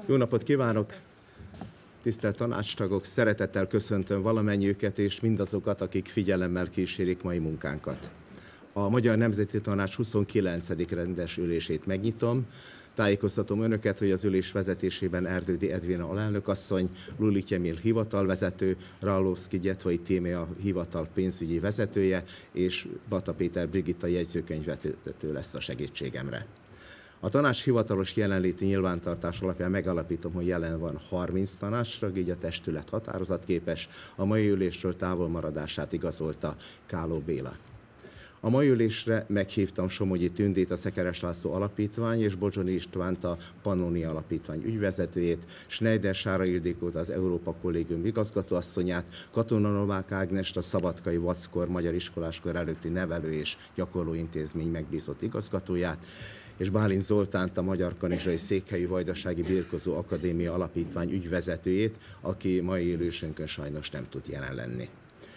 Jó napot kívánok! Tisztelt tanácstagok, szeretettel köszöntöm valamennyiüket és mindazokat, akik figyelemmel kísérik mai munkánkat. A Magyar Nemzeti Tanács 29. rendes ülését megnyitom. Tájékoztatom önöket, hogy az ülés vezetésében Erdődy Edvina alelnökasszony, Lulich Emil hivatalvezető, Ralowski Gyetvai Tímea hivatal pénzügyi vezetője és Bata Péter Brigitta jegyzőkönyvvezető lesz a segítségemre. A tanács hivatalos jelenléti nyilvántartás alapján megalapítom, hogy jelen van 30 tanácstag, így a testület határozatképes. A mai ülésről távolmaradását igazolta Káló Béla. A mai ülésre meghívtam Somogyi Tündét, a Szekeres László Alapítvány és Bodzsoni Istvánt, a Pannonia Alapítvány ügyvezetőjét, Schneider Sára Ildikót, az Európa Kollégium igazgatóasszonyát, Katona Novák Ágnest, a Szabadkai Vackor Magyar Iskoláskor előtti nevelő és gyakorló intézmény megbízott igazgatóját, és Bálint Zoltánt, a Magyar Kanizsai Székhelyű Vajdasági Birkózó Akadémia Alapítvány ügyvezetőjét, aki mai ülésünkön sajnos nem tud jelen lenni.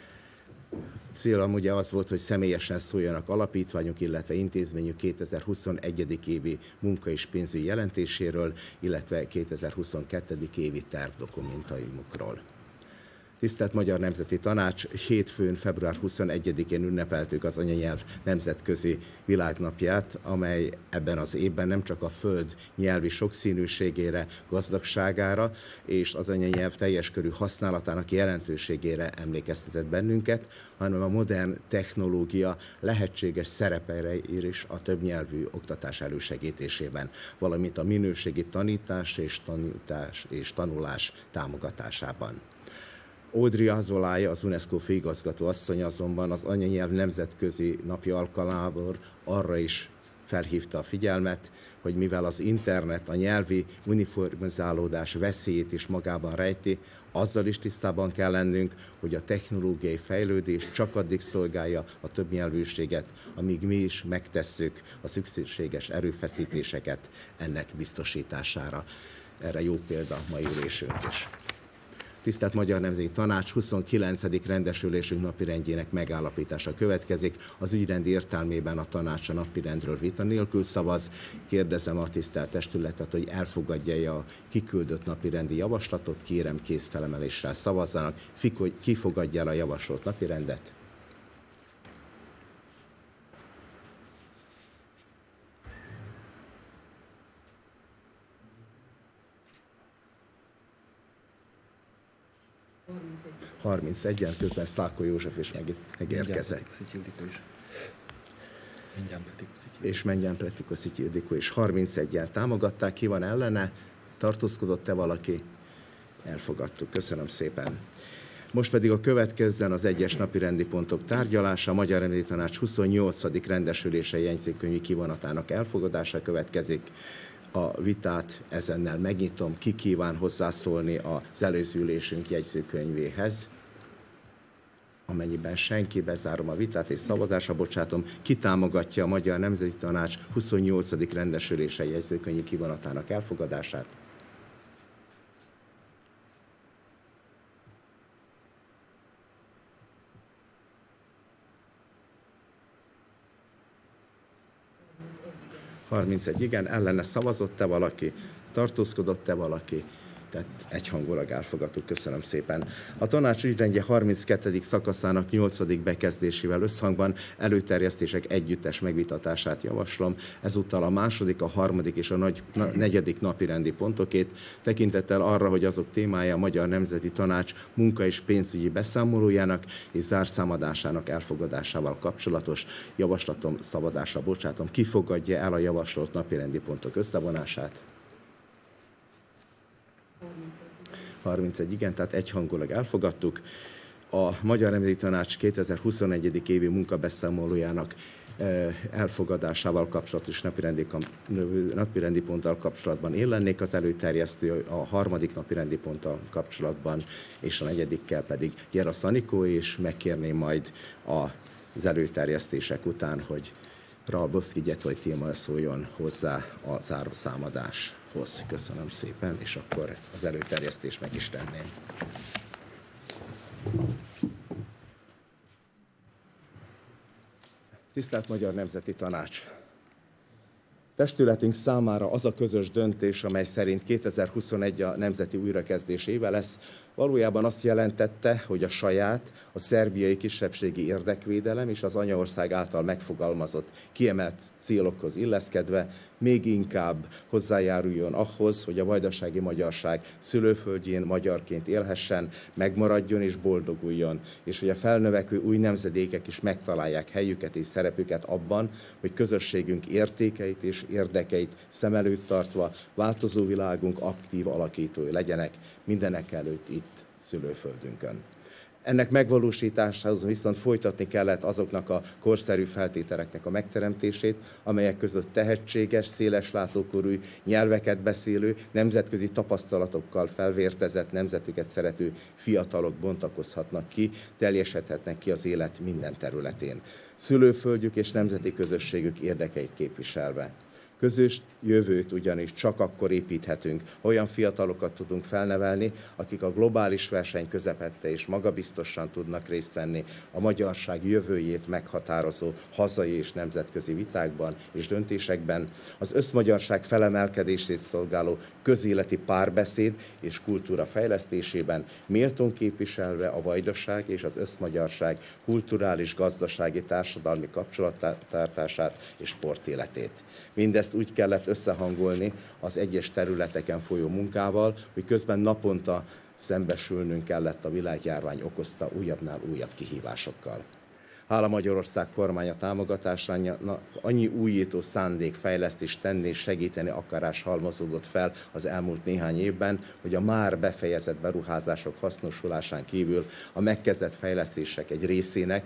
Célom ugye az volt, hogy személyesen szóljanak alapítványok, illetve intézményük 2021. évi munka- és pénzügyi jelentéséről, illetve 2022. évi tervdokumentumokról. Tisztelt Magyar Nemzeti Tanács, hétfőn, február 21-én ünnepeltük az anyanyelv nemzetközi világnapját, amely ebben az évben nem csak a föld nyelvi sokszínűségére, gazdagságára és az anyanyelv teljes körű használatának jelentőségére emlékeztetett bennünket, hanem a modern technológia lehetséges szerepeire is a többnyelvű oktatás elősegítésében, valamint a minőségi tanítás és tanulás támogatásában. Audrey Azoulay, az UNESCO főigazgató asszony azonban az anyanyelv nemzetközi napja alkalmából arra is felhívta a figyelmet, hogy mivel az internet a nyelvi uniformizálódás veszélyét is magában rejti, azzal is tisztában kell lennünk, hogy a technológiai fejlődés csak addig szolgálja a többnyelvűséget, amíg mi is megtesszük a szükséges erőfeszítéseket ennek biztosítására. Erre jó példa a mai ülésünk is. Tisztelt Magyar Nemzeti Tanács 29. rendesülésünk napirendjének megállapítása következik. Az ügyrend értelmében a tanács a napirendről vita nélkül szavaz. Kérdezem a tisztelt testületet, hogy elfogadja a kiküldött napirendi javaslatot. Kérem, kézfelemeléssel szavazzanak. Ki fogadja el a javasolt napirendet? Harmincegyen, közben Szlákó József is megérkezett. És Mengyen Pletikosszics Ildikó is 31-jel támogatták. Ki van ellene? Tartózkodott-e valaki? Elfogadtuk. Köszönöm szépen. Most pedig a következzen az egyes napi rendi pontok tárgyalása. A Magyar Nemzeti Tanács 28. rendesülése jegyzőkönyvi kivonatának elfogadása következik. A vitát ezennel megnyitom. Ki kíván hozzászólni az előző ülésünk jegyzőkönyvéhez? Amennyiben senki, bezárom a vitát és szavazásra bocsátom. Ki támogatja a Magyar Nemzeti Tanács 28. rendesülése jegyzőkönyvi kivonatának elfogadását? Igen, ellene szavazott-e valaki, tartózkodott-e valaki, tehát egyhangulag elfogadtuk. Köszönöm szépen. A tanács ügyrendje 32. szakaszának 8. bekezdésével összhangban előterjesztések együttes megvitatását javaslom. Ezúttal a második, a harmadik és a negyedik napi rendi pontokét, tekintettel arra, hogy azok témája a Magyar Nemzeti Tanács munka- és pénzügyi beszámolójának és zárszámadásának elfogadásával kapcsolatos. Javaslatom szavazásra bocsátom. Ki fogadja el a javasolt napi rendi pontok összevonását? 31 igen, tehát egyhangulag elfogadtuk. A Magyar Nemzeti Tanács 2021. évi munkabeszámolójának elfogadásával kapcsolatos napirendi ponttal kapcsolatban én lennék az előterjesztő, a harmadik napirendi ponttal kapcsolatban, és a negyedikkel pedig Jerasz Anikó, és megkérném majd az előterjesztések után, hogy Ralowski Gyetvai Tímea szóljon hozzá a zárószámadáshoz. Köszönöm szépen, és akkor az előterjesztést meg is tenném. Tisztelt Magyar Nemzeti Tanács! Testületünk számára az a közös döntés, amely szerint 2021 a nemzeti újrakezdés éve lesz, valójában azt jelentette, hogy a saját, a szerbiai kisebbségi érdekvédelem és az anyaország által megfogalmazott kiemelt célokhoz illeszkedve még inkább hozzájáruljon ahhoz, hogy a vajdasági magyarság szülőföldjén magyarként élhessen, megmaradjon és boldoguljon, és hogy a felnövekvő új nemzedékek is megtalálják helyüket és szerepüket abban, hogy közösségünk értékeit és érdekeit szem előtt tartva változó világunk aktív alakítói legyenek, mindenek előtt itt, szülőföldünkön. Ennek megvalósításához viszont folytatni kellett azoknak a korszerű feltételeknek a megteremtését, amelyek között tehetséges, széleslátókorú, nyelveket beszélő, nemzetközi tapasztalatokkal felvértezett, nemzetüket szerető fiatalok bontakozhatnak ki, teljesedhetnek ki az élet minden területén. Szülőföldjük és nemzeti közösségük érdekeit képviselve. Közös jövőt ugyanis csak akkor építhetünk, olyan fiatalokat tudunk felnevelni, akik a globális verseny közepette és magabiztosan tudnak részt venni a magyarság jövőjét meghatározó hazai és nemzetközi vitákban és döntésekben, az összmagyarság felemelkedését szolgáló közéleti párbeszéd és kultúra fejlesztésében, méltón képviselve a vajdaság és az összmagyarság kulturális, gazdasági, társadalmi kapcsolattartását és sportéletét. Mindezt úgy kellett összehangolni az egyes területeken folyó munkával, hogy közben naponta szembesülnünk kellett a világjárvány okozta újabbnál újabb kihívásokkal. Hála Magyarország kormánya támogatásának annyi újító szándék, fejlesztés, tenni és segíteni akarás halmozódott fel az elmúlt néhány évben, hogy a már befejezett beruházások hasznosulásán kívül a megkezdett fejlesztések egy részének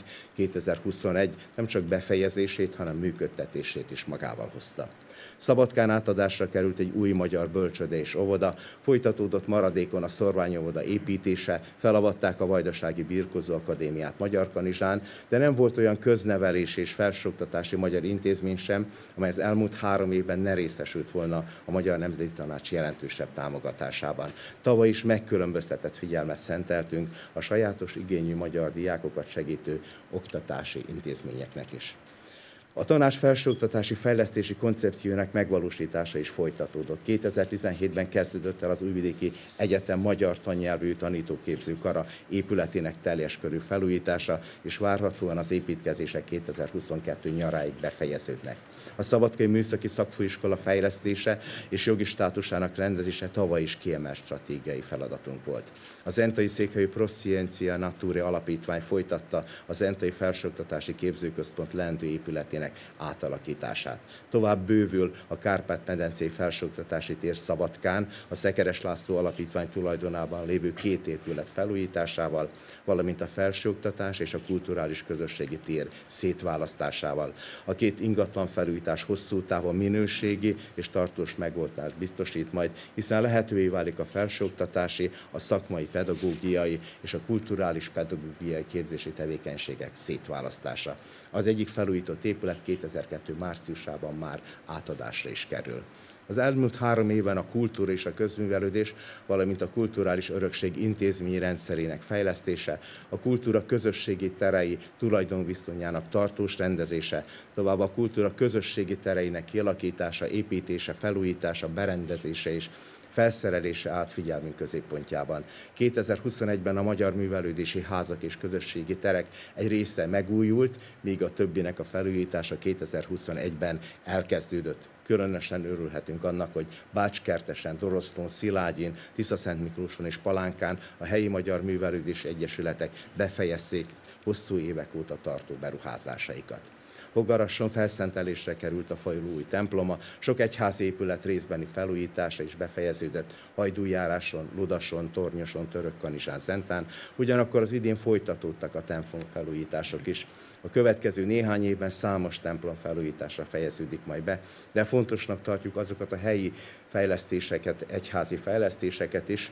2021 nem csak befejezését, hanem működtetését is magával hozta. Szabadkán átadásra került egy új magyar bölcsőde és óvoda, folytatódott maradékon a szorványóvoda építése, felavatták a Vajdasági Birkózó Akadémiát Magyarkanizsán, de nem volt olyan köznevelési és felsőoktatási magyar intézmény sem, amely az elmúlt 3 évben ne részesült volna a Magyar Nemzeti Tanács jelentősebb támogatásában. Tavaly is megkülönböztetett figyelmet szenteltünk a sajátos igényű magyar diákokat segítő oktatási intézményeknek is. A tanács felsőoktatási fejlesztési koncepciójának megvalósítása is folytatódott. 2017-ben kezdődött el az Újvidéki Egyetem magyar tannyelvű tanítóképző kara épületének teljes körű felújítása, és várhatóan az építkezések 2022 nyaráig befejeződnek. A Szabadkai Műszaki Szakfőiskola fejlesztése és jogi státusának rendezése tavaly is kiemelt stratégiai feladatunk volt. A zentai székhelyű Proscientia Naturae Alapítvány folytatta a Zentai Felsőoktatási Képzőközpont leendő épületének átalakítását. Tovább bővül a Kárpát-medencei Felsőoktatási Tér Szabadkán, a Szekeres László Alapítvány tulajdonában lévő 2 épület felújításával, valamint a felsőoktatás és a kulturális közösségi tér szétválasztásával. A 2 ingatlan felújítás hosszú távon minőségi és tartós megoldást biztosít majd, hiszen lehetővé válik a felsőoktatási, a szakmai pedagógiai és a kulturális pedagógiai képzési tevékenységek szétválasztása. Az egyik felújított épület 2002. márciusában már átadásra is kerül. Az elmúlt 3 évben a kultúra és a közművelődés, valamint a kulturális örökség intézményi rendszerének fejlesztése, a kultúra közösségi terei tulajdonviszonyának tartós rendezése, tovább a kultúra közösségi tereinek kialakítása, építése, felújítása, berendezése és felszerelése állt figyelmünk középpontjában. 2021-ben a magyar művelődési házak és közösségi terek egy része megújult, míg a többinek a felújítása 2021-ben elkezdődött. Különösen örülhetünk annak, hogy Bácskertesen, Doroszlón, Szilágyin, Tiszaszentmiklóson és Palánkán a helyi magyar művelődési egyesületek befejezték hosszú évek óta tartó beruházásaikat. Hogarasson felszentelésre került a falu új temploma, sok egyházi épület részbeni felújítása is befejeződött Hajdújáráson, Ludason, Tornyoson, Törökkanizsán, Zentán, ugyanakkor az idén folytatódtak a templom felújítások is. A következő néhány évben számos templom felújításra fejeződik majd be, de fontosnak tartjuk azokat a helyi fejlesztéseket, egyházi fejlesztéseket is,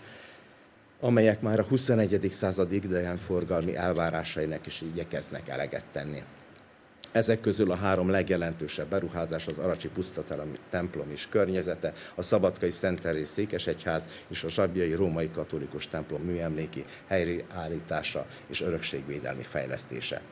amelyek már a 21. század idegenforgalmi elvárásainak is igyekeznek eleget tenni. Ezek közül a 3 legjelentősebb beruházás az Aracsi pusztatalom templom és környezete, a Szabadkai Szent Teréz székesegyház és a Zsabjai római katolikus templom műemléki helyreállítása és örökségvédelmi fejlesztése.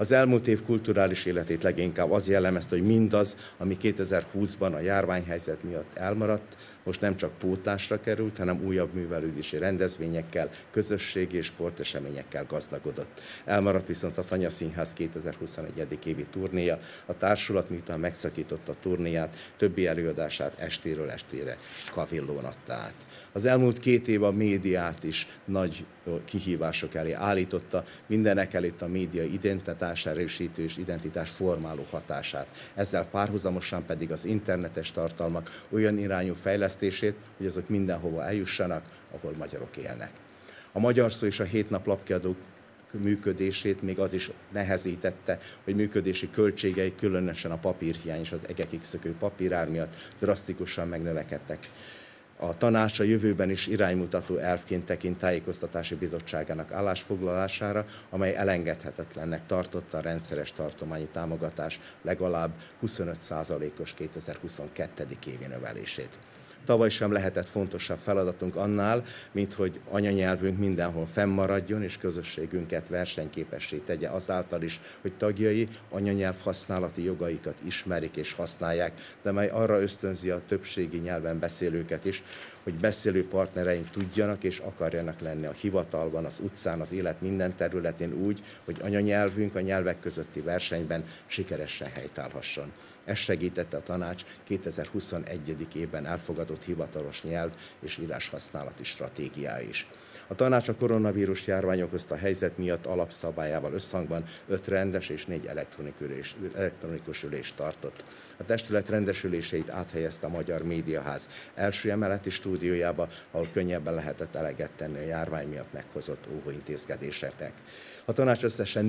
Az elmúlt év kulturális életét leginkább az jellemezte, hogy mindaz, ami 2020-ban a járványhelyzet miatt elmaradt, most nem csak pótlásra került, hanem újabb művelődési rendezvényekkel, közösségi és sporteseményekkel gazdagodott. Elmaradt viszont a Tanya Színház 2021. évi turnéja. A társulat miután megszakította a turnéját, többi előadását estéről estére Kavillón adta át. Az elmúlt 2 év a médiát is nagy kihívások elé állította, mindenekelőtt a média identitás erősítő és identitás formáló hatását. Ezzel párhuzamosan pedig az internetes tartalmak olyan irányú fejlesztését, hogy azok mindenhova eljussanak, ahol magyarok élnek. A Magyar Szó és a 7 nap lapkiadók működését még az is nehezítette, hogy működési költségei, különösen a papírhiány és az egekig szökő papírár miatt drasztikusan megnövekedtek. A tanács a jövőben is iránymutató elvként tekint tájékoztatási bizottságának állásfoglalására, amely elengedhetetlennek tartotta a rendszeres tartományi támogatás legalább 25%-os 2022. évi növelését. Tavaly sem lehetett fontosabb feladatunk annál, mint hogy anyanyelvünk mindenhol fennmaradjon, és közösségünket versenyképessé tegye azáltal is, hogy tagjai anyanyelv használati jogaikat ismerik és használják, de mely arra ösztönzi a többségi nyelven beszélőket is, hogy beszélő partnereink tudjanak és akarjanak lenni a hivatalban, az utcán, az élet minden területén úgy, hogy anyanyelvünk a nyelvek közötti versenyben sikeresen helytállhasson. Ez segítette a tanács 2021. évben elfogadott hivatalos nyelv és íráshasználati stratégiája is. A tanács a koronavírus járvány okozta helyzet miatt alapszabályával összhangban 5 rendes és 4 elektronikus ülést tartott. A testület rendes üléseit áthelyezte a Magyar Médiaház első emeleti stúdiójába, ahol könnyebben lehetett eleget tenni a járvány miatt meghozott óvóintézkedéseknek. A tanács összesen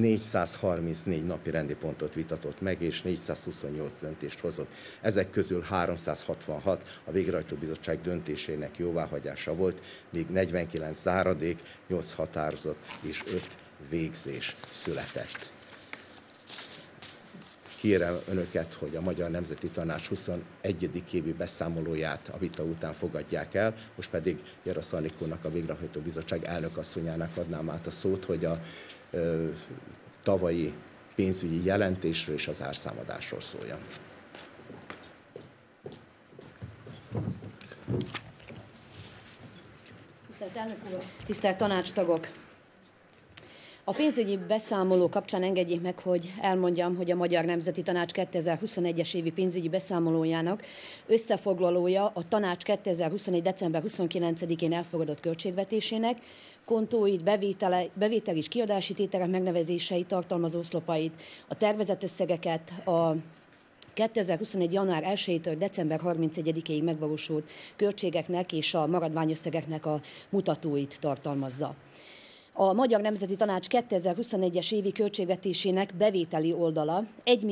434 napi rendi pontot vitatott meg, és 428 döntést hozott. Ezek közül 366 a Végrehajtó Bizottság döntésének jóváhagyása volt, míg 49 záradék, 8 határozat és 5 végzés született. Kérem Önöket, hogy a Magyar Nemzeti Tanács 21. évi beszámolóját a vita után fogadják el. Most pedig Jarasz Anikónak, a Végrehajtó Bizottság elnökasszonyának adnám át a szót, hogy a tavalyi pénzügyi jelentésről és az árszámadásról szóljon. Tisztelt elnök úr, tisztelt tanácstagok! A pénzügyi beszámoló kapcsán engedjék meg, hogy elmondjam, hogy a Magyar Nemzeti Tanács 2021-es évi pénzügyi beszámolójának összefoglalója a tanács 2021. december 29-én elfogadott költségvetésének, kontóit, bevétel és kiadási tételek megnevezéseit, tartalmazó oszlopait, a tervezett összegeket, a 2021. január 1-től december 31-ig megvalósult költségeknek és a maradványösszegeknek a mutatóit tartalmazza. A Magyar Nemzeti Tanács 2021-es évi költségvetésének bevételi oldala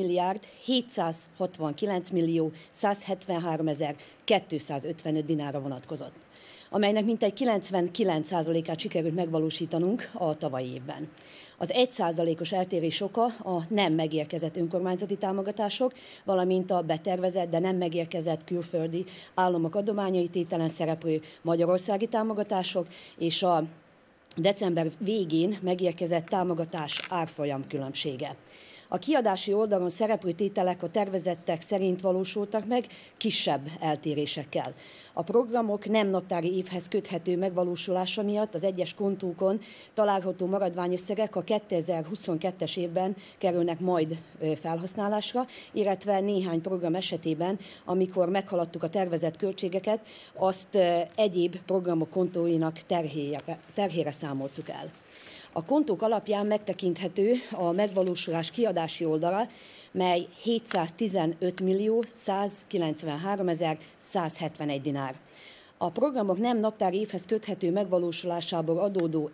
1.069.173.255 dinárra vonatkozott, amelynek mintegy 99%-át sikerült megvalósítanunk a tavalyi évben. Az 1%-os eltérés oka a nem megérkezett önkormányzati támogatások, valamint a betervezett, de nem megérkezett külföldi államok adományai tételen szereplő magyarországi támogatások és a december végén megérkezett támogatás árfolyam különbsége. A kiadási oldalon szereplő tételek a tervezettek szerint valósultak meg kisebb eltérésekkel. A programok nem naptári évhez köthető megvalósulása miatt az egyes kontókon található maradványösszegek a 2022-es évben kerülnek majd felhasználásra, illetve néhány program esetében, amikor meghaladtuk a tervezett költségeket, azt egyéb programok kontóinak terhére számoltuk el. A kontók alapján megtekinthető a megvalósulás kiadási oldala, mely 715.193.171 dinár. A programok nem naptári évhez köthető megvalósulásából adódó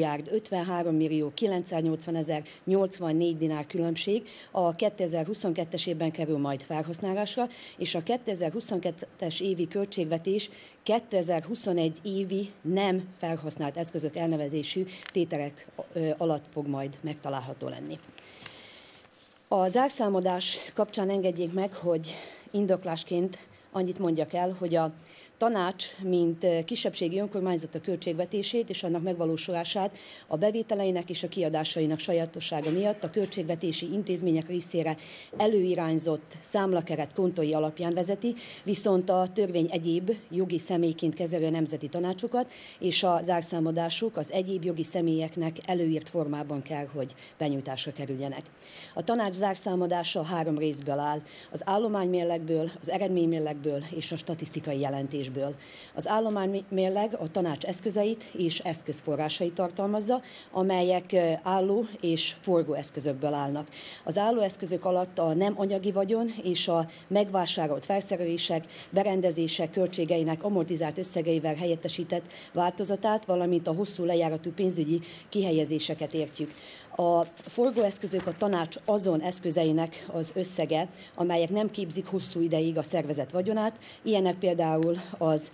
1.053.980.084 dinár különbség a 2022-es évben kerül majd felhasználásra, és a 2022-es évi költségvetés 2021 évi nem felhasznált eszközök elnevezésű tételek alatt fog majd megtalálható lenni. A zárszámadás kapcsán engedjék meg, hogy indoklásként annyit mondjak el, hogy a tanács, mint kisebbségi önkormányzat a költségvetését és annak megvalósulását a bevételeinek és a kiadásainak sajátossága miatt a költségvetési intézmények részére előirányzott számlakeret kontói alapján vezeti, viszont a törvény egyéb jogi személyként kezelő nemzeti tanácsokat és a zárszámadásuk az egyéb jogi személyeknek előírt formában kell, hogy benyújtásra kerüljenek. A tanács zárszámadása 3 részből áll: az állománymérlegből, az eredménymérlegből és a statisztikai jelentésből. Az állománymérleg a tanács eszközeit és eszközforrásait tartalmazza, amelyek álló és forgó eszközökből állnak. Az álló eszközök alatt a nem anyagi vagyon és a megvásárolt felszerelések, berendezések költségeinek amortizált összegeivel helyettesített változatát, valamint a hosszú lejáratú pénzügyi kihelyezéseket értjük. A forgóeszközök a tanács azon eszközeinek az összege, amelyek nem képzik hosszú ideig a szervezet vagyonát, ilyenek például az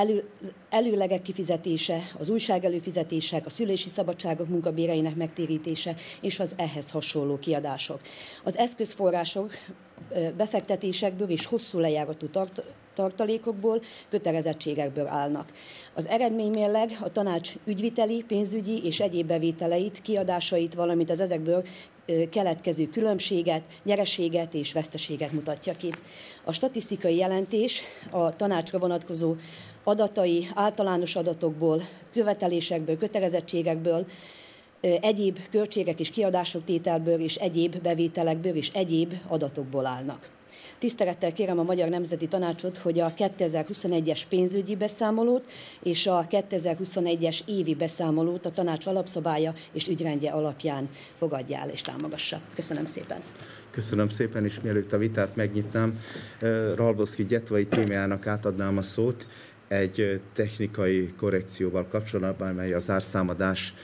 előlegek kifizetése, az újságelőfizetések, a szülési szabadságok munkabéreinek megtérítése és az ehhez hasonló kiadások. Az eszközforrások befektetésekből és hosszú lejáratú tartalékokból, kötelezettségekből állnak. Az eredménymérleg a tanács ügyviteli, pénzügyi és egyéb bevételeit, kiadásait, valamint az ezekből keletkező különbséget, nyereséget és veszteséget mutatja ki. A statisztikai jelentés a tanácsra vonatkozó adatai általános adatokból, követelésekből, kötelezettségekből, egyéb költségek és kiadások tételből és egyéb bevételekből és egyéb adatokból állnak. Tisztelettel kérem a Magyar Nemzeti Tanácsot, hogy a 2021-es pénzügyi beszámolót és a 2021-es évi beszámolót a tanács alapszabálya és ügyrendje alapján fogadja el és támogassa. Köszönöm szépen. Köszönöm szépen, és mielőtt a vitát megnyitnám, Ralbovszky Gyetvai témájának átadnám a szót egy technikai korrekcióval kapcsolatban, mely a zárszámadás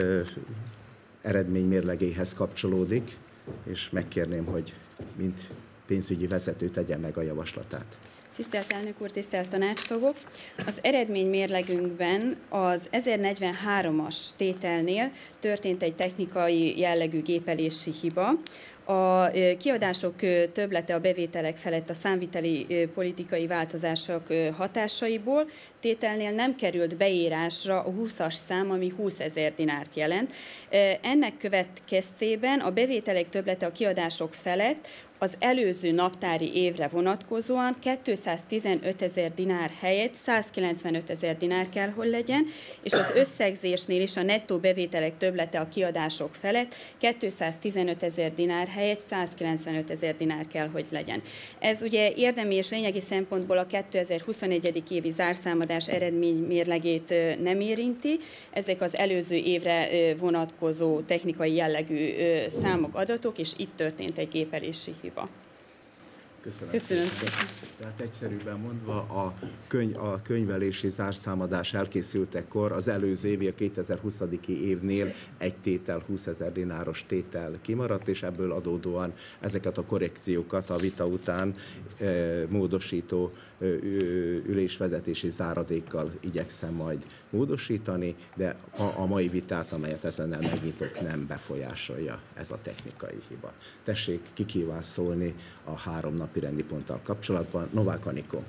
eredménymérlegéhez kapcsolódik, és megkérném, hogy mint pénzügyi vezető tegye meg a javaslatát. Tisztelt elnök úr, tisztelt tanácstagok! Az eredménymérlegünkben az 1043-as tételnél történt egy technikai jellegű gépelési hiba. A kiadások többlete a bevételek felett a számviteli politikai változások hatásaiból tételnél nem került beírásra a 20-as szám, ami 20 000 dinárt jelent. Ennek következtében a bevételek többlete a kiadások felett az előző naptári évre vonatkozóan 215 000 dinár helyett 195 000 dinár kell, hogy legyen, és az összegzésnél is a nettó bevételek többlete a kiadások felett 215 000 dinár helyett 195 000 dinár kell, hogy legyen. Ez ugye érdemi és lényegi szempontból a 2021. évi zárszámadás eredménymérlegét nem érinti. Ezek az előző évre vonatkozó technikai jellegű számok, adatok, és itt történt egy gépelési hiba. Köszönöm szépen. Tehát egyszerűbben mondva, a könyvelési zárszámadás elkészültekor az előző évi, a 2020. évnél egy tétel, 20 000 dináros tétel kimaradt, és ebből adódóan ezeket a korrekciókat a vita után módosító ülésvezetési záradékkal igyekszem majd módosítani, de a mai vitát, amelyet ezennel megnyitok, nem befolyásolja ez a technikai hiba. Tessék, ki kíván szólni a 3 napi rendi ponttal kapcsolatban? Novák Anikó.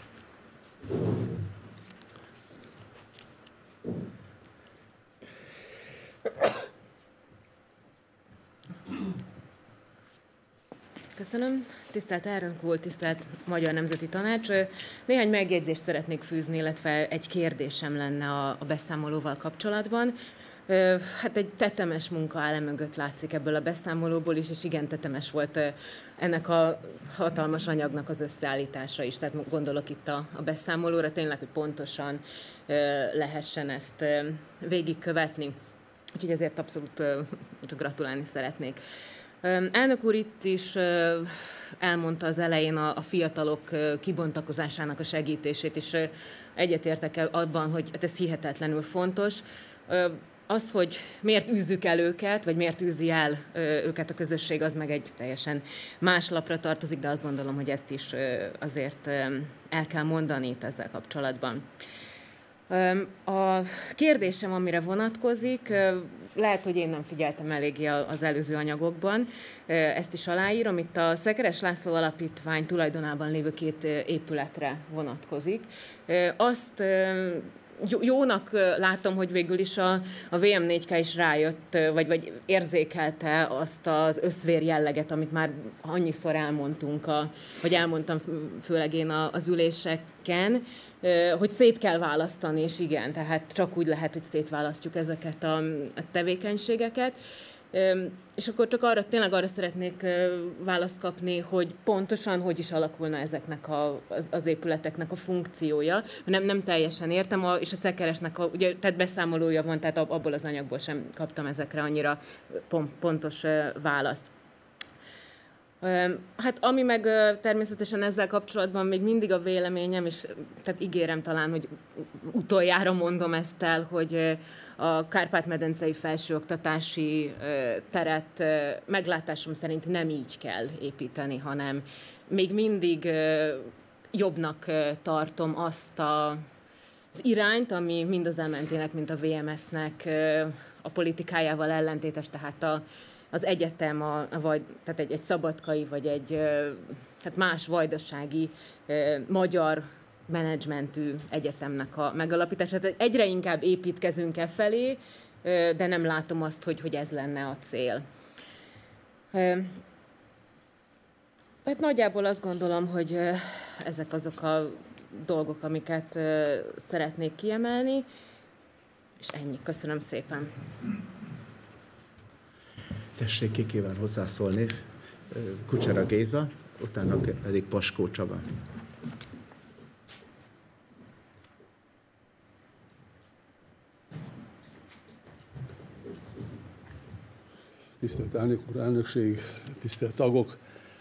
Köszönöm. Tisztelt elnök úr, tisztelt Magyar Nemzeti Tanács. Néhány megjegyzést szeretnék fűzni, illetve egy kérdésem lenne a beszámolóval kapcsolatban. Hát egy tetemes munka áll mögött látszik ebből a beszámolóból is, és igen, tetemes volt ennek a hatalmas anyagnak az összeállítása is. Tehát gondolok itt a beszámolóra, tényleg, hogy pontosan lehessen ezt végigkövetni. Úgyhogy ezért abszolút gratulálni szeretnék. Elnök úr itt is elmondta az elején a fiatalok kibontakozásának a segítését, és egyetértek el abban, hogy ez hihetetlenül fontos. Az, hogy miért űzzük el őket, vagy miért űzi el őket a közösség, az meg egy teljesen más lapra tartozik, de azt gondolom, hogy ezt is azért el kell mondani itt ezzel kapcsolatban. A kérdésem, amire vonatkozik, lehet, hogy én nem figyeltem eléggé az előző anyagokban, ezt is aláírom, itt a Szekeres László Alapítvány tulajdonában lévő 2 épületre vonatkozik. Azt jónak látom, hogy végül is a VM4K is rájött, vagy érzékelte azt az összvér jelleget, amit már annyiszor elmondtunk, vagy elmondtam főleg én az üléseken, hogy szét kell választani, és igen, tehát csak úgy lehet, hogy szétválasztjuk ezeket a tevékenységeket. És akkor csak tényleg arra szeretnék választ kapni, hogy pontosan hogy is alakulna ezeknek az épületeknek a funkciója. Nem teljesen értem, és a Szekeresnek ugye, tehát beszámolója van, tehát abból az anyagból sem kaptam ezekre annyira pontos választ. Hát ami meg természetesen ezzel kapcsolatban még mindig a véleményem, és tehát ígérem talán, hogy utoljára mondom ezt el, hogy a Kárpát-medencei felsőoktatási teret meglátásom szerint nem így kell építeni, hanem még mindig jobbnak tartom azt az irányt, ami mind az MNT-nek, mind a VMS-nek a politikájával ellentétes, tehát az egyetem, tehát egy szabadkai, vagy tehát más vajdasági magyar menedzsmentű egyetemnek a megalapítása. Tehát egyre inkább építkezünk e felé, de nem látom azt, hogy ez lenne a cél. Hát nagyjából azt gondolom, hogy ezek azok a dolgok, amiket szeretnék kiemelni, és ennyi. Köszönöm szépen. Tessék, ki kíván hozzászólni? Kucsera Géza, utána pedig Paskó Csaba. Tisztelt elnök úr, elnökség, tisztelt tagok!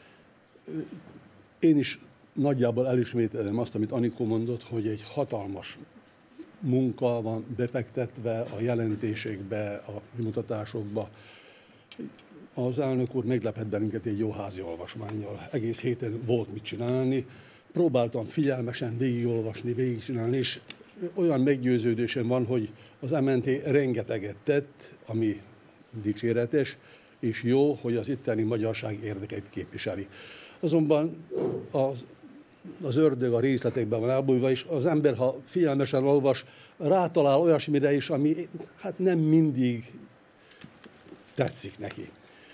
Én is nagyjából elismételem azt, amit Anikó mondott, hogy egy hatalmas munka van befektetve a jelentésekbe, a kimutatásokba. Az elnök úr meglepett bennünket egy jó házi olvasmánnyal. Egész héten volt mit csinálni. Próbáltam figyelmesen végigcsinálni, és olyan meggyőződésem van, hogy az MNT rengeteget tett, ami dicséretes, és jó, hogy az itteni magyarság érdekeit képviseli. Azonban az ördög a részletekben van elbújva, és az ember, ha figyelmesen olvas, rátalál olyasmire is, ami hát nem mindig tetszik neki.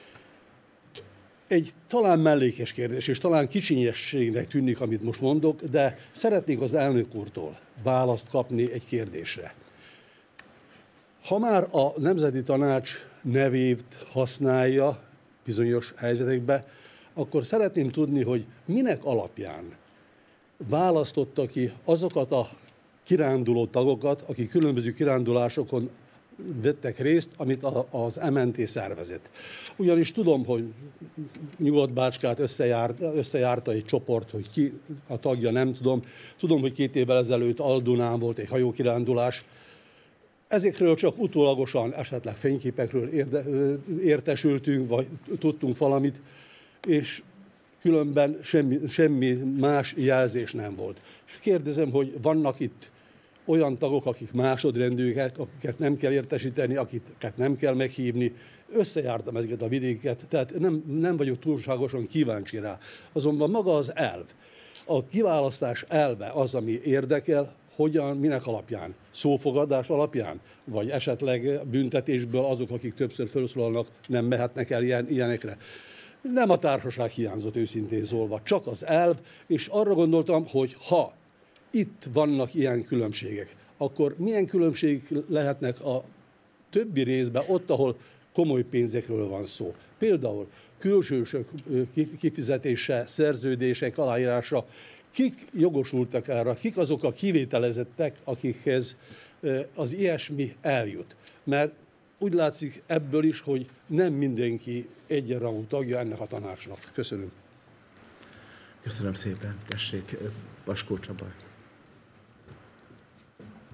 Egy talán mellékes kérdés, és talán kicsinyességnek tűnik, amit most mondok, de szeretnék az elnök úrtól választ kapni egy kérdésre. Ha már a Nemzeti Tanács nevét használja bizonyos helyzetekben, akkor szeretném tudni, hogy minek alapján választotta ki azokat a kiránduló tagokat, akik különböző kirándulásokon vettek részt, amit az MNT szervezett. Ugyanis tudom, hogy Nyugat-Bácskát összejárta egy csoport, hogy ki a tagja, nem tudom. Tudom, hogy 2 évvel ezelőtt Aldunán volt egy hajókirándulás. Ezekről csak utólagosan, esetleg fényképekről értesültünk, vagy tudtunk valamit, és különben semmi más jelzés nem volt. És kérdezem, hogy vannak itt olyan tagok, akik másodrendűek, akiket nem kell értesíteni, akiket nem kell meghívni. Összejártam ezeket a vidéket, tehát nem vagyok túlságosan kíváncsi rá. Azonban maga az elv, a kiválasztás elve az, ami érdekel, hogyan, minek alapján? Szófogadás alapján? Vagy esetleg büntetésből azok, akik többször felszólalnak, nem mehetnek el ilyenekre? Nem a társaság hiányzott, őszintén szólva, csak az elv, és arra gondoltam, hogy ha itt vannak ilyen különbségek, akkor milyen különbségek lehetnek a többi részben, ott, ahol komoly pénzekről van szó. Például külsősök kifizetése, szerződések aláírása, kik jogosultak erre, kik azok a kivételezettek, akikhez az ilyesmi eljut. Mert úgy látszik ebből is, hogy nem mindenki egyenrangú tagja ennek a tanácsnak. Köszönöm. Köszönöm szépen. Tessék, Paskó Csaba.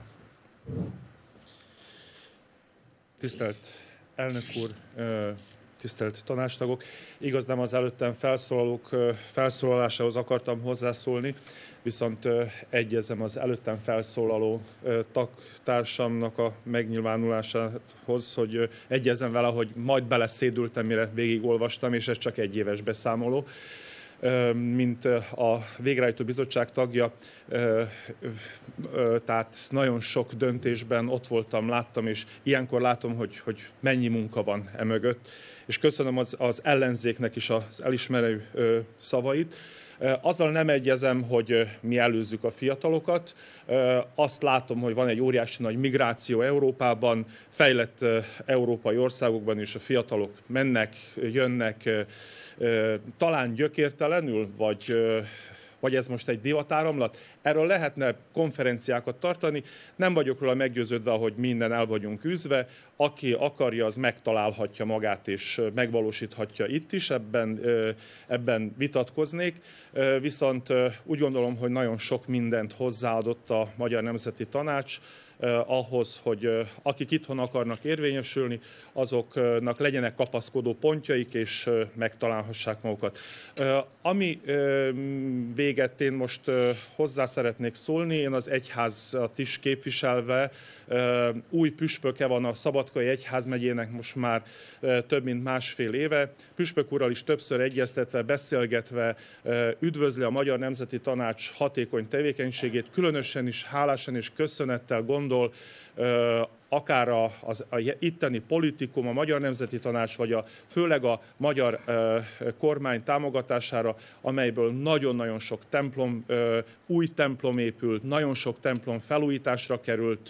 Tisztelt elnök úr, tisztelt tanácstagok! Igaz, nem az előttem felszólalók felszólalásához akartam hozzászólni, viszont egyezem az előttem felszólaló tagtársamnak a megnyilvánulásához, hogy egyezem vele, hogy majd beleszédültem, mire végigolvastam, és ez csak egy éves beszámoló. Mint a végrehajtó bizottság tagja, tehát nagyon sok döntésben ott voltam, láttam, és ilyenkor látom, hogy mennyi munka van emögött. És köszönöm az ellenzéknek is az elismerő szavait. Azzal nem egyezem, hogy mi előzzük a fiatalokat. Azt látom, hogy van egy óriási nagy migráció Európában, fejlett európai országokban is a fiatalok mennek, jönnek, talán gyökértelenül, vagy ez most egy divatáramlat. Erről lehetne konferenciákat tartani. Nem vagyok róla meggyőződve, hogy minden el vagyunk űzve. Aki akarja, az megtalálhatja magát és megvalósíthatja itt is. Ebben vitatkoznék. Viszont úgy gondolom, hogy nagyon sok mindent hozzáadott a Magyar Nemzeti Tanács ahhoz, hogy akik itthon akarnak érvényesülni, azoknak legyenek kapaszkodó pontjaik, és megtalálhassák magukat. Ami véget én most hozzá szeretnék szólni, én az egyházat is képviselve, új püspöke van a Szabadkai Egyházmegyének most már több mint másfél éve. Püspök úrral is többször egyeztetve, beszélgetve üdvözli a Magyar Nemzeti Tanács hatékony tevékenységét, különösen is hálásan és köszönettel gondol akár az itteni politikum, a Magyar Nemzeti Tanács, vagy főleg a magyar kormány támogatására, amelyből nagyon-nagyon sok templom, új templom épült, nagyon sok templom felújításra került.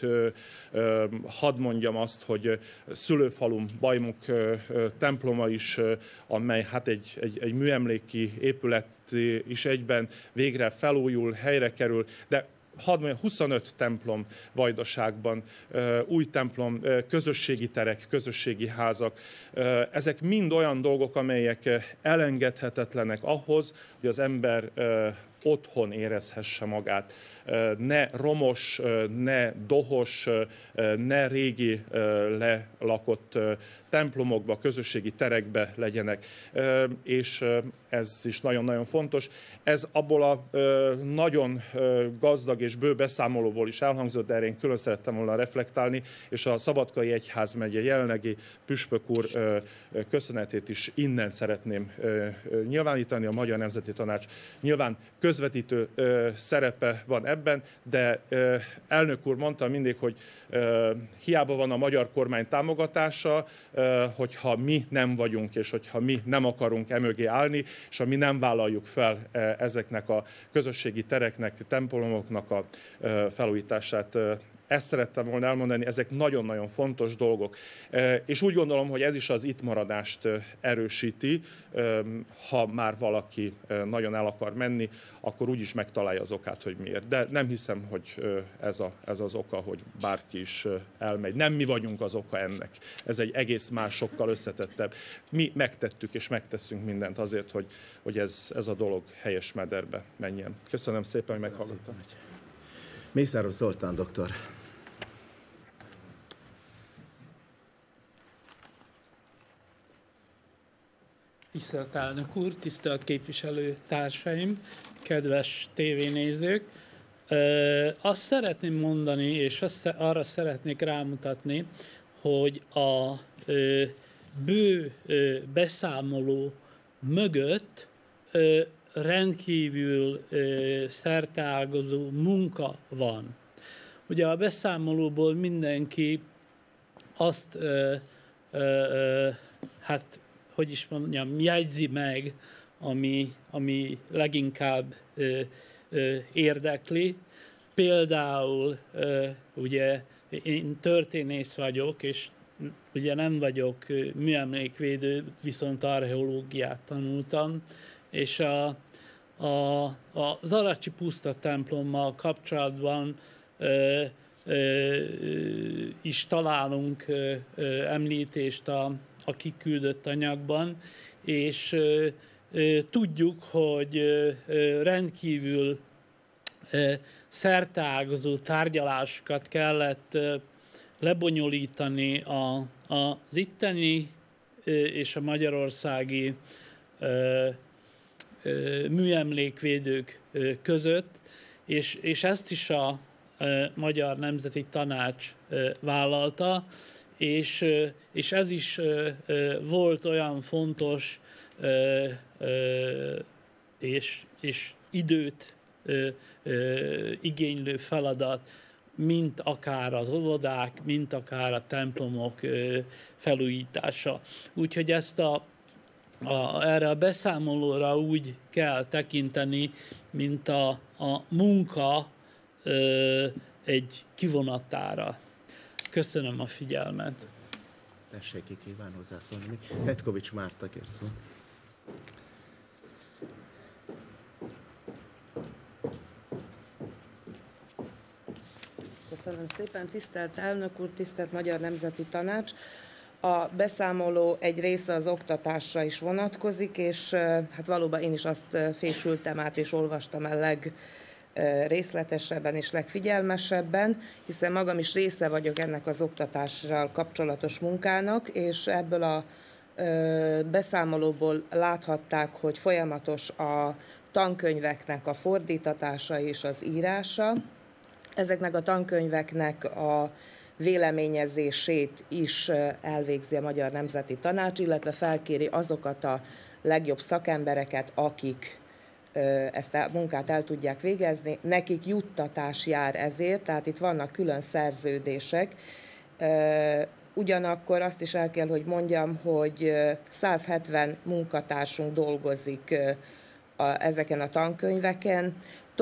Hadd mondjam azt, hogy szülőfalum Bajmuk temploma is, amely hát egy műemléki épület is egyben végre felújul, helyre kerül, de hadd mondjam, 25 templom Vajdaságban, új templom, közösségi terek, közösségi házak. Ezek mind olyan dolgok, amelyek elengedhetetlenek ahhoz, hogy az ember otthon érezhesse magát. Ne romos, ne dohos, ne régi lelakott templomokba, közösségi terekbe legyenek. És ez is nagyon-nagyon fontos. Ez abból a nagyon gazdag és bő beszámolóból is elhangzott, de erre én külön szerettem volna reflektálni, és a Szabadkai Egyházmegye jelenlegi püspök úr köszönetét is innen szeretném nyilvánítani. A Magyar Nemzeti Tanács nyilván közvetítő szerepe van ebben, de elnök úr mondta mindig, hogy hiába van a magyar kormány támogatása, hogyha mi nem vagyunk, és hogyha mi nem akarunk emögé állni, és ha mi nem vállaljuk fel ezeknek a közösségi tereknek, templomoknak a felújítását. Ezt szerettem volna elmondani, ezek nagyon-nagyon fontos dolgok. És úgy gondolom, hogy ez is az itt maradást erősíti. Ha már valaki nagyon el akar menni, akkor úgyis megtalálja az okát, hogy miért. De nem hiszem, hogy ez az oka, hogy bárki is elmegy. Nem mi vagyunk az oka ennek. Ez egy egész más, sokkal összetettebb. Mi megtettük és megteszünk mindent azért, hogy ez a dolog helyes mederbe menjen. Köszönöm szépen, hogy meghallgattam. Mészáros Zoltán doktor. Tisztelt elnök úr, tisztelt képviselőtársaim, kedves tévénézők! Azt szeretném mondani, és arra szeretnék rámutatni, hogy a bő beszámoló mögött rendkívül szerteágazó munka van. Ugye a beszámolóból mindenki azt, hát hogy is mondjam, jegyzi meg, ami leginkább érdekli. Például ugye én történész vagyok, és ugye nem vagyok műemlékvédő, viszont archeológiát tanultam, és az Aracsi puszta templommal kapcsolatban is találunk említést a kiküldött anyagban, és tudjuk, hogy rendkívül szerteágazó tárgyalásokat kellett lebonyolítani az itteni és a magyarországi műemlékvédők között, és ezt is a Magyar Nemzeti Tanács vállalta, és ez is volt olyan fontos és időt igénylő feladat, mint akár az óvodák, mint akár a templomok felújítása. Úgyhogy ezt erre a beszámolóra úgy kell tekinteni, mint a munka egy kivonatára. Köszönöm a figyelmet. Tessék, ki kíván hozzászólni. Petkovics Márta kér szó. Köszönöm szépen, tisztelt elnök úr, tisztelt Magyar Nemzeti Tanács. A beszámoló egy része az oktatásra is vonatkozik, és hát valóban én is azt fésültem át és olvastam el legrészletesebben és legfigyelmesebben, hiszen magam is része vagyok ennek az oktatással kapcsolatos munkának, és ebből a beszámolóból láthatták, hogy folyamatos a tankönyveknek a fordítatása és az írása. Ezeknek a tankönyveknek a véleményezését is elvégzi a Magyar Nemzeti Tanács, illetve felkéri azokat a legjobb szakembereket, akik ezt a munkát el tudják végezni. Nekik juttatás jár ezért, tehát itt vannak külön szerződések. Ugyanakkor azt is el kell, hogy mondjam, hogy 170 munkatársunk dolgozik ezeken a tankönyveken.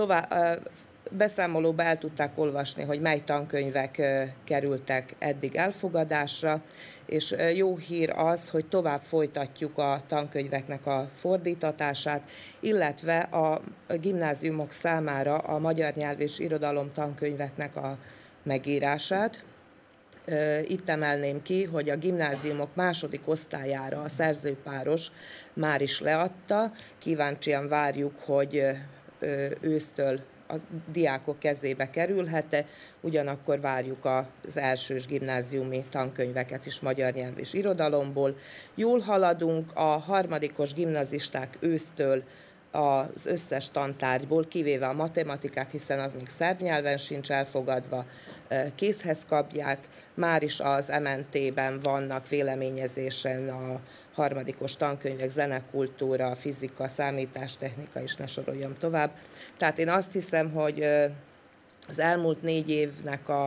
Beszámolóba el tudták olvasni, hogy mely tankönyvek kerültek eddig elfogadásra, és jó hír az, hogy tovább folytatjuk a tankönyveknek a fordítatását, illetve a gimnáziumok számára a magyar nyelv és irodalom tankönyveknek a megírását. Itt emelném ki, hogy a gimnáziumok második osztályára a szerzőpáros már is leadta. Kíváncsian várjuk, hogy ősztől a diákok kezébe kerülhet-e, ugyanakkor várjuk az elsős gimnáziumi tankönyveket is magyar nyelv és irodalomból. Jól haladunk, a harmadikos gimnazisták ősztől az összes tantárgyból, kivéve a matematikát, hiszen az még szerb nyelven sincs elfogadva, készhez kapják. Már is az MNT-ben vannak véleményezésen a harmadikos tankönyvek, zenekultúra, fizika, számítástechnika, és ne soroljam tovább. Tehát én azt hiszem, hogy az elmúlt 4 évnek az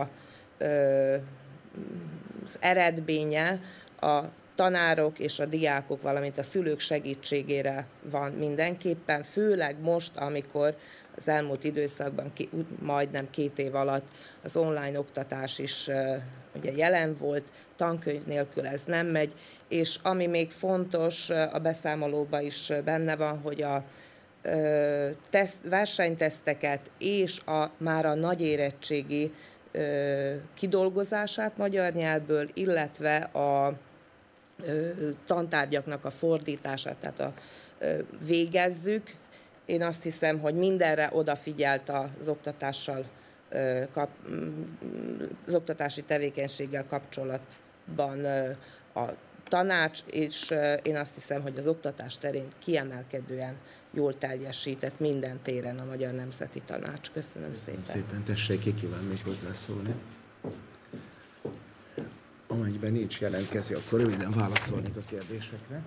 eredménye a tanárok és a diákok, valamint a szülők segítségére van mindenképpen, főleg most, amikor az elmúlt időszakban majdnem 2 év alatt az online oktatás is ugye jelen volt, tankönyv nélkül ez nem megy, és ami még fontos, a beszámolóban is benne van, hogy a versenyteszteket és már a nagy érettségi kidolgozását magyar nyelvből, illetve a tantárgyaknak a fordítását, tehát végezzük. Én azt hiszem, hogy mindenre odafigyelt az oktatási tevékenységgel kapcsolatban a tanács, és én azt hiszem, hogy az oktatás terén kiemelkedően jól teljesített minden téren a Magyar Nemzeti Tanács. Köszönöm szépen. Tessék, ki kíván még hozzászólni? Amennyiben nincs jelentkező, akkor röviden válaszolnék a kérdésekre.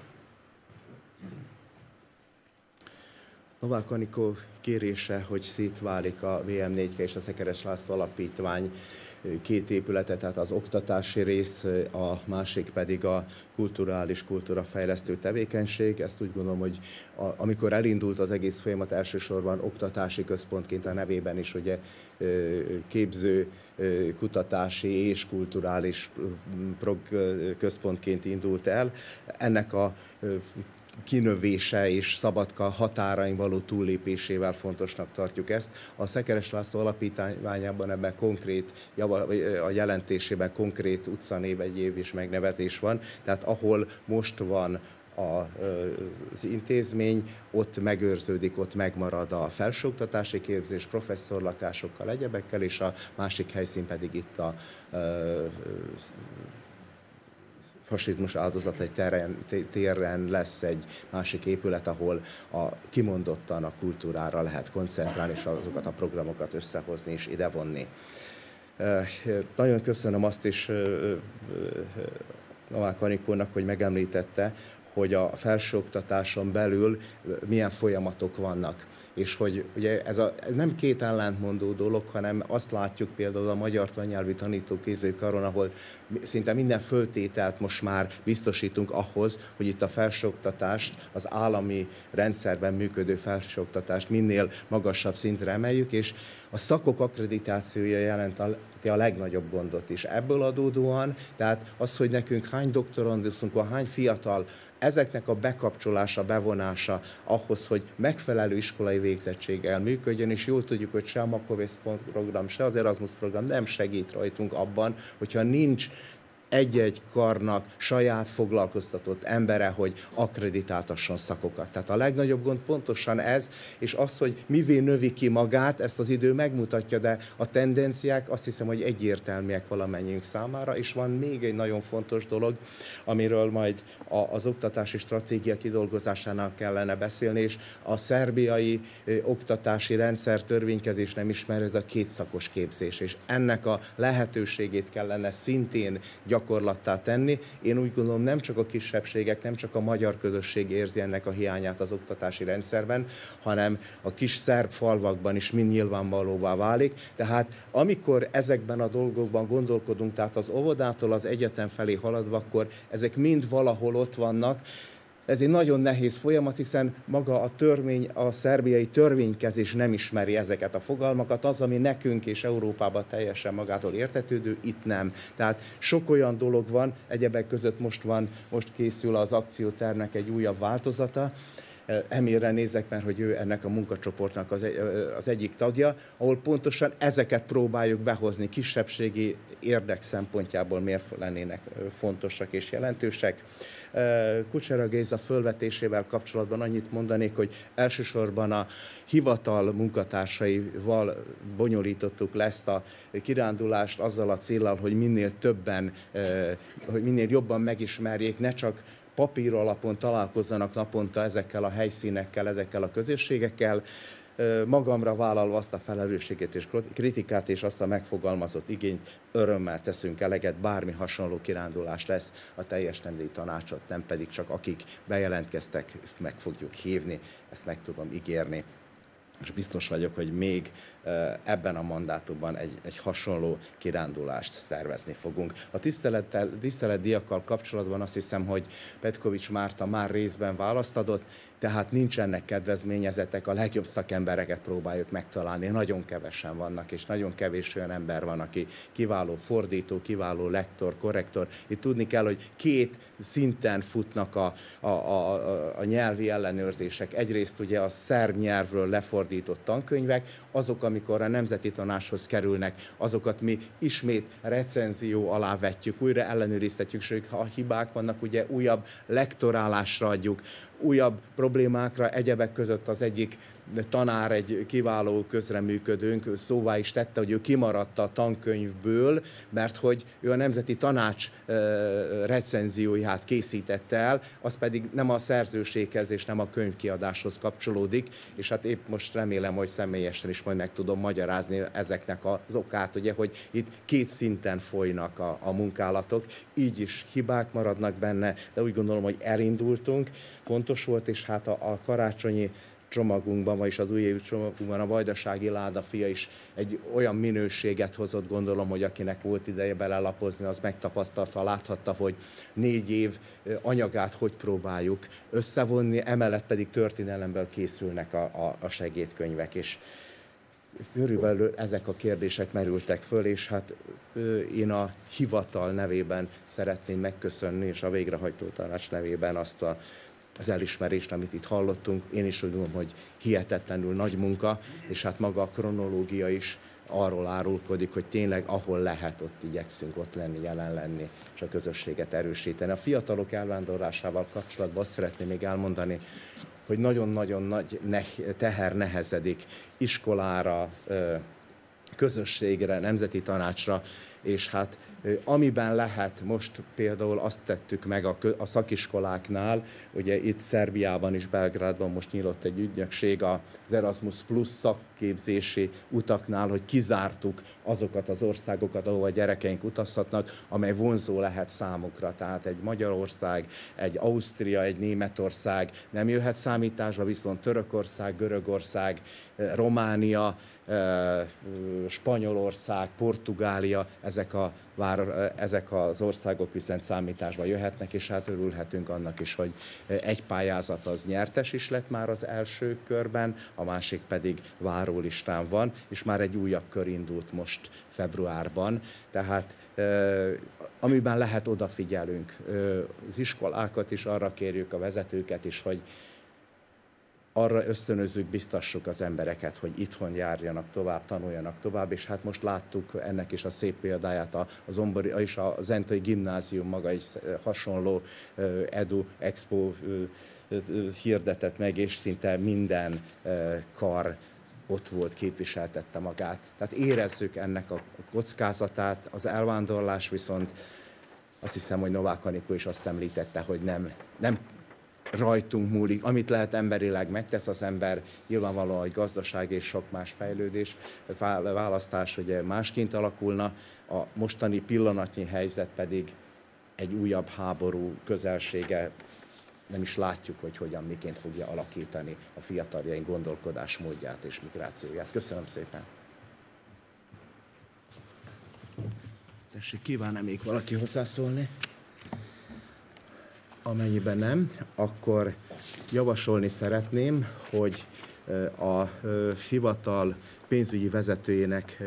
Novák Anikó kérése, hogy szétválik a VM4K és a Szekeres László Alapítvány 2 épülete, tehát az oktatási rész, a másik pedig a kulturafejlesztő tevékenység. Ezt úgy gondolom, hogy amikor elindult az egész folyamat, elsősorban oktatási központként, a nevében is ugye képző, kutatási és kulturális központként indult el. Ennek a kinövése és Szabadka határain való túllépésével fontosnak tartjuk ezt. A Szekeres László Alapítványában ebben konkrét, a jelentésében konkrét utcanév, egyéb és megnevezés van, tehát ahol most van az intézmény, ott megőrződik, ott megmarad a felsőoktatási képzés, professzorlakásokkal, egyebekkel, és a másik helyszín pedig itt a fasizmus áldozatai téren lesz egy másik épület, ahol kimondottan a kultúrára lehet koncentrálni, és azokat a programokat összehozni és idevonni. Nagyon köszönöm azt is Novák Anikónak, hogy megemlítette, hogy a felsőoktatáson belül milyen folyamatok vannak. És hogy ugye ez nem két ellentmondó dolog, hanem azt látjuk például a magyar tannyelvi tanítóképzőkaron, ahol szinte minden föltételt most már biztosítunk ahhoz, hogy itt a felsőoktatást, az állami rendszerben működő felsőoktatást minél magasabb szintre emeljük, és a szakok akkreditációja jelenti a legnagyobb gondot is. Ebből adódóan, tehát az, hogy nekünk hány doktoranduszunk van, hány fiatal, ezeknek a bekapcsolása, bevonása ahhoz, hogy megfelelő iskolai végzettséggel működjön, és jól tudjuk, hogy se a Makovec program, se az Erasmus program nem segít rajtunk abban, hogyha nincs egy-egy karnak saját foglalkoztatott embere, hogy akkreditáltasson szakokat. Tehát a legnagyobb gond pontosan ez, és az, hogy mivé növi ki magát, ezt az idő megmutatja, de a tendenciák azt hiszem, hogy egyértelműek valamennyiünk számára, és van még egy nagyon fontos dolog, amiről majd az oktatási stratégia kidolgozásánál kellene beszélni, és a szerbiai oktatási rendszer törvénykezés nem ismer, ez a kétszakos képzés, és ennek a lehetőségét kellene szintén gyakorlattá tenni. Én úgy gondolom, nem csak a kisebbségek, nem csak a magyar közösség érzi ennek a hiányát az oktatási rendszerben, hanem a kis szerb falvakban is mind nyilvánvalóvá válik. Tehát amikor ezekben a dolgokban gondolkodunk, tehát az óvodától az egyetem felé haladva, akkor ezek mind valahol ott vannak. Ez egy nagyon nehéz folyamat, hiszen maga a szerbiai törvénykezés nem ismeri ezeket a fogalmakat. Az, ami nekünk és Európában teljesen magától értetődő, itt nem. Tehát sok olyan dolog van, egyebek között most készül az akciótervnek egy újabb változata. Emilre nézek, mert hogy ő ennek a munkacsoportnak az egyik tagja, ahol pontosan ezeket próbáljuk behozni, kisebbségi érdek szempontjából miért lennének fontosak és jelentősek. Kucsera Géza fölvetésével kapcsolatban annyit mondanék, hogy elsősorban a hivatal munkatársaival bonyolítottuk le ezt a kirándulást azzal a céllal, hogy minél többen, hogy minél jobban megismerjék, ne csak papír alapon találkozzanak naponta ezekkel a helyszínekkel, ezekkel a közösségekkel, magamra vállalva azt a felelősséget és kritikát és azt a megfogalmazott igényt örömmel teszünk eleget, bármi hasonló kirándulás lesz, a teljes nemzeti tanácsot, nem pedig csak akik bejelentkeztek, meg fogjuk hívni, ezt meg tudom ígérni. És biztos vagyok, hogy még ebben a mandátumban egy hasonló kirándulást szervezni fogunk. A tiszteletdíjakkal kapcsolatban azt hiszem, hogy Petkovics Márta már részben választ adott, tehát nincsenek kedvezményezetek, a legjobb szakembereket próbáljuk megtalálni. Nagyon kevesen vannak, és nagyon kevés olyan ember van, aki kiváló fordító, kiváló lektor, korrektor. Itt tudni kell, hogy két szinten futnak a nyelvi ellenőrzések. Egyrészt ugye a szerb nyelvről lefordított tankönyvek, azok, amikor a Nemzeti Tanácshoz kerülnek, azokat mi ismét recenzió alá vetjük, újra ellenőriztetjük, és ha hibák vannak, ugye újabb lektorálásra adjuk, újabb problémákra, egyebek között az egyik tanár, egy kiváló közreműködőnk szóvá is tette, hogy ő kimaradt a tankönyvből, mert hogy ő a Nemzeti Tanács recenzióját készítette el, az pedig nem a szerzőséghez és nem a könyvkiadáshoz kapcsolódik, és hát épp most remélem, hogy személyesen is majd meg tudom magyarázni ezeknek az okát, ugye, hogy itt két szinten folynak a munkálatok, így is hibák maradnak benne, de úgy gondolom, hogy elindultunk, fontos volt, és hát a karácsonyi csomagunkban, vagyis az újévi csomagunkban a Vajdasági Láda fia is egy olyan minőséget hozott, gondolom, hogy akinek volt ideje belelapozni, az megtapasztalta, láthatta, hogy 4 év anyagát hogy próbáljuk összevonni, emellett pedig történelemből készülnek a segédkönyvek, és körülbelül ezek a kérdések merültek föl, és hát én a hivatal nevében szeretném megköszönni, és a végrehajtó tanács nevében azt az elismerést, amit itt hallottunk. Én is úgy gondolom, hogy hihetetlenül nagy munka, és hát maga a kronológia is arról árulkodik, hogy tényleg ahol lehet, ott igyekszünk ott lenni, jelen lenni, és a közösséget erősíteni. A fiatalok elvándorlásával kapcsolatban azt szeretném még elmondani, hogy nagyon-nagyon nagy teher nehezedik iskolára, közösségre, nemzeti tanácsra, és hát amiben lehet, most például azt tettük meg a szakiskoláknál, ugye itt Szerbiában és Belgrádban most nyílt egy ügynökség az Erasmus Plus szakképzési utaknál, hogy kizártuk azokat az országokat, ahol a gyerekeink utazhatnak, amely vonzó lehet számukra. Tehát egy Magyarország, egy Ausztria, egy Németország nem jöhet számításba, viszont Törökország, Görögország, Románia, Spanyolország, Portugália, ezek az országok viszont számításba jöhetnek, és hát örülhetünk annak is, hogy egy pályázat az nyertes is lett már az első körben, a másik pedig várólistán van, és már egy újabb kör indult most februárban. Tehát amiben lehet, odafigyelünk. Az iskolákat is arra kérjük, a vezetőket is, hogy arra ösztönözzük, biztassuk az embereket, hogy itthon járjanak tovább, tanuljanak tovább, és hát most láttuk ennek is a szép példáját, a Zombori és a Zentai Gimnázium maga is hasonló Edu Expo hirdetett meg, és szinte minden kar ott volt, képviseltette magát. Tehát érezzük ennek a kockázatát, az elvándorlás viszont azt hiszem, hogy Novák Anikó is azt említette, hogy nem rajtunk múlik, amit lehet emberileg megtesz az ember, nyilvánvalóan, hogy gazdaság és sok más fejlődés, választás ugye másként alakulna, a mostani pillanatnyi helyzet pedig egy újabb háború közelsége, nem is látjuk, hogy hogyan, miként fogja alakítani a fiataljaink gondolkodásmódját és migrációját. Köszönöm szépen! Tessék, kíván-e még valaki hozzászólni? Amennyiben nem, akkor javasolni szeretném, hogy a hivatal pénzügyi vezetőjének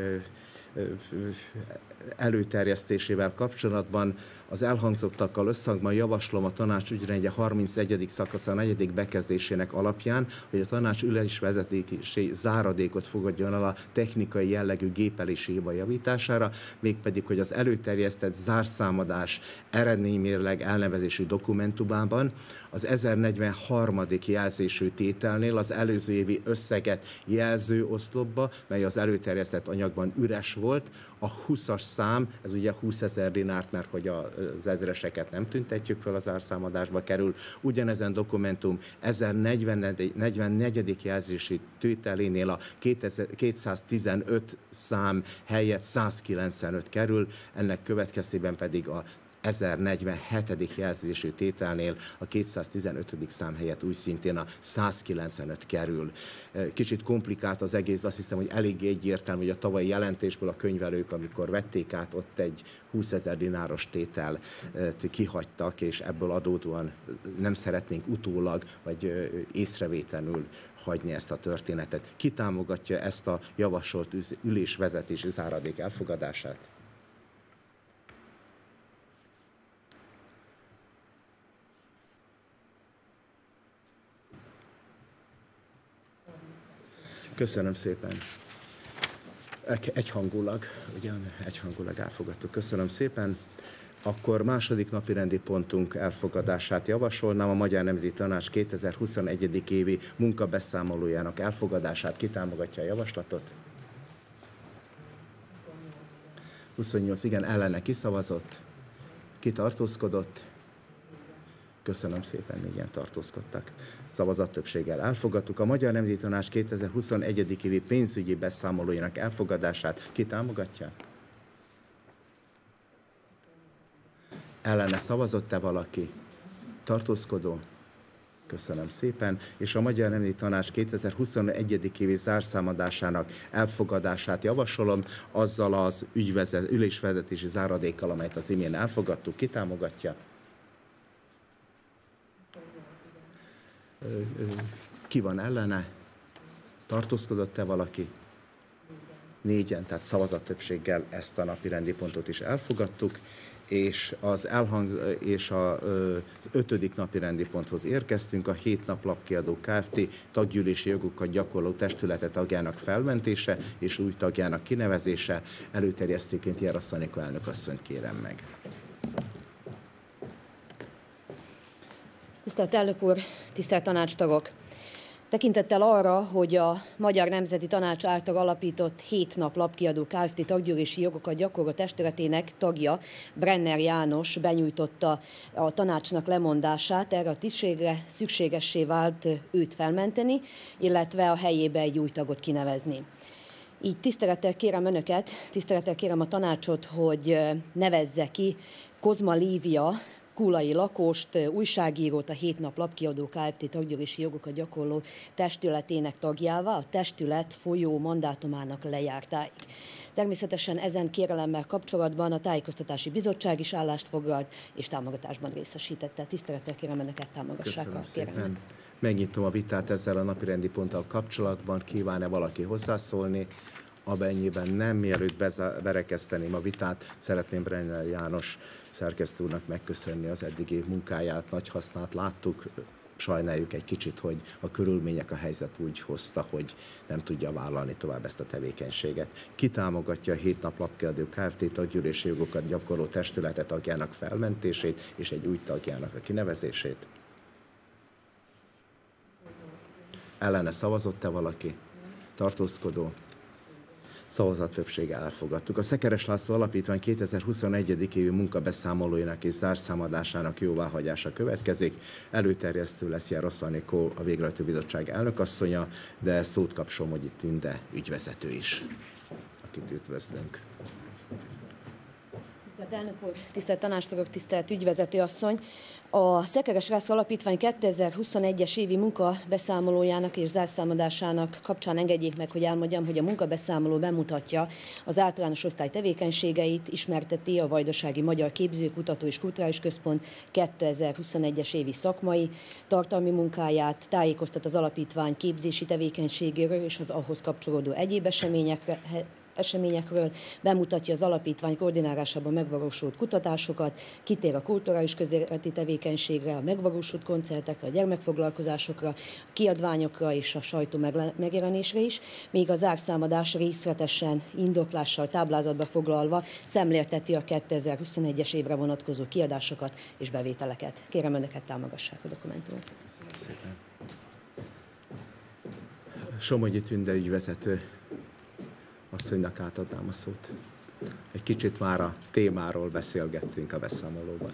előterjesztésével kapcsolatban az elhangzottakkal összhangban javaslom a tanács ügyrendje 31. szakasza 4. bekezdésének alapján, hogy a tanács ülésvezetési záradékot fogadjon el a technikai jellegű gépelési hiba javítására, mégpedig, hogy az előterjesztett zárszámadás eredménymérleg elnevezési dokumentumában az 1043. jelzésű tételnél az előző évi összeget jelző oszlopba, mely az előterjesztett anyagban üres volt, a 20-as szám, ez ugye 20 000 dinárt, mert hogy az ezreseket nem tüntetjük fel, az árszámadásba kerül. Ugyanezen dokumentum 1044. jelzési tételénél a 215 szám helyett 195 kerül, ennek következtében pedig a 1047. jelzésű tételnél a 215. szám helyett úgy szintén a 195 kerül. Kicsit komplikált az egész, de azt hiszem, hogy eléggé egyértelmű, hogy a tavalyi jelentésből a könyvelők, amikor vették át, ott egy 20 000 dináros tételt kihagytak, és ebből adódóan nem szeretnénk utólag, vagy észrevétlenül hagyni ezt a történetet. Ki támogatja ezt a javasolt ülésvezetési záradék elfogadását? Köszönöm szépen. Egyhangulag elfogadtuk. Köszönöm szépen. Akkor második napi rendi pontunk elfogadását javasolnám, a Magyar Nemzeti Tanács 2021. évi munkabeszámolójának elfogadását. Ki támogatja a javaslatot? 28, igen, ellene kiszavazott. Ki tartózkodott? Köszönöm szépen, négyen tartózkodtak. Szavazattöbbséggel elfogadtuk. A Magyar Nemzeti Tanács 2021. évi pénzügyi beszámolójának elfogadását ki támogatja? Ellene szavazott-e valaki? Tartózkodó? Köszönöm szépen. És a Magyar Nemzeti Tanács 2021. évi zárszámadásának elfogadását javasolom, azzal az ülésvezetési záradékkal, amelyet az imént elfogadtuk. Ki támogatja? Ki van ellene? Tartózkodott-e valaki? Négyen, tehát szavazattöbbséggel ezt a napi rendi pontot is elfogadtuk, és az 5. napi rendi ponthoz érkeztünk, a 7 naplapkiadó Kft. Taggyűlési jogokat gyakorló testülete tagjának felmentése és új tagjának kinevezése. Előterjesztőként Járasz Anikó elnökasszonyt kérem meg. Tisztelt elnök úr, tisztelt tanácstagok! Tekintettel arra, hogy a Magyar Nemzeti Tanács által alapított 7 nap lapkiadó Kft. Taggyűlési jogokat gyakorló testületének tagja Brenner János benyújtotta a tanácsnak lemondását, erre a tisztségre szükségessé vált őt felmenteni, illetve a helyébe egy új tagot kinevezni. Így tisztelettel kérem Önöket, tisztelettel kérem a tanácsot, hogy nevezze ki Kozma Lívia kulai lakost, újságírót, a 7 nap lapkiadó Kft. Taggyűlési jogokat gyakorló testületének tagjává, a testület folyó mandátumának lejártáig. Természetesen ezen kérelemmel kapcsolatban a Tájékoztatási Bizottság is állást foglalt és támogatásban részesítette. Tisztelettel kérem Önöket, támogassák a kérelmet. Megnyitom a vitát ezzel a napirendi ponttal kapcsolatban. Kíván-e valaki hozzászólni? Amennyiben nem, mielőtt berekezteném a vitát, szeretném Brenner János szerkesztő úrnak megköszönni az eddigi munkáját, nagy hasznát láttuk. Sajnáljuk egy kicsit, hogy a körülmények, a helyzet úgy hozta, hogy nem tudja vállalni tovább ezt a tevékenységet. Ki támogatja a 7 nap lapkiadó Kft. Taggyűlési jogokat gyakorló testülete tagjának felmentését és egy új tagjának a kinevezését? Ellene szavazott-e valaki? Tartózkodó? Szavazattöbbséggel elfogadtuk. A Szekeres László Alapítvány 2021. évi munkabeszámolójának és zárszámadásának jóváhagyása következik. Előterjesztő lesz Járos Anikó, a Végrehajtó Bizottság elnökasszonya, de szót kap Somogyi Tünde ügyvezető is, akit üdvözlünk. Tisztelt elnök úr, tisztelt tanácstagok, tisztelt ügyvezető asszony! A Szekeres László Alapítvány 2021-es évi munkabeszámolójának és zárszámadásának kapcsán engedjék meg, hogy elmondjam, hogy a munkabeszámoló bemutatja az általános osztály tevékenységeit, ismerteti a Vajdasági Magyar Képző, Kutató és Kulturális Központ 2021-es évi szakmai, tartalmi munkáját, tájékoztat az alapítvány képzési tevékenységéről és az ahhoz kapcsolódó egyéb eseményekről, bemutatja az alapítvány koordinálásában megvalósult kutatásokat, kitér a kulturális közéleti tevékenységre, a megvalósult koncertekre, a gyermekfoglalkozásokra, a kiadványokra és a sajtó megjelenésre is, míg a zárszámadás részletesen indoklással, táblázatba foglalva szemlélteti a 2021-es évre vonatkozó kiadásokat és bevételeket. Kérem Önöket, támogassák a dokumentumot. Szépen. Somogyi Tünde ügyvezető asszonynak átadnám a szót. Egy kicsit már a témáról beszélgettünk a beszámolóban.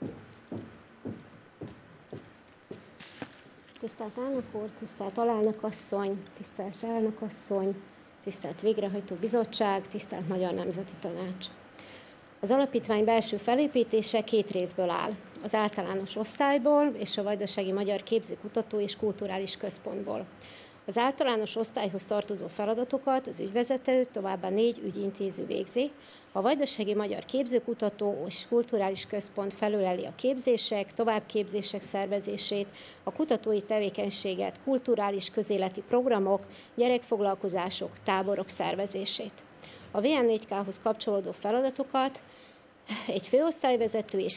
Tisztelt elnök úr, tisztelt alelnök asszony, tisztelt elnök asszony, tisztelt Végrehajtó Bizottság, tisztelt Magyar Nemzeti Tanács. Az alapítvány belső felépítése 2 részből áll. Az általános osztályból és a Vajdasági Magyar Képző, Kutató és Kulturális Központból. Az általános osztályhoz tartozó feladatokat az ügyvezető, továbbá 4 ügyintéző végzi. A Vajdasági Magyar Képzőkutató és Kulturális Központ felüleli a képzések, továbbképzések szervezését, a kutatói tevékenységet, kulturális közéleti programok, gyerekfoglalkozások, táborok szervezését. A VM4K-hoz kapcsolódó feladatokat egy főosztályvezető és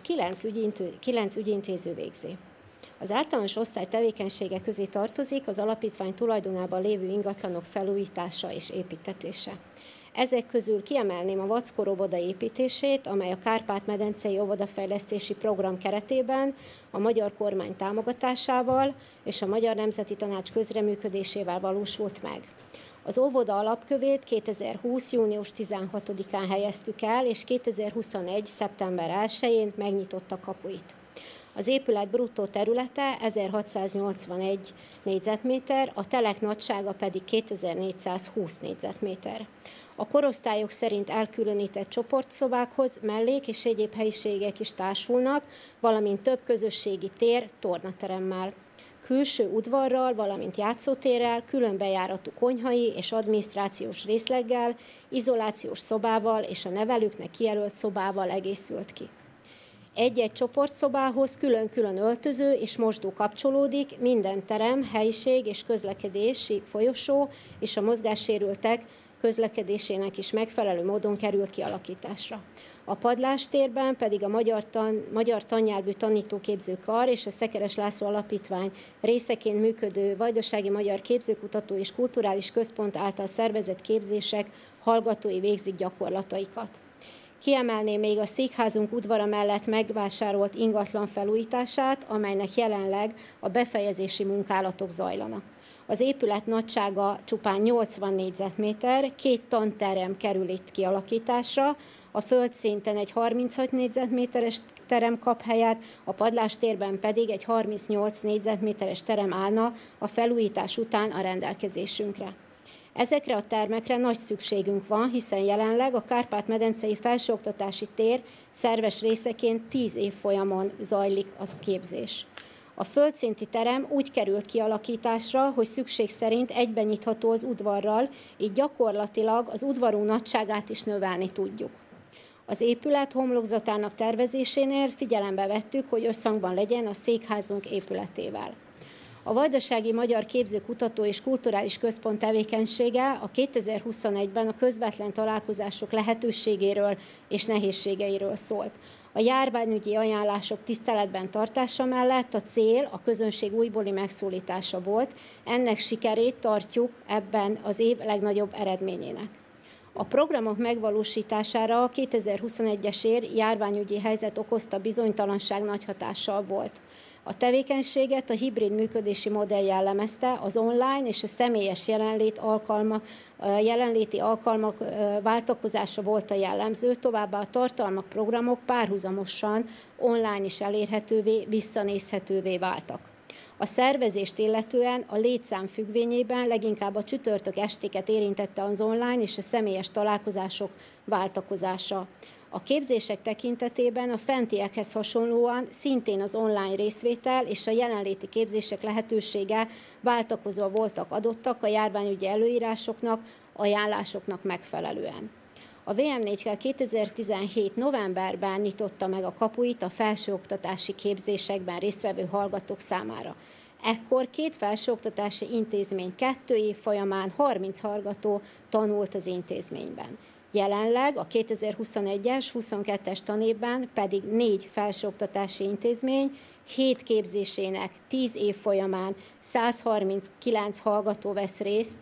9 ügyintéző végzi. Az általános osztály tevékenysége közé tartozik az alapítvány tulajdonában lévő ingatlanok felújítása és építetése. Ezek közül kiemelném a Vackor óvoda építését, amely a Kárpát-medencei óvodafejlesztési program keretében a magyar kormány támogatásával és a Magyar Nemzeti Tanács közreműködésével valósult meg. Az óvoda alapkövét 2020. június 16-án helyeztük el, és 2021. szeptember 1-én megnyitotta kapuit. Az épület bruttó területe 1681 négyzetméter, a telek nagysága pedig 2420 négyzetméter. A korosztályok szerint elkülönített csoportszobákhoz mellék és egyéb helyiségek is társulnak, valamint több közösségi tér tornateremmel. Külső udvarral, valamint játszótérrel, külön bejáratú konyhai és adminisztrációs részleggel, izolációs szobával és a nevelőknek kijelölt szobával egészült ki. Egy-egy csoportszobához külön-külön öltöző és mosdó kapcsolódik, minden terem, helyiség és közlekedési folyosó és a mozgássérültek közlekedésének is megfelelő módon kerül kialakításra. A padlástérben pedig a magyar tannyelvű tanítóképző kar és a Szekeres László Alapítvány részeként működő Vajdasági Magyar Képzőkutató és Kulturális Központ által szervezett képzések hallgatói végzik gyakorlataikat. Kiemelném még a székházunk udvara mellett megvásárolt ingatlan felújítását, amelynek jelenleg a befejezési munkálatok zajlanak. Az épület nagysága csupán 80 négyzetméter, 2 tanterem kerül itt kialakításra, a földszinten egy 36 négyzetméteres terem kap helyet, a padlástérben pedig egy 38 négyzetméteres terem állna a felújítás után a rendelkezésünkre. Ezekre a termekre nagy szükségünk van, hiszen jelenleg a Kárpát-medencei felsőoktatási tér szerves részeként 10 évfolyamon zajlik a képzés. A földszinti terem úgy kerül kialakításra, hogy szükség szerint egyben nyitható az udvarral, így gyakorlatilag az udvarunk nagyságát is növelni tudjuk. Az épület homlokzatának tervezésénél figyelembe vettük, hogy összhangban legyen a székházunk épületével. A Vajdasági Magyar Képző-Kutató és Kulturális Központ tevékenysége a 2021-ben a közvetlen találkozások lehetőségéről és nehézségeiről szólt. A járványügyi ajánlások tiszteletben tartása mellett a cél a közönség újbóli megszólítása volt, ennek sikerét tartjuk ebben az év legnagyobb eredményének. A programok megvalósítására a 2021-es járványügyi helyzet okozta bizonytalanság nagy hatással volt. A tevékenységet a hibrid működési modell jellemezte, az online és a személyes jelenléti alkalmak váltakozása volt a jellemző, továbbá a tartalmak, programok párhuzamosan online is elérhetővé, visszanézhetővé váltak. A szervezést illetően a létszám függvényében leginkább a csütörtök estéket érintette az online és a személyes találkozások váltakozása. A képzések tekintetében a fentiekhez hasonlóan szintén az online részvétel és a jelenléti képzések lehetősége váltakozva voltak adottak a járványügyi előírásoknak, ajánlásoknak megfelelően. A VM4K 2017. novemberben nyitotta meg a kapuit a felsőoktatási képzésekben résztvevő hallgatók számára. Ekkor 2 felsőoktatási intézmény 2 év folyamán 30 hallgató tanult az intézményben. Jelenleg a 2021-es, 22-es tanévben pedig 4 felsőoktatási intézmény 7 képzésének 10 év folyamán 139 hallgató vesz részt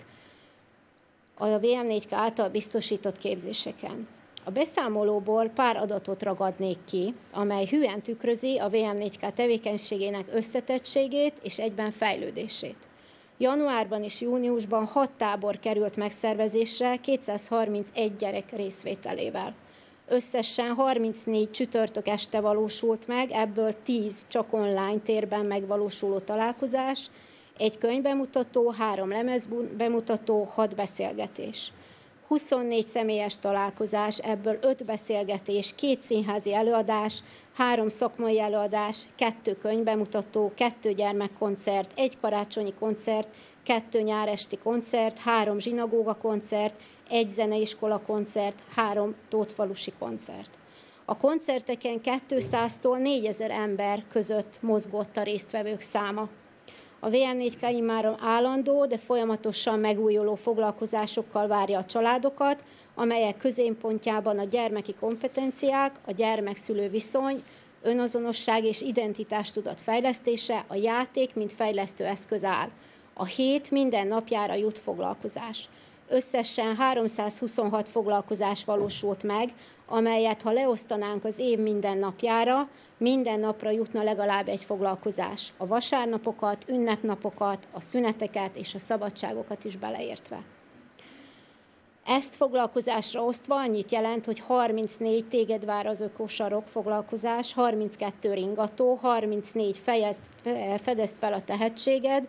a VM4K által biztosított képzéseken. A beszámolóból pár adatot ragadnék ki, amely hűen tükrözi a VM4K tevékenységének összetettségét és egyben fejlődését. Januárban és júniusban 6 tábor került megszervezésre 231 gyerek részvételével. Összesen 34 csütörtök este valósult meg, ebből 10 csak online térben megvalósuló találkozás, 1 könyvbemutató, 3 lemezbemutató, 6 beszélgetés. 24 személyes találkozás, ebből 5 beszélgetés, 2 színházi előadás, 3 szakmai előadás, 2 könyvbemutató, 2 gyermekkoncert, 1 karácsonyi koncert, 2 nyáresti koncert, 3 zsinagóga koncert, 1 zeneiskola koncert, 3 tótfalusi koncert. A koncerteken 200-tól 4000 ember között mozgott a résztvevők száma. A VM4K immáron állandó, de folyamatosan megújuló foglalkozásokkal várja a családokat, amelyek középpontjában a gyermeki kompetenciák, a gyermek-szülő viszony, önazonosság és identitástudat fejlesztése, a játék, mint fejlesztő eszköz áll. A hét minden napjára jut foglalkozás. Összesen 326 foglalkozás valósult meg, amelyet ha leosztanánk az év minden napjára, minden napra jutna legalább egy foglalkozás. A vasárnapokat, ünnepnapokat, a szüneteket és a szabadságokat is beleértve. Ezt foglalkozásra osztva annyit jelent, hogy 34 téged vár az ökosarok foglalkozás, 32 ringató, 34 fedezd fel a tehetséged,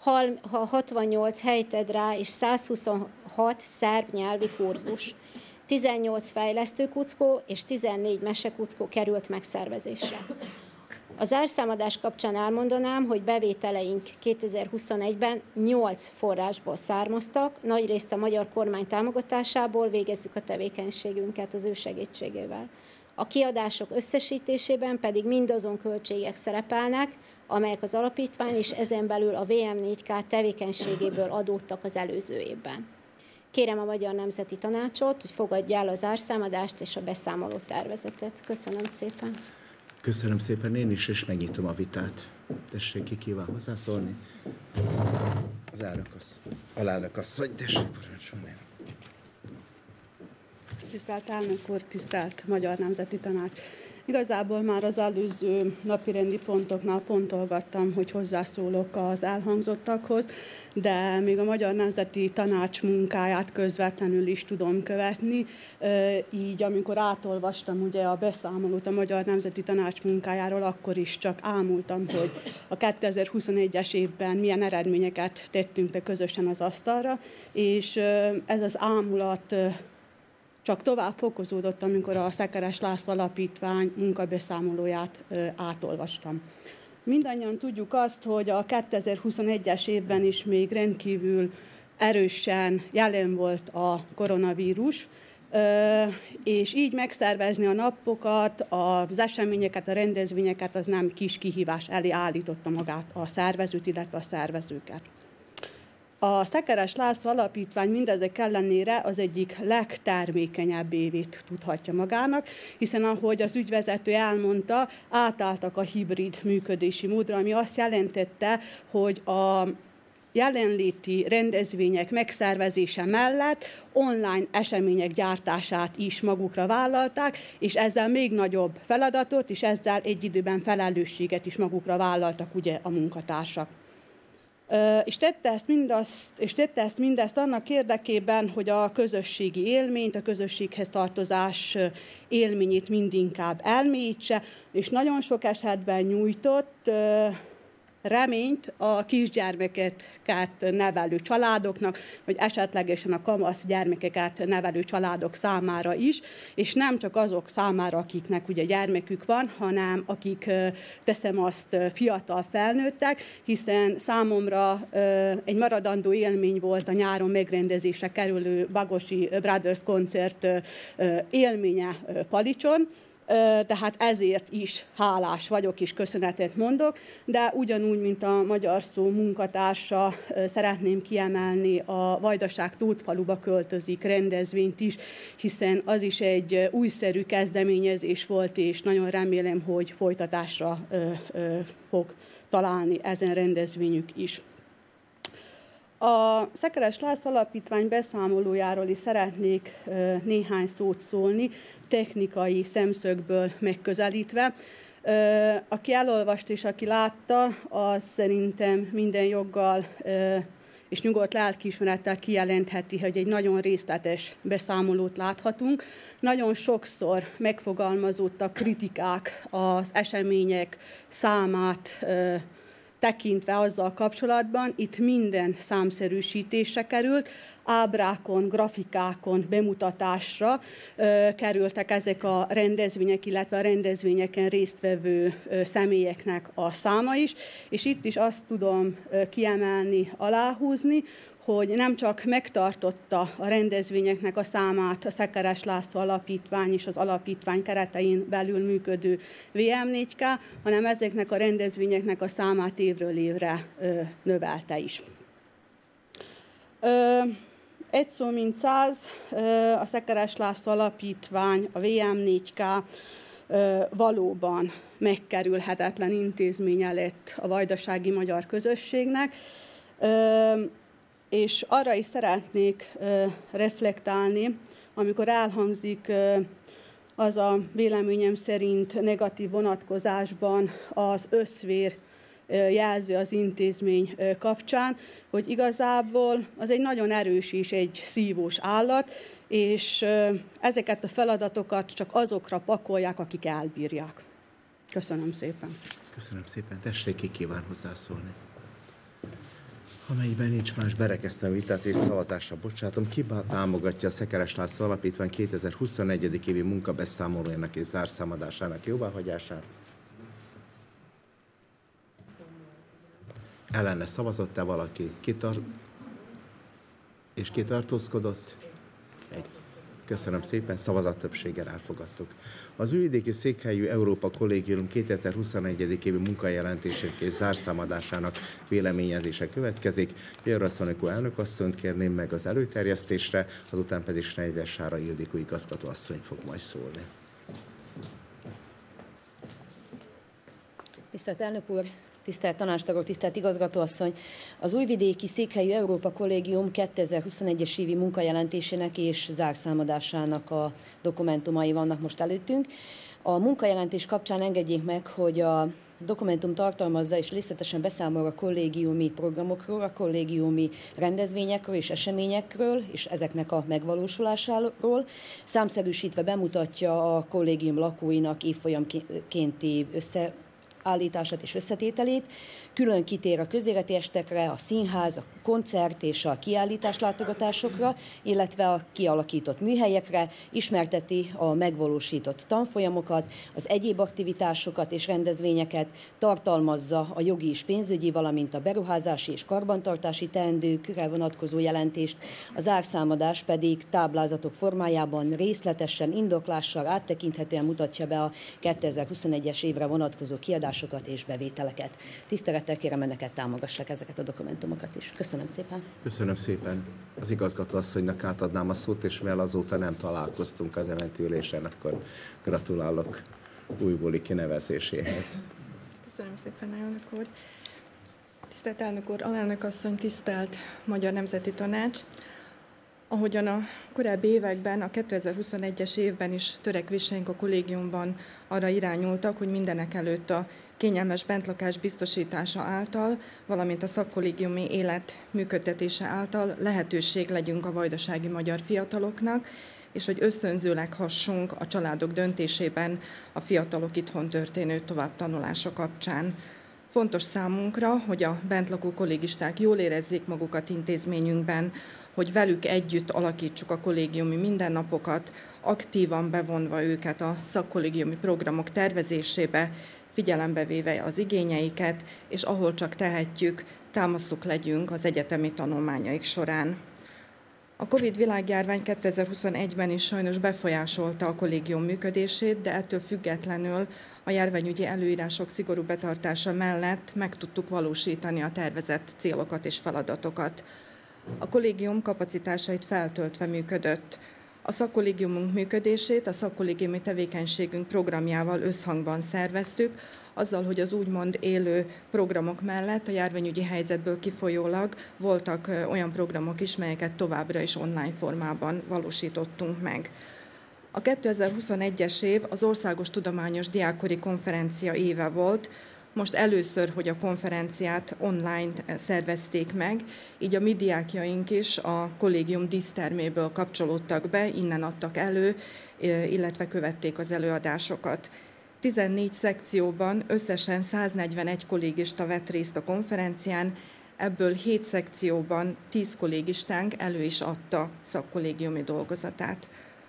68 helyted rá és 126 szerb nyelvi kurzus. 18 fejlesztő kuckó és 14 mesekuckó került megszervezésre. Az zárszámadás kapcsán elmondanám, hogy bevételeink 2021-ben 8 forrásból származtak, nagyrészt a magyar kormány támogatásából végezzük a tevékenységünket az ő segítségével. A kiadások összesítésében pedig mindazon költségek szerepelnek, amelyek az alapítvány és ezen belül a VM4K tevékenységéből adódtak az előző évben. Kérem a Magyar Nemzeti Tanácsot, hogy fogadja el a zárszámadást és a beszámoló tervezetet. Köszönöm szépen. Köszönöm szépen én is, és megnyitom a vitát. Tessék, ki kíván hozzászólni? Az alelnök asszony, tessék parancsolni. Tisztelt elnök úr, tisztelt Magyar Nemzeti Tanács! Igazából már az előző napirendi pontoknál fontolgattam, hogy hozzászólok az elhangzottakhoz, de még a Magyar Nemzeti Tanács munkáját közvetlenül is tudom követni. Így amikor átolvastam ugye a beszámolót a Magyar Nemzeti Tanács munkájáról, akkor is csak ámultam, hogy a 2021-es évben milyen eredményeket tettünk le közösen az asztalra, és ez az ámulat csak tovább fokozódott, amikor a Szekeres László Alapítvány munkabeszámolóját átolvastam. Mindannyian tudjuk azt, hogy a 2021-es évben is még rendkívül erősen jelen volt a koronavírus, és így megszervezni a napokat, az eseményeket, a rendezvényeket, az nem kis kihívás elé állította magát a szervezőt, illetve a szervezőket. A Szekeres László Alapítvány mindezek ellenére az egyik legtermékenyebb évét tudhatja magának, hiszen ahogy az ügyvezető elmondta, átálltak a hibrid működési módra, ami azt jelentette, hogy a jelenléti rendezvények megszervezése mellett online események gyártását is magukra vállalták, és ezzel még nagyobb feladatot, és ezzel egy időben felelősséget is magukra vállaltak ugye a munkatársak. És tette ezt mindezt annak érdekében, hogy a közösségi élményt, a közösséghez tartozás élményét mindinkább elmélyítse, és nagyon sok esetben nyújtott reményt a kisgyermeket nevelő családoknak, vagy esetlegesen a kamasz gyermekeket nevelő családok számára is, és nem csak azok számára, akiknek ugye gyermekük van, hanem akik, teszem azt, fiatal felnőttek, hiszen számomra egy maradandó élmény volt a nyáron megrendezésre kerülő Bagosi Brothers koncert élménye Palicson, tehát ezért is hálás vagyok és köszönetet mondok, de ugyanúgy, mint a Magyar Szó munkatársa, szeretném kiemelni a Vajdaság Tótfaluba költözik rendezvényt is, hiszen az is egy újszerű kezdeményezés volt, és nagyon remélem, hogy folytatásra fog találni ezen rendezvényük is. A Szekeres László Alapítvány beszámolójáról is szeretnék néhány szót szólni, technikai szemszögből megközelítve. Aki elolvasta és aki látta, az szerintem minden joggal és nyugodt lelkiismerettel kijelentheti, hogy egy nagyon részletes beszámolót láthatunk. Nagyon sokszor megfogalmazódtak kritikák az események számát tekintve azzal kapcsolatban, itt minden számszerűsítésre került, ábrákon, grafikákon, bemutatásra kerültek ezek a rendezvények, illetve a rendezvényeken résztvevő személyeknek a száma is, és itt is azt tudom kiemelni, aláhúzni, hogy nem csak megtartotta a rendezvényeknek a számát a Szekeres László Alapítvány és az alapítvány keretein belül működő VM4K, hanem ezeknek a rendezvényeknek a számát évről évre növelte is. Egy szó mint száz, a Szekeres László Alapítvány, a VM4K valóban megkerülhetetlen intézménye lett a vajdasági magyar közösségnek, és arra is szeretnék reflektálni, amikor elhangzik az a véleményem szerint negatív vonatkozásban az összvér jelző az intézmény kapcsán, hogy igazából az egy nagyon erős és egy szívós állat, és ezeket a feladatokat csak azokra pakolják, akik elbírják. Köszönöm szépen. Köszönöm szépen. Tessék, ki kíván hozzászólni. Amelyben nincs más, berekeztem a vitát és szavazásra bocsátom. Ki támogatja a Szekeres László Alapítvány 2021. évi munkabeszámolójának és zárszámadásának jóváhagyását? Ellene szavazott-e valaki? És ki tartózkodott? Egy. Köszönöm szépen, szavazattöbbséggel elfogadtuk. Az Újvidéki Székhelyű Európa Kollégium 2021. évi munkajelentésének és zárszámadásának véleményezése következik. Jörrasszonyko elnökasszonyt kérném meg az előterjesztésre, azután pedig Schneider Sára Ildikó igazgatóasszony fog majd szólni. Tisztelt elnök úr! Tisztelt tanácstagok, tisztelt igazgatóasszony! Az Újvidéki Székhelyű Európa Kollégium 2021-es évi munkajelentésének és zárszámadásának a dokumentumai vannak most előttünk. A munkajelentés kapcsán engedjék meg, hogy a dokumentum tartalmazza és részletesen beszámol a kollégiumi programokról, a kollégiumi rendezvényekről és eseményekről, és ezeknek a megvalósulásáról. Számszerűsítve bemutatja a kollégium lakóinak évfolyamkénti összeállítását és összetételét, külön kitér a közéleti estekre, a színház, a koncert és a kiállítás látogatásokra, illetve a kialakított műhelyekre, ismerteti a megvalósított tanfolyamokat, az egyéb aktivitásokat és rendezvényeket, tartalmazza a jogi és pénzügyi, valamint a beruházási és karbantartási teendőkre vonatkozó jelentést, az zárszámadás pedig táblázatok formájában részletesen, indoklással, áttekinthetően mutatja be a 2021-es évre vonatkozó kiadásokat és bevételeket. Tisztelettel kérem önöket, támogassák ezeket a dokumentumokat is. Köszönöm szépen. Köszönöm szépen. Az igazgatóasszonynak átadnám a szót, és mivel azóta nem találkoztunk az eventi ülésen, akkor gratulálok újbóli kinevezéséhez. Köszönöm szépen, elnök úr. Tisztelt elnök úr, alelnök asszony, tisztelt Magyar Nemzeti Tanács! Ahogyan a korábbi években, a 2021-es évben is törekvéseink a kollégiumban arra irányultak, hogy mindenek előtt a kényelmes bentlakás biztosítása által, valamint a szakkollégiumi élet működtetése által lehetőség legyünk a vajdasági magyar fiataloknak, és hogy ösztönzőleg hassunk a családok döntésében a fiatalok itthon történő továbbtanulása kapcsán. Fontos számunkra, hogy a bentlakó kollégisták jól érezzék magukat intézményünkben, hogy velük együtt alakítsuk a kollégiumi mindennapokat, aktívan bevonva őket a szakkollégiumi programok tervezésébe, figyelembe véve az igényeiket, és ahol csak tehetjük, támaszuk legyünk az egyetemi tanulmányaik során. A Covid világjárvány 2021-ben is sajnos befolyásolta a kollégium működését, de ettől függetlenül a járványügyi előírások szigorú betartása mellett meg tudtuk valósítani a tervezett célokat és feladatokat. A kollégium kapacitásait feltöltve működött. A szakkollégiumunk működését a szakkollégiumi tevékenységünk programjával összhangban szerveztük, azzal, hogy az úgymond élő programok mellett a járványügyi helyzetből kifolyólag voltak olyan programok is, melyeket továbbra is online formában valósítottunk meg. A 2021-es év az Országos Tudományos Diákkori Konferencia éve volt. Most először, hogy a konferenciát online szervezték meg, így a mi diákjaink is a kollégium díszterméből kapcsolódtak be, innen adtak elő, illetve követték az előadásokat. 14 szekcióban összesen 141 kollégista vett részt a konferencián, ebből 7 szekcióban 10 kollégistánk elő is adta szakkollégiumi dolgozatát.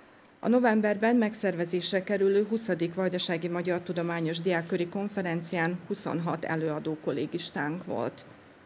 A novemberben megszervezésre kerülő 20. Vajdasági Magyar Tudományos Diákköri Konferencián 26 előadó kollégistánk volt.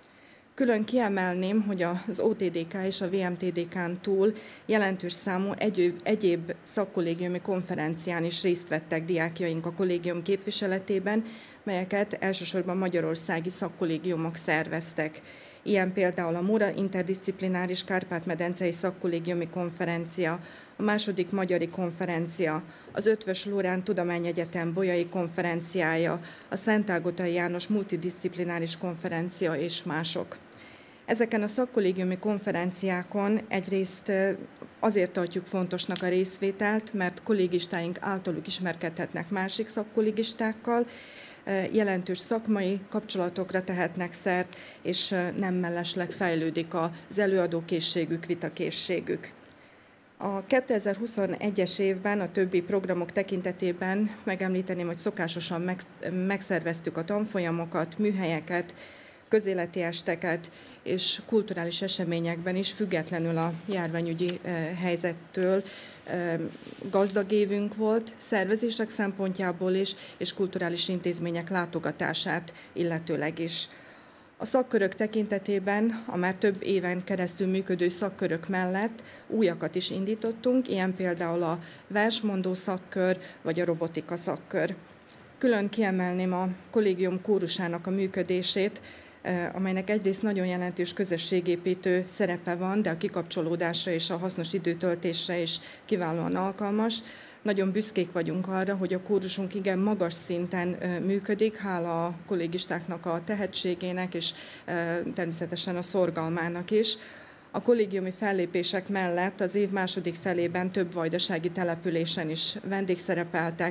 Külön kiemelném, hogy az OTDK és a VMTDK-n túl jelentős számú egyéb szakkollégiumi konferencián is részt vettek diákjaink a kollégium képviseletében, melyeket elsősorban magyarországi szakkollégiumok szerveztek. Ilyen például a MORA Interdisziplináris Kárpát-medencei Szakkollégiumi Konferencia, a második Magyari Konferencia, az Ötvös Loránd Tudományegyetem Bolyai Konferenciája, a Szentágotai János Multidisziplináris Konferencia és mások. Ezeken a szakkollégiumi konferenciákon egyrészt azért tartjuk fontosnak a részvételt, mert kollégistáink általuk ismerkedhetnek másik szakkollégistákkal, jelentős szakmai kapcsolatokra tehetnek szert, és nem mellesleg fejlődik az előadókészségük, vitakészségük. A 2021-es évben a többi programok tekintetében megemlíteném, hogy szokásosan megszerveztük a tanfolyamokat, műhelyeket, közéleti esteket és kulturális eseményekben is, függetlenül a járványügyi helyzettől gazdag évünk volt, szervezések szempontjából is, és kulturális intézmények látogatását illetőleg is. A szakkörök tekintetében a már több éven keresztül működő szakkörök mellett újakat is indítottunk, ilyen például a versmondó szakkör vagy a robotika szakkör. Külön kiemelném a kollégium kórusának a működését, amelynek egyrészt nagyon jelentős közösségépítő szerepe van, de a kikapcsolódásra és a hasznos időtöltésre is kiválóan alkalmas. Nagyon büszkék vagyunk arra, hogy a kórusunk igen magas szinten működik, hála a kollégistáknak a tehetségének és természetesen a szorgalmának is. A kollégiumi fellépések mellett az év második felében több vajdasági településen is vendégszerepeltek,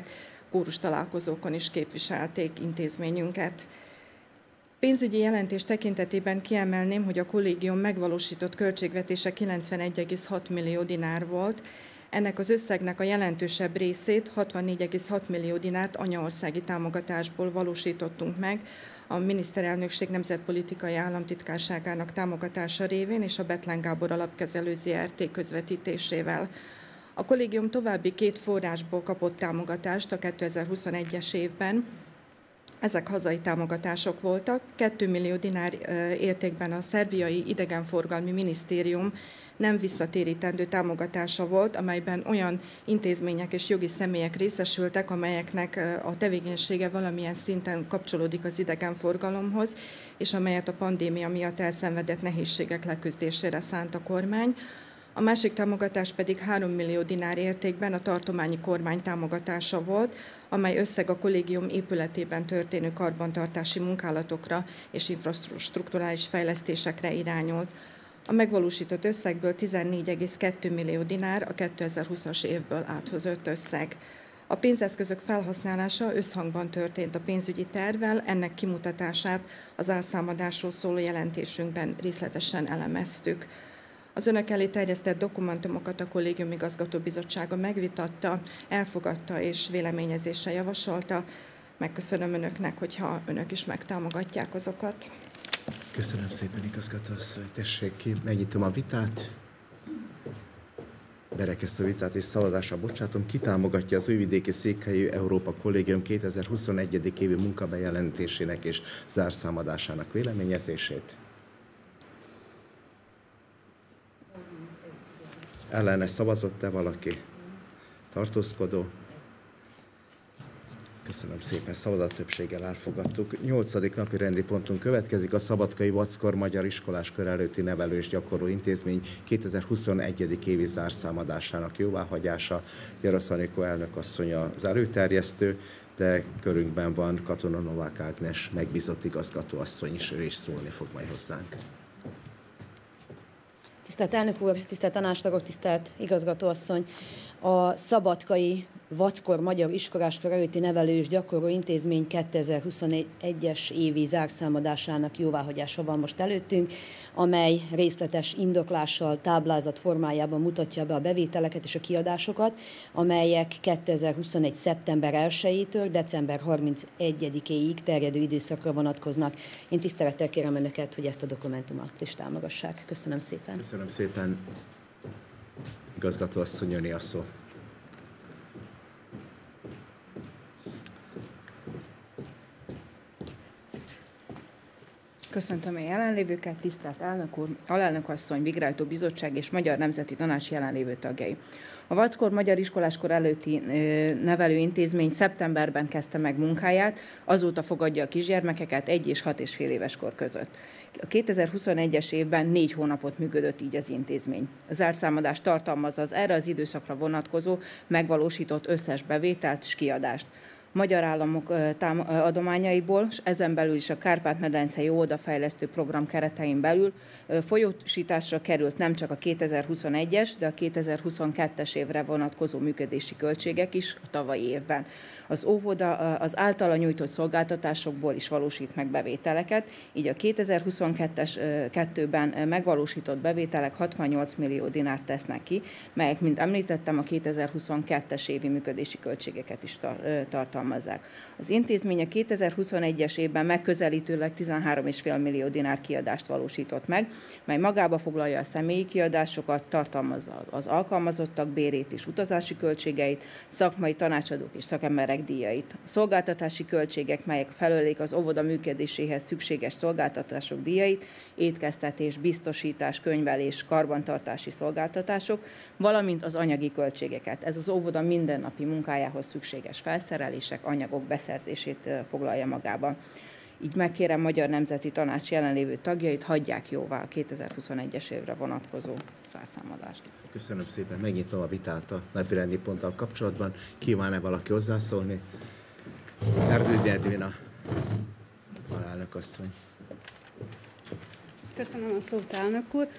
kórus találkozókon is képviselték intézményünket. Pénzügyi jelentés tekintetében kiemelném, hogy a kollégium megvalósított költségvetése 91,6 millió dinár volt. Ennek az összegnek a jelentősebb részét, 64,6 millió dinárt anyaországi támogatásból valósítottunk meg, a miniszterelnökség nemzetpolitikai államtitkárságának támogatása révén és a Bethlen Gábor Alapkezelő Zrt. Közvetítésével. A kollégium további 2 forrásból kapott támogatást a 2021-es évben. Ezek hazai támogatások voltak. 2 millió dinár értékben a szerbiai idegenforgalmi minisztérium nem visszatérítendő támogatása volt, amelyben olyan intézmények és jogi személyek részesültek, amelyeknek a tevékenysége valamilyen szinten kapcsolódik az idegenforgalomhoz, és amelyet a pandémia miatt elszenvedett nehézségek leküzdésére szánt a kormány. A másik támogatás pedig 3 millió dinár értékben a tartományi kormány támogatása volt, amely összeg a kollégium épületében történő karbantartási munkálatokra és infrastrukturális fejlesztésekre irányult. A megvalósított összegből 14,2 millió dinár a 2020-as évből áthozott összeg. A pénzeszközök felhasználása összhangban történt a pénzügyi tervvel, ennek kimutatását az árszámadásról szóló jelentésünkben részletesen elemeztük. Az önök elé terjesztett dokumentumokat a Kollégium Igazgatóbizottsága megvitatta, elfogadta és véleményezésre javasolta. Megköszönöm önöknek, hogyha önök is megtámogatják azokat. Köszönöm szépen, igazgató asszony. Tessék ki, megnyitom a vitát. Berekeztem a vitát és szavazásra bocsátom. Ki támogatja az Újvidéki Székhelyű Európa Kollégium 2021. évi munkabejelentésének és zárszámadásának véleményezését? Ellene szavazott-e valaki? Tartózkodó? Köszönöm szépen, szavazattöbbséggel elfogadtuk. 8. napi rendi pontunk következik, a Szabadkai Vackor Magyar Iskoláskör előtti nevelő és gyakorló intézmény 2021. évi zárszámadásának jóváhagyása. Jaroszlanikó elnök asszony az előterjesztő, de körünkben van Katona Novák Ágnes megbízott igazgatóasszony is, ő is szólni fog majd hozzánk. Tisztelt elnök úr, tisztelt tanácstagok, tisztelt igazgatóasszony! A Szabadkai Vackor Magyar Iskoláskör előtti nevelő és gyakorló intézmény 2021-es évi zárszámadásának jóváhagyása van most előttünk, amely részletes indoklással, táblázat formájában mutatja be a bevételeket és a kiadásokat, amelyek 2021. szeptember 1-től december 31-éig terjedő időszakra vonatkoznak. Én tisztelettel kérem önöket, hogy ezt a dokumentumot is támogassák. Köszönöm szépen. Köszönöm szépen. Igazgató asszony, öné a szó. Köszöntöm a jelenlévőket, tisztelt elnök úr, alelnök asszony, végrehajtó bizottság és Magyar Nemzeti Tanács jelenlévő tagjai. A Vackor Magyar Iskoláskor előtti nevelőintézmény szeptemberben kezdte meg munkáját, azóta fogadja a kisgyermekeket 1 és 6 és fél éves kor között. A 2021-es évben 4 hónapot működött így az intézmény. A zárszámadás tartalmazza az erre az időszakra vonatkozó megvalósított összes bevételt és kiadást. Magyar államok adományaiból, és ezen belül is a Kárpát-medencei óvodafejlesztő program keretein belül folyósításra került nem csak a 2021-es, de a 2022-es évre vonatkozó működési költségek is a tavalyi évben. Az óvoda az általa nyújtott szolgáltatásokból is valósít meg bevételeket, így a 2022-ben megvalósított bevételek 68 millió dinárt tesznek ki, melyek, mint említettem, a 2022-es évi működési költségeket is tartalmazzák. Az intézmény a 2021-es évben megközelítőleg 13,5 millió dinár kiadást valósított meg, mely magába foglalja a személyi kiadásokat, tartalmazza az alkalmazottak bérét és utazási költségeit, szakmai tanácsadók és szakemberek díjait. A szolgáltatási költségek, melyek felölik az óvoda működéséhez szükséges szolgáltatások díjait, étkeztetés, biztosítás, könyvelés, karbantartási szolgáltatások, valamint az anyagi költségeket. Ez az óvoda mindennapi munkájához szükséges felszerelések, anyagok beszerzését foglalja magába. Így megkérem Magyar Nemzeti Tanács jelenlévő tagjait, hagyják jóvá a 2021-es évre vonatkozó zárszámadást. Köszönöm szépen, megnyitom a vitát a napirendi ponttal kapcsolatban. Kíván-e valaki hozzászólni? Erdődy Edvina, alelnök asszony. Köszönöm a szót, elnök úr.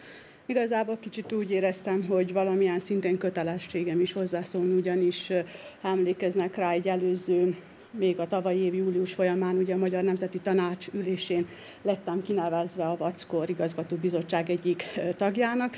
Igazából kicsit úgy éreztem, hogy valamilyen szintén kötelességem is hozzászólni, ugyanis emlékeznek rá egy előző, még a tavalyi év július folyamán, ugye a Magyar Nemzeti Tanács ülésén lettem kinevezve a Vackor igazgatóbizottság egyik tagjának.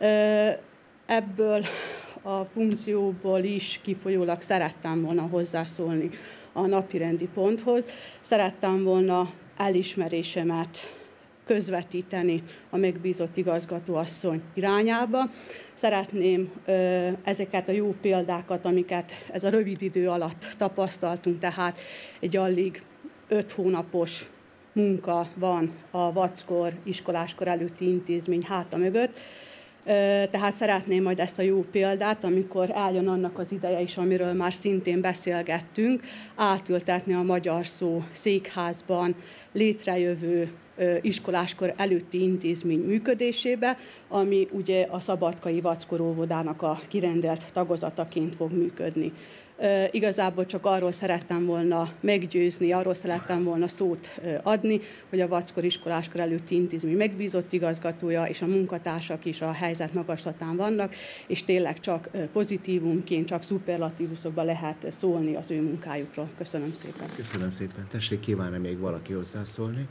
Ebből a funkcióból is kifolyólag szerettem volna hozzászólni a napirendi ponthoz. Szerettem volna elismerésemet közvetíteni a megbízott igazgatóasszony irányába. Szeretném ezeket a jó példákat, amiket ez a rövid idő alatt tapasztaltunk, tehát egy alig 5 hónapos munka van a Vackor iskoláskor előtti intézmény háta mögött. Tehát szeretném majd ezt a jó példát, amikor eljön annak az ideje is, amiről már szintén beszélgettünk, átültetni a Magyar Szó székházban létrejövő iskoláskor előtti intézmény működésébe, ami ugye a Szabadkai Vackor óvodának a kirendelt tagozataként fog működni. Igazából csak arról szerettem volna meggyőzni, arról szerettem volna szót adni, hogy a Vackor iskoláskor előtti intézmény megbízott igazgatója és a munkatársak is a helyzet magaslatán vannak, és tényleg csak pozitívumként, csak szuperlatívuszokban lehet szólni az ő munkájukról. Köszönöm szépen. Köszönöm szépen. Tessék, kíván-e még valaki hozzászólni?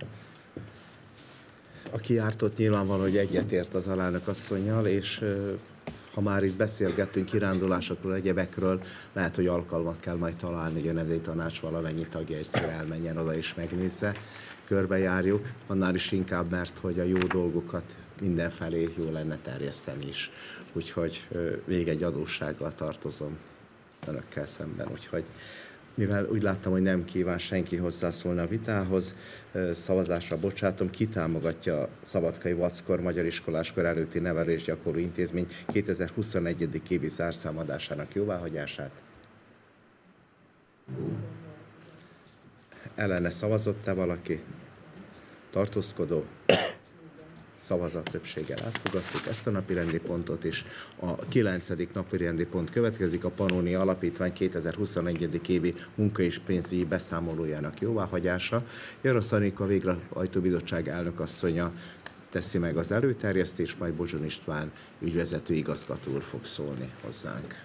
Aki jártott, nyilvánvaló, hogy egyetért az alelnök asszonnyal, és ha már itt beszélgettünk kirándulásokról, egyebekről, lehet, hogy alkalmat kell majd találni, hogy a Nemzeti Tanács valamennyi tagja egyszer elmenjen oda és megnézze, körbejárjuk, annál is inkább, mert hogy a jó dolgokat mindenfelé jó lenne terjeszteni is. Úgyhogy még egy adóssággal tartozom önökkel szemben, úgyhogy mivel úgy láttam, hogy nem kíván senki hozzászólni a vitához, szavazásra bocsátom, ki támogatja a Szabadkai Vackor Magyar Iskoláskor előtti nevelésgyakorló intézmény 2021. évi zárszámadásának jóváhagyását? Ellene szavazott-e valaki? Tartózkodó? Szavazat többséggel elfogadtuk ezt a napirendi pontot is. A 9. napirendi pont következik, a Pannónia Alapítvány 2021. évi munka- és pénzügyi beszámolójának jóváhagyása. Jarosz Anika, Végrehajtó Bizottság elnökasszonya teszi meg az előterjesztést, majd Bozson István ügyvezető igazgató úr fog szólni hozzánk.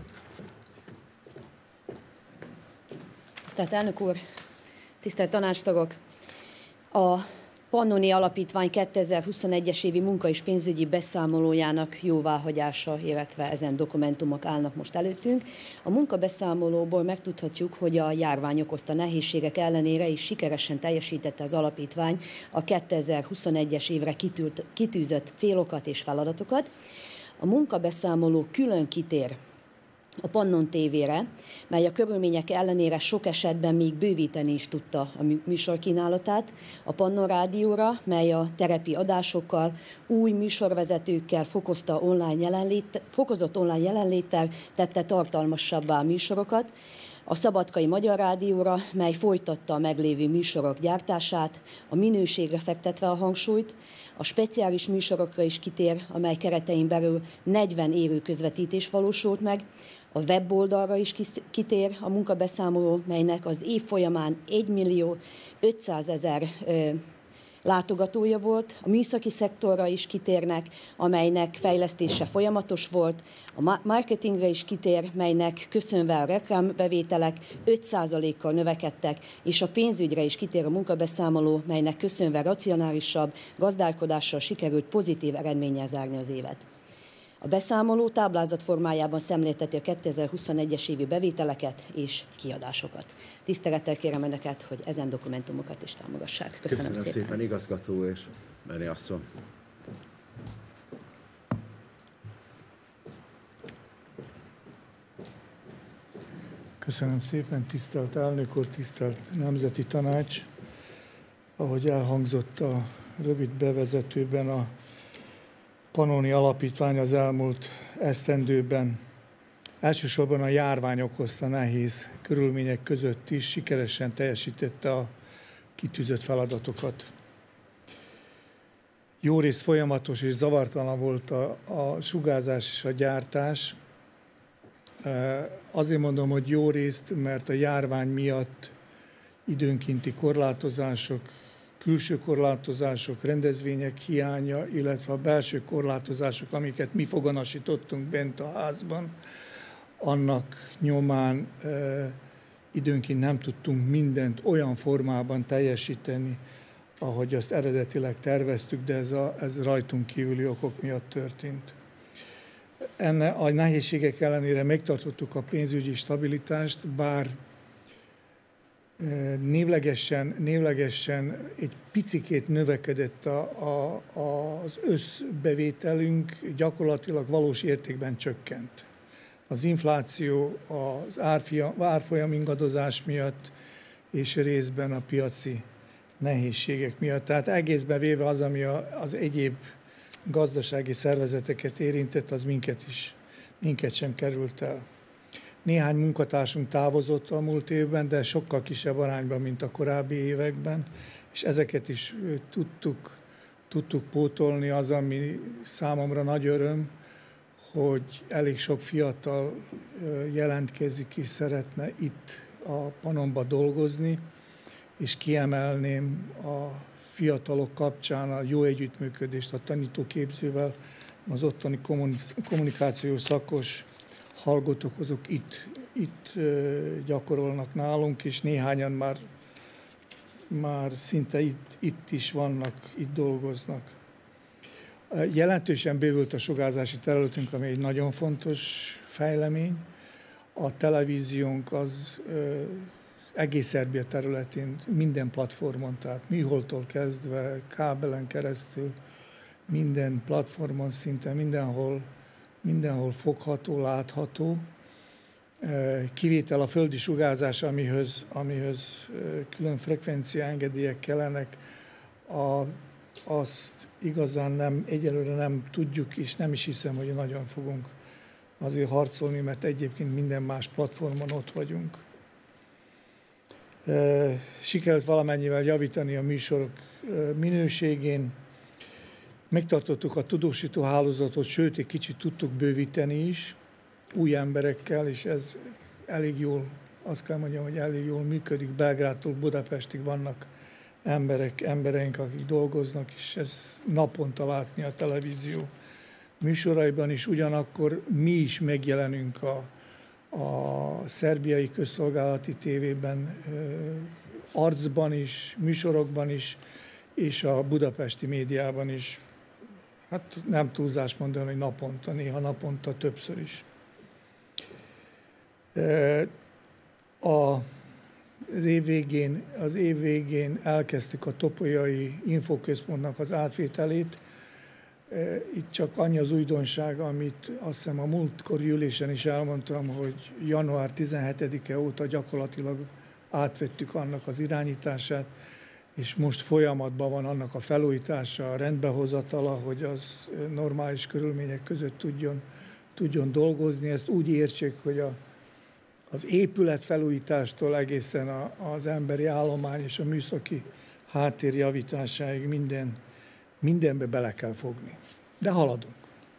Tisztelt elnök úr, tisztelt tanácstagok! A Pannónia Alapítvány 2021-es évi munka- és pénzügyi beszámolójának jóváhagyása, illetve ezen dokumentumok állnak most előttünk. A munkabeszámolóból megtudhatjuk, hogy a járvány okozta nehézségek ellenére is sikeresen teljesítette az alapítvány a 2021-es évre kitűzött célokat és feladatokat. A munkabeszámoló külön kitér a Pannon TV-re, mely a körülmények ellenére sok esetben még bővíteni is tudta a műsorkínálatát, a Pannon Rádióra, mely a terepi adásokkal, új műsorvezetőkkel fokozott online jelenléttel tette tartalmasabbá a műsorokat, a Szabadkai Magyar Rádióra, mely folytatta a meglévő műsorok gyártását, a minőségre fektetve a hangsúlyt, a speciális műsorokra is kitér, amely keretein belül 40 élő közvetítés valósult meg, a weboldalra is kitér a munkabeszámoló, melynek az év folyamán 1.500.000 látogatója volt, a műszaki szektorra is kitérnek, amelynek fejlesztése folyamatos volt, a marketingre is kitér, melynek köszönve a reklámbevételek 5%-kal növekedtek, és a pénzügyre is kitér a munkabeszámoló, melynek köszönve racionálisabb gazdálkodással sikerült pozitív eredménnyel zárni az évet. A beszámoló táblázat formájában szemlélteti a 2021-es évi bevételeket és kiadásokat. Tisztelettel kérem önöket, hogy ezen dokumentumokat is támogassák. Köszönöm szépen, igazgató és Benni asszony. Köszönöm szépen, tisztelt elnök úr, tisztelt Nemzeti Tanács. Ahogy elhangzott a rövid bevezetőben, a Pannónia Alapítvány az elmúlt esztendőben elsősorban a járvány okozta nehéz körülmények között is sikeresen teljesítette a kitűzött feladatokat. Jórészt folyamatos és zavartalan volt a sugárzás és a gyártás. Azért mondom, hogy jórészt, mert a járvány miatt időnkénti korlátozások, külső korlátozások, rendezvények hiánya, illetve a belső korlátozások, amiket mi foganasítottunk bent a házban, annak nyomán időnként nem tudtunk mindent olyan formában teljesíteni, ahogy azt eredetileg terveztük, de ez rajtunk kívüli okok miatt történt. A nehézségek ellenére megtartottuk a pénzügyi stabilitást, bár névlegesen egy picikét növekedett az összbevételünk, gyakorlatilag valós értékben csökkent. Az infláció, az árfolyam ingadozás miatt és részben a piaci nehézségek miatt. Tehát egészben véve az, ami az egyéb gazdasági szervezeteket érintett, az minket sem került el. Néhány munkatársunk távozott a múlt évben, de sokkal kisebb arányban, mint a korábbi években, és ezeket is tudtuk pótolni. Az, ami számomra nagy öröm, hogy elég sok fiatal jelentkezik és szeretne itt a Panonba dolgozni, és kiemelném a fiatalok kapcsán a jó együttműködést a tanítóképzővel, az ottani kommunikációs szakos hallgatók azok itt gyakorolnak nálunk, és néhányan már szinte itt is vannak, itt dolgoznak. Jelentősen bővült a sugárzási területünk, ami egy nagyon fontos fejlemény. A televíziónk az egész Szerbia területén, minden platformon, tehát műholdtól kezdve, kábelen keresztül, minden platformon szinte mindenhol fogható, látható. Kivétel a földi sugárzás, amihez külön frekvenciaengedélyek kellenek, azt igazán egyelőre nem tudjuk, és nem is hiszem, hogy nagyon fogunk azért harcolni, mert egyébként minden más platformon ott vagyunk. Sikerült valamennyivel javítani a műsorok minőségén, megtartottuk a tudósító hálózatot, sőt, egy kicsit tudtuk bővíteni is új emberekkel, és ez elég jól, azt kell mondjam, hogy elég jól működik. Belgrádtól Budapestig vannak embereink, akik dolgoznak, és ez naponta látni a televízió műsoraiban is. Ugyanakkor mi is megjelenünk a szerbiai közszolgálati tévében, arcban is, műsorokban is, és a budapesti médiában is. Hát nem túlzás mondani, hogy naponta, néha naponta többször is. Az év végén elkezdtük a Topolyai Infoközpontnak az átvételét. Itt csak annyi az újdonság, amit azt hiszem a múltkori ülésen is elmondtam, hogy január 17-e óta gyakorlatilag átvettük annak az irányítását, és most folyamatban van annak a felújítása, a rendbehozatala, hogy az normális körülmények között tudjon dolgozni. Ezt úgy értsék, hogy az épület felújítástól egészen az emberi állomány és a műszaki háttér javításáig mindenbe bele kell fogni. De haladunk.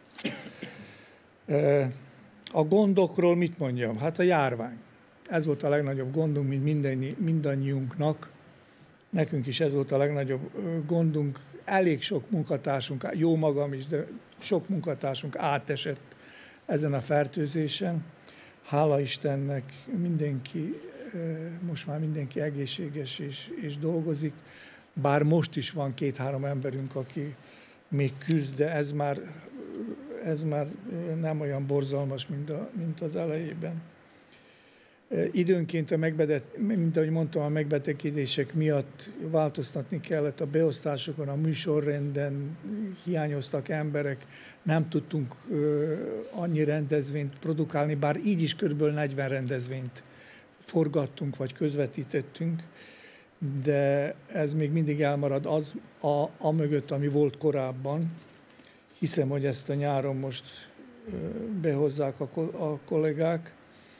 A gondokról mit mondjam? Hát a járvány. Ez volt a legnagyobb gondunk, mint mindannyiunknak. Nekünk is ez volt a legnagyobb gondunk. Elég sok munkatársunk, jó magam is, de sok munkatársunk átesett ezen a fertőzésen. Hála Istennek most már mindenki egészséges és dolgozik. Bár most is van 2-3 emberünk, aki még küzd, de ez már nem olyan borzalmas, mint az elejében. Időnként mint ahogy mondtam, a megbetegedések miatt változtatni kellett a beosztásokon, a műsorrenden, hiányoztak emberek, nem tudtunk annyi rendezvényt produkálni, bár így is kb. 40 rendezvényt forgattunk vagy közvetítettünk, de ez még mindig elmarad a mögött, ami volt korábban. Hiszem, hogy ezt a nyáron most behozzák a kollégák.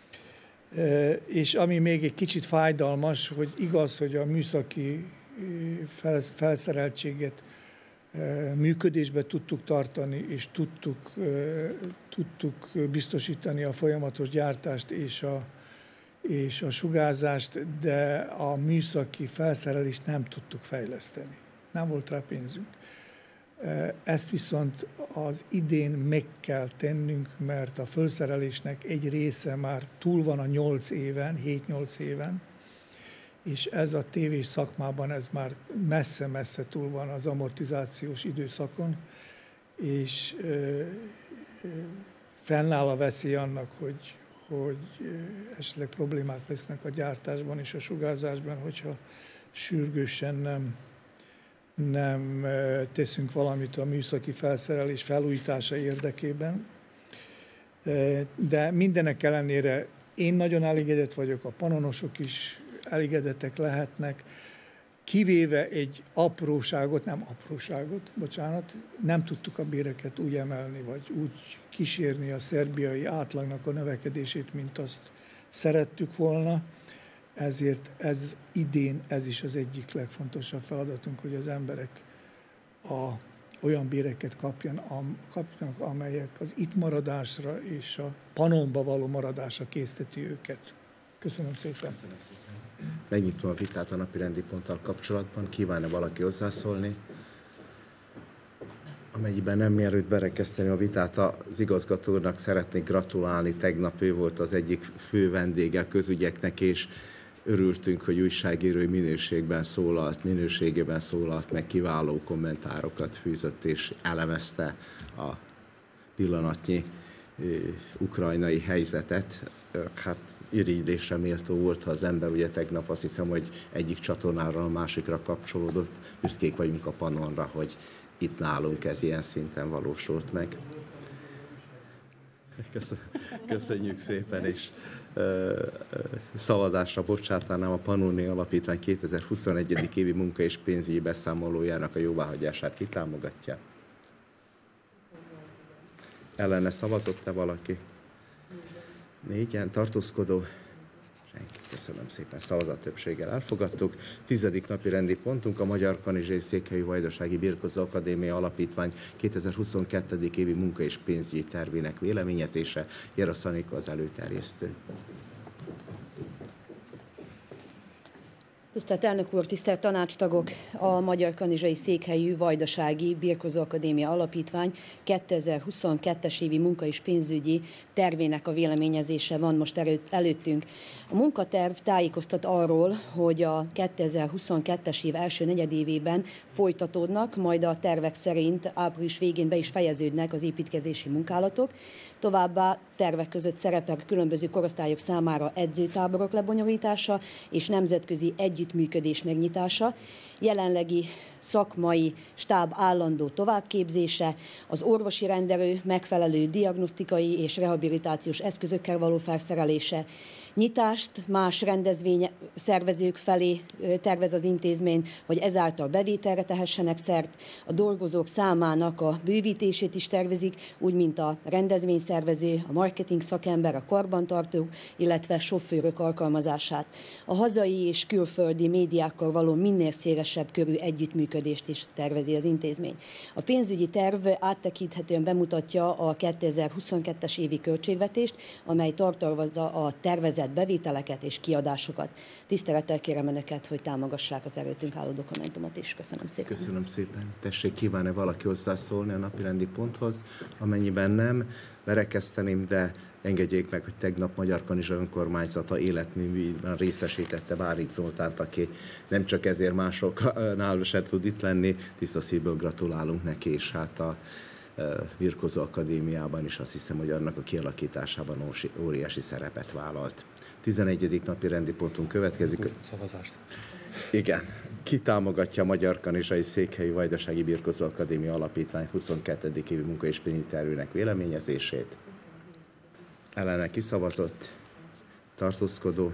És ami még egy kicsit fájdalmas, hogy igaz, hogy a műszaki felszereltséget működésbe tudtuk tartani, és tudtuk biztosítani a folyamatos gyártást és a sugárzást, de a műszaki felszerelést nem tudtuk fejleszteni. Nem volt rá pénzünk. Ezt viszont az idén meg kell tennünk, mert a felszerelésnek egy része már túl van a 8 éven, 7-8 éven, és ez a tévés szakmában ez már messze-messze túl van az amortizációs időszakon, és fennáll a veszély annak, hogy esetleg problémák lesznek a gyártásban és a sugárzásban, hogyha sürgősen nem teszünk valamit a műszaki felszerelés felújítása érdekében. De mindenek ellenére én nagyon elégedett vagyok, a panonosok is elégedettek lehetnek, kivéve egy apróságot, nem tudtuk a béreket úgy emelni, vagy úgy kísérni a szerbiai átlagnak a növekedését, mint azt szerettük volna. Ezért idén ez is az egyik legfontosabb feladatunk, hogy az emberek olyan béreket kapjanak, amelyek az itt maradásra és a panonba való maradásra készteti őket. Köszönöm szépen. Megnyitom a vitát a napirendi ponttal kapcsolatban. Kíván-e valaki hozzászólni? Amennyiben nem, mielőtt berekezteni a vitát, az igazgatónak szeretnék gratulálni. Tegnap ő volt az egyik fő vendége közügyeknek, és örültünk, hogy újságírói minőségében szólalt meg, kiváló kommentárokat fűzött és elemezte a pillanatnyi ukrajnai helyzetet. Hát irigylésre méltó volt, ha az ember ugye tegnap azt hiszem, hogy egyik csatornára a másikra kapcsolódott. Büszkék vagyunk a Panonra, hogy itt nálunk ez ilyen szinten valósult meg. Köszönjük szépen, és szavazásra bocsátanám a Pannoni Alapítvány 2021. évi munka- és pénzügyi beszámolójának a jóváhagyását. Ki támogatja? Ellene szavazott-e valaki? 4-en tartózkodó. Senki. Köszönöm szépen. Szavazattöbbséggel elfogadtuk. 10. napi rendi pontunk a Magyar Kanizsai Székhelyű Vajdasági Birkózó Akadémia Alapítvány 2022. évi munka- és pénzügyi tervének véleményezése. Járosz Anikó az előterjesztő. Tisztelt elnök úr, tisztelt tanácstagok! A Magyar Kanizsai Székhelyű Vajdasági Birkózó Akadémia Alapítvány 2022-es évi munka- és pénzügyi tervének a véleményezése van most előttünk. A munkaterv tájékoztat arról, hogy a 2022-es év első negyedévében folytatódnak, majd a tervek szerint április végén be is fejeződnek az építkezési munkálatok. Továbbá tervek között szerepel különböző korosztályok számára edzőtáborok lebonyolítása és nemzetközi együttműködés megnyitása, jelenlegi szakmai stáb állandó továbbképzése, az orvosi rendelő megfelelő diagnosztikai és rehabilitációs eszközökkel való felszerelése, nyitást más rendezvényszervezők felé tervez az intézmény, hogy ezáltal bevételre tehessenek szert, a dolgozók számának a bővítését is tervezik, úgy, mint a rendezvényszervező, a marketing szakember, a karbantartók, illetve sofőrök alkalmazását. A hazai és külföldi médiákkal való minél szélesebb körű együttműködést is tervezi az intézmény. A pénzügyi terv áttekinthetően bemutatja a 2022-es évi költségvetést, amely tartalmazza a tervezett bevételeket és kiadásokat. Tisztelettel kérem Önöket, hogy támogassák az előttünk álló dokumentumot is. Köszönöm szépen. Köszönöm szépen. Tessék, kíván-e valaki hozzászólni a napirendi ponthoz? Amennyiben nem, berekezteném, de engedjék meg, hogy tegnap Magyar Kanizsa Önkormányzata életművében részesítette Bárigy Zoltánt, aki nem csak ezért másoknál se tud itt lenni. Tiszta szívből gratulálunk neki, és hát a Birkózó Akadémiában is azt hiszem, hogy annak a kialakításában óriási szerepet vállalt. 11. napi rendi pontunk következik. Szavazást. Igen. Ki támogatja a Magyar Kanizsai Székhelyű Vajdasági Birkózó Akadémia Alapítvány 22. évi munka- és pénzügyi tervének véleményezését? Ellene kiszavazott? Tartózkodó?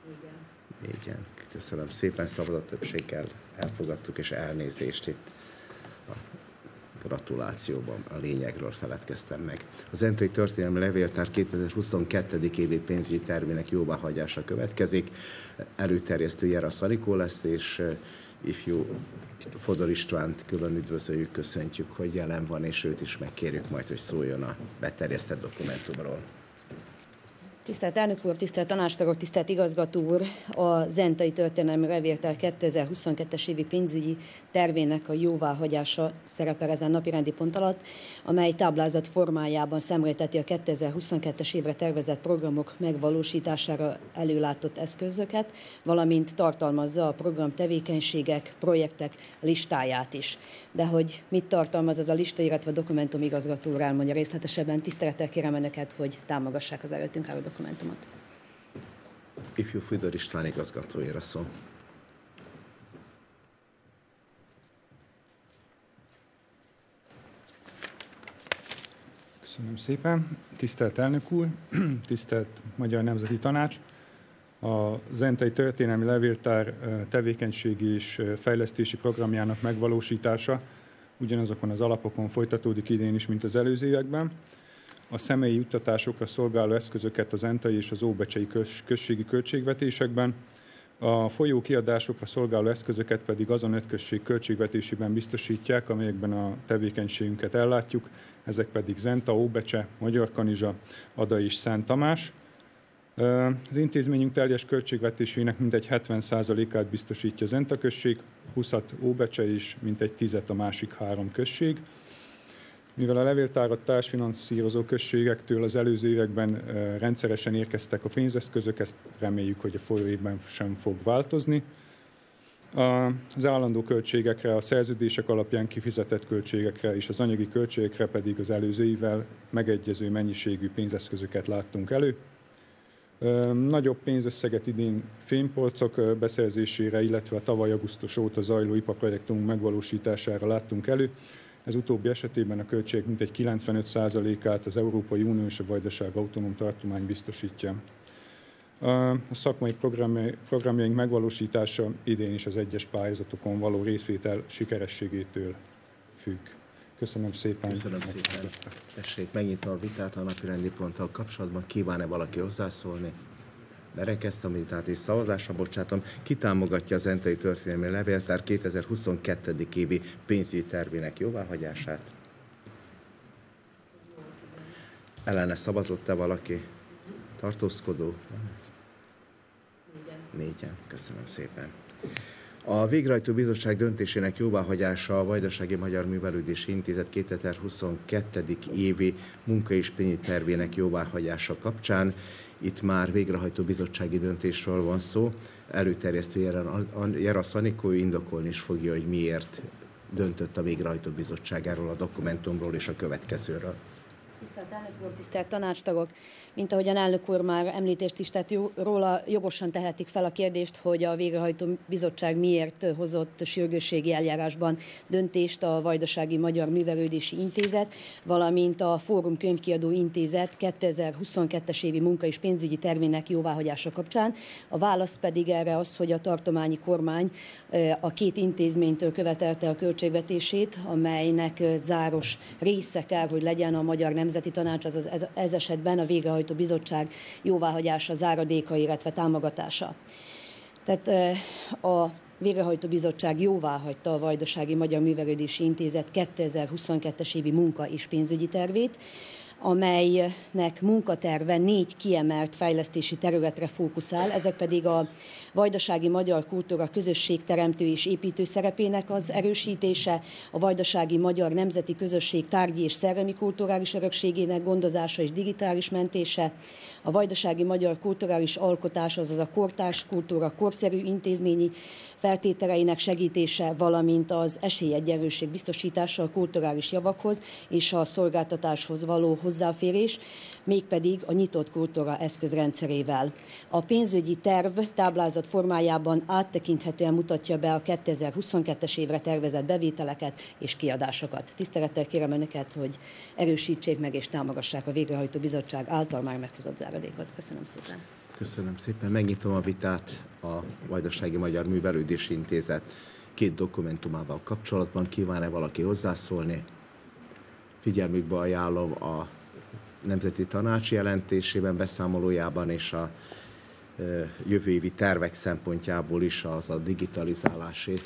4-en. Köszönöm szépen, szavazattöbbséggel elfogadtuk, és elnézést itt a gratulációban a lényegről feledkeztem meg. Az Zentai Történelmi Levéltár 2022. évi pénzügyi tervének jóváhagyása következik. Előterjesztő Járosz Anikó lesz, és ifjú Fodor Istvánt külön üdvözöljük, köszöntjük, hogy jelen van, és őt is megkérjük majd, hogy szóljon a beterjesztett dokumentumról. Tisztelt elnök úr, tisztelt tanácstagok, tisztelt igazgató úr! A Zentai Történelmi Levéltár 2022-es évi pénzügyi tervének a jóváhagyása szerepel ezen napirendi pont alatt, amely táblázat formájában szemlélteti a 2022-es évre tervezett programok megvalósítására előlátott eszközöket, valamint tartalmazza a program tevékenységek, projektek listáját is. De hogy mit tartalmaz ez a lista, illetve a dokumentum, igazgató úr elmondja részletesebben. Tisztelettel kérem önöket, hogy támogassák az előttünk álló dokumentumot. Ifjú Fűdör István igazgatójára szó. Köszönöm szépen. Tisztelt elnök úr, tisztelt Magyar Nemzeti Tanács! A Zentai Történelmi Levéltár tevékenységi és fejlesztési programjának megvalósítása ugyanazokon az alapokon folytatódik idén is, mint az előző években. A személyi juttatásokra szolgáló eszközöket a zentai és az óbecsei községi költségvetésekben, a folyó kiadásokra szolgáló eszközöket pedig azon 5 község költségvetésében biztosítják, amelyekben a tevékenységünket ellátjuk, ezek pedig Zenta, Óbecse, Magyarkanizsa, Ada és Szent Tamás. Az intézményünk teljes költségvetésének mintegy 70%-át biztosítja Zenta község, 20-at Óbecse és mintegy 10-et a másik 3 község. Mivel a levéltárat társfinanszírozó községektől az előző években rendszeresen érkeztek a pénzeszközök, ezt reméljük, hogy a folyó évben sem fog változni. Az állandó költségekre, a szerződések alapján kifizetett költségekre és az anyagi költségekre pedig az előző évvel megegyező mennyiségű pénzeszközöket láttunk elő. Nagyobb pénzösszeget idén fémpolcok beszerzésére, illetve a tavaly augusztus óta zajló IPA projektunk megvalósítására láttunk elő. Ez utóbbi esetében a költségek mintegy 95%-át az Európai Unió és a Vajdaság Autonóm Tartomány biztosítja. A szakmai programjaink megvalósítása idén is az egyes pályázatokon való részvétel sikerességétől függ. Köszönöm szépen. Köszönöm szépen. Tessék, megnyitom a vitát a napirendi ponttal kapcsolatban. Kíván-e valaki hozzászólni? Berekeztem a vitát és szavazásra bocsátom. Ki támogatja a Zentai Történelmi Levéltár 2022. évi pénzügyi tervének jóváhagyását? Ellene szavazott-e valaki? Tartózkodó? Négyen. Köszönöm szépen. A Végrehajtó Bizottság döntésének jóváhagyása a Vajdasági Magyar Művelődési Intézet 2022. évi munka- és pénzügyi tervének jóváhagyása kapcsán. Itt már végrehajtó bizottsági döntésről van szó. Előterjesztő Jarasz Anikó indokolni is fogja, hogy miért döntött a végrehajtó bizottság erről a dokumentumról és a következőről. Tisztelt elnök úr, tisztelt tanácstagok! Mint ahogyan elnök úr már említést is tett, róla jogosan tehetik fel a kérdést, hogy a végrehajtó bizottság miért hozott sürgősségi eljárásban döntést a Vajdasági Magyar Művelődési Intézet, valamint a Fórum Könyvkiadó Intézet 2022-es évi munka- és pénzügyi tervének jóváhagyása kapcsán. A válasz pedig erre az, hogy a tartományi kormány a 2 intézménytől követelte a költségvetését, amelynek záros része kell, hogy legyen a Magyar Nemzeti Tanács, azaz ez esetben a végrehajtó bizottság jóváhagyása, záradéka, illetve támogatása. Tehát a végrehajtó bizottság jóváhagyta a Vajdasági Magyar Művelődési Intézet 2022-es évi munka- és pénzügyi tervét, amelynek munkaterve 4 kiemelt fejlesztési területre fókuszál, ezek pedig a vajdasági magyar kultúra közösség teremtő és építő szerepének az erősítése, a vajdasági magyar nemzeti közösség tárgyi és szellemi kulturális örökségének gondozása és digitális mentése, a vajdasági magyar kulturális alkotás, azaz a kortárs kultúra korszerű intézményi feltételeinek segítése, valamint az esélyegyenlőség biztosítása a kulturális javakhoz és a szolgáltatáshoz való hozzáférés, mégpedig a nyitott kultúra eszközrendszerével. A pénzügyi terv táblázat formájában áttekinthetően mutatja be a 2022-es évre tervezett bevételeket és kiadásokat. Tisztelettel kérem önöket, hogy erősítsék meg és támogassák a végrehajtó bizottság által már meghozott záradékot. Köszönöm szépen. Köszönöm szépen. Megnyitom a vitát a Vajdasági Magyar Művelődési Intézet 2 dokumentumával kapcsolatban. Kíván-e valaki hozzászólni? Figyelmükbe ajánlom a Nemzeti Tanács jelentésében, beszámolójában és a jövő évi tervek szempontjából is az a digitalizálási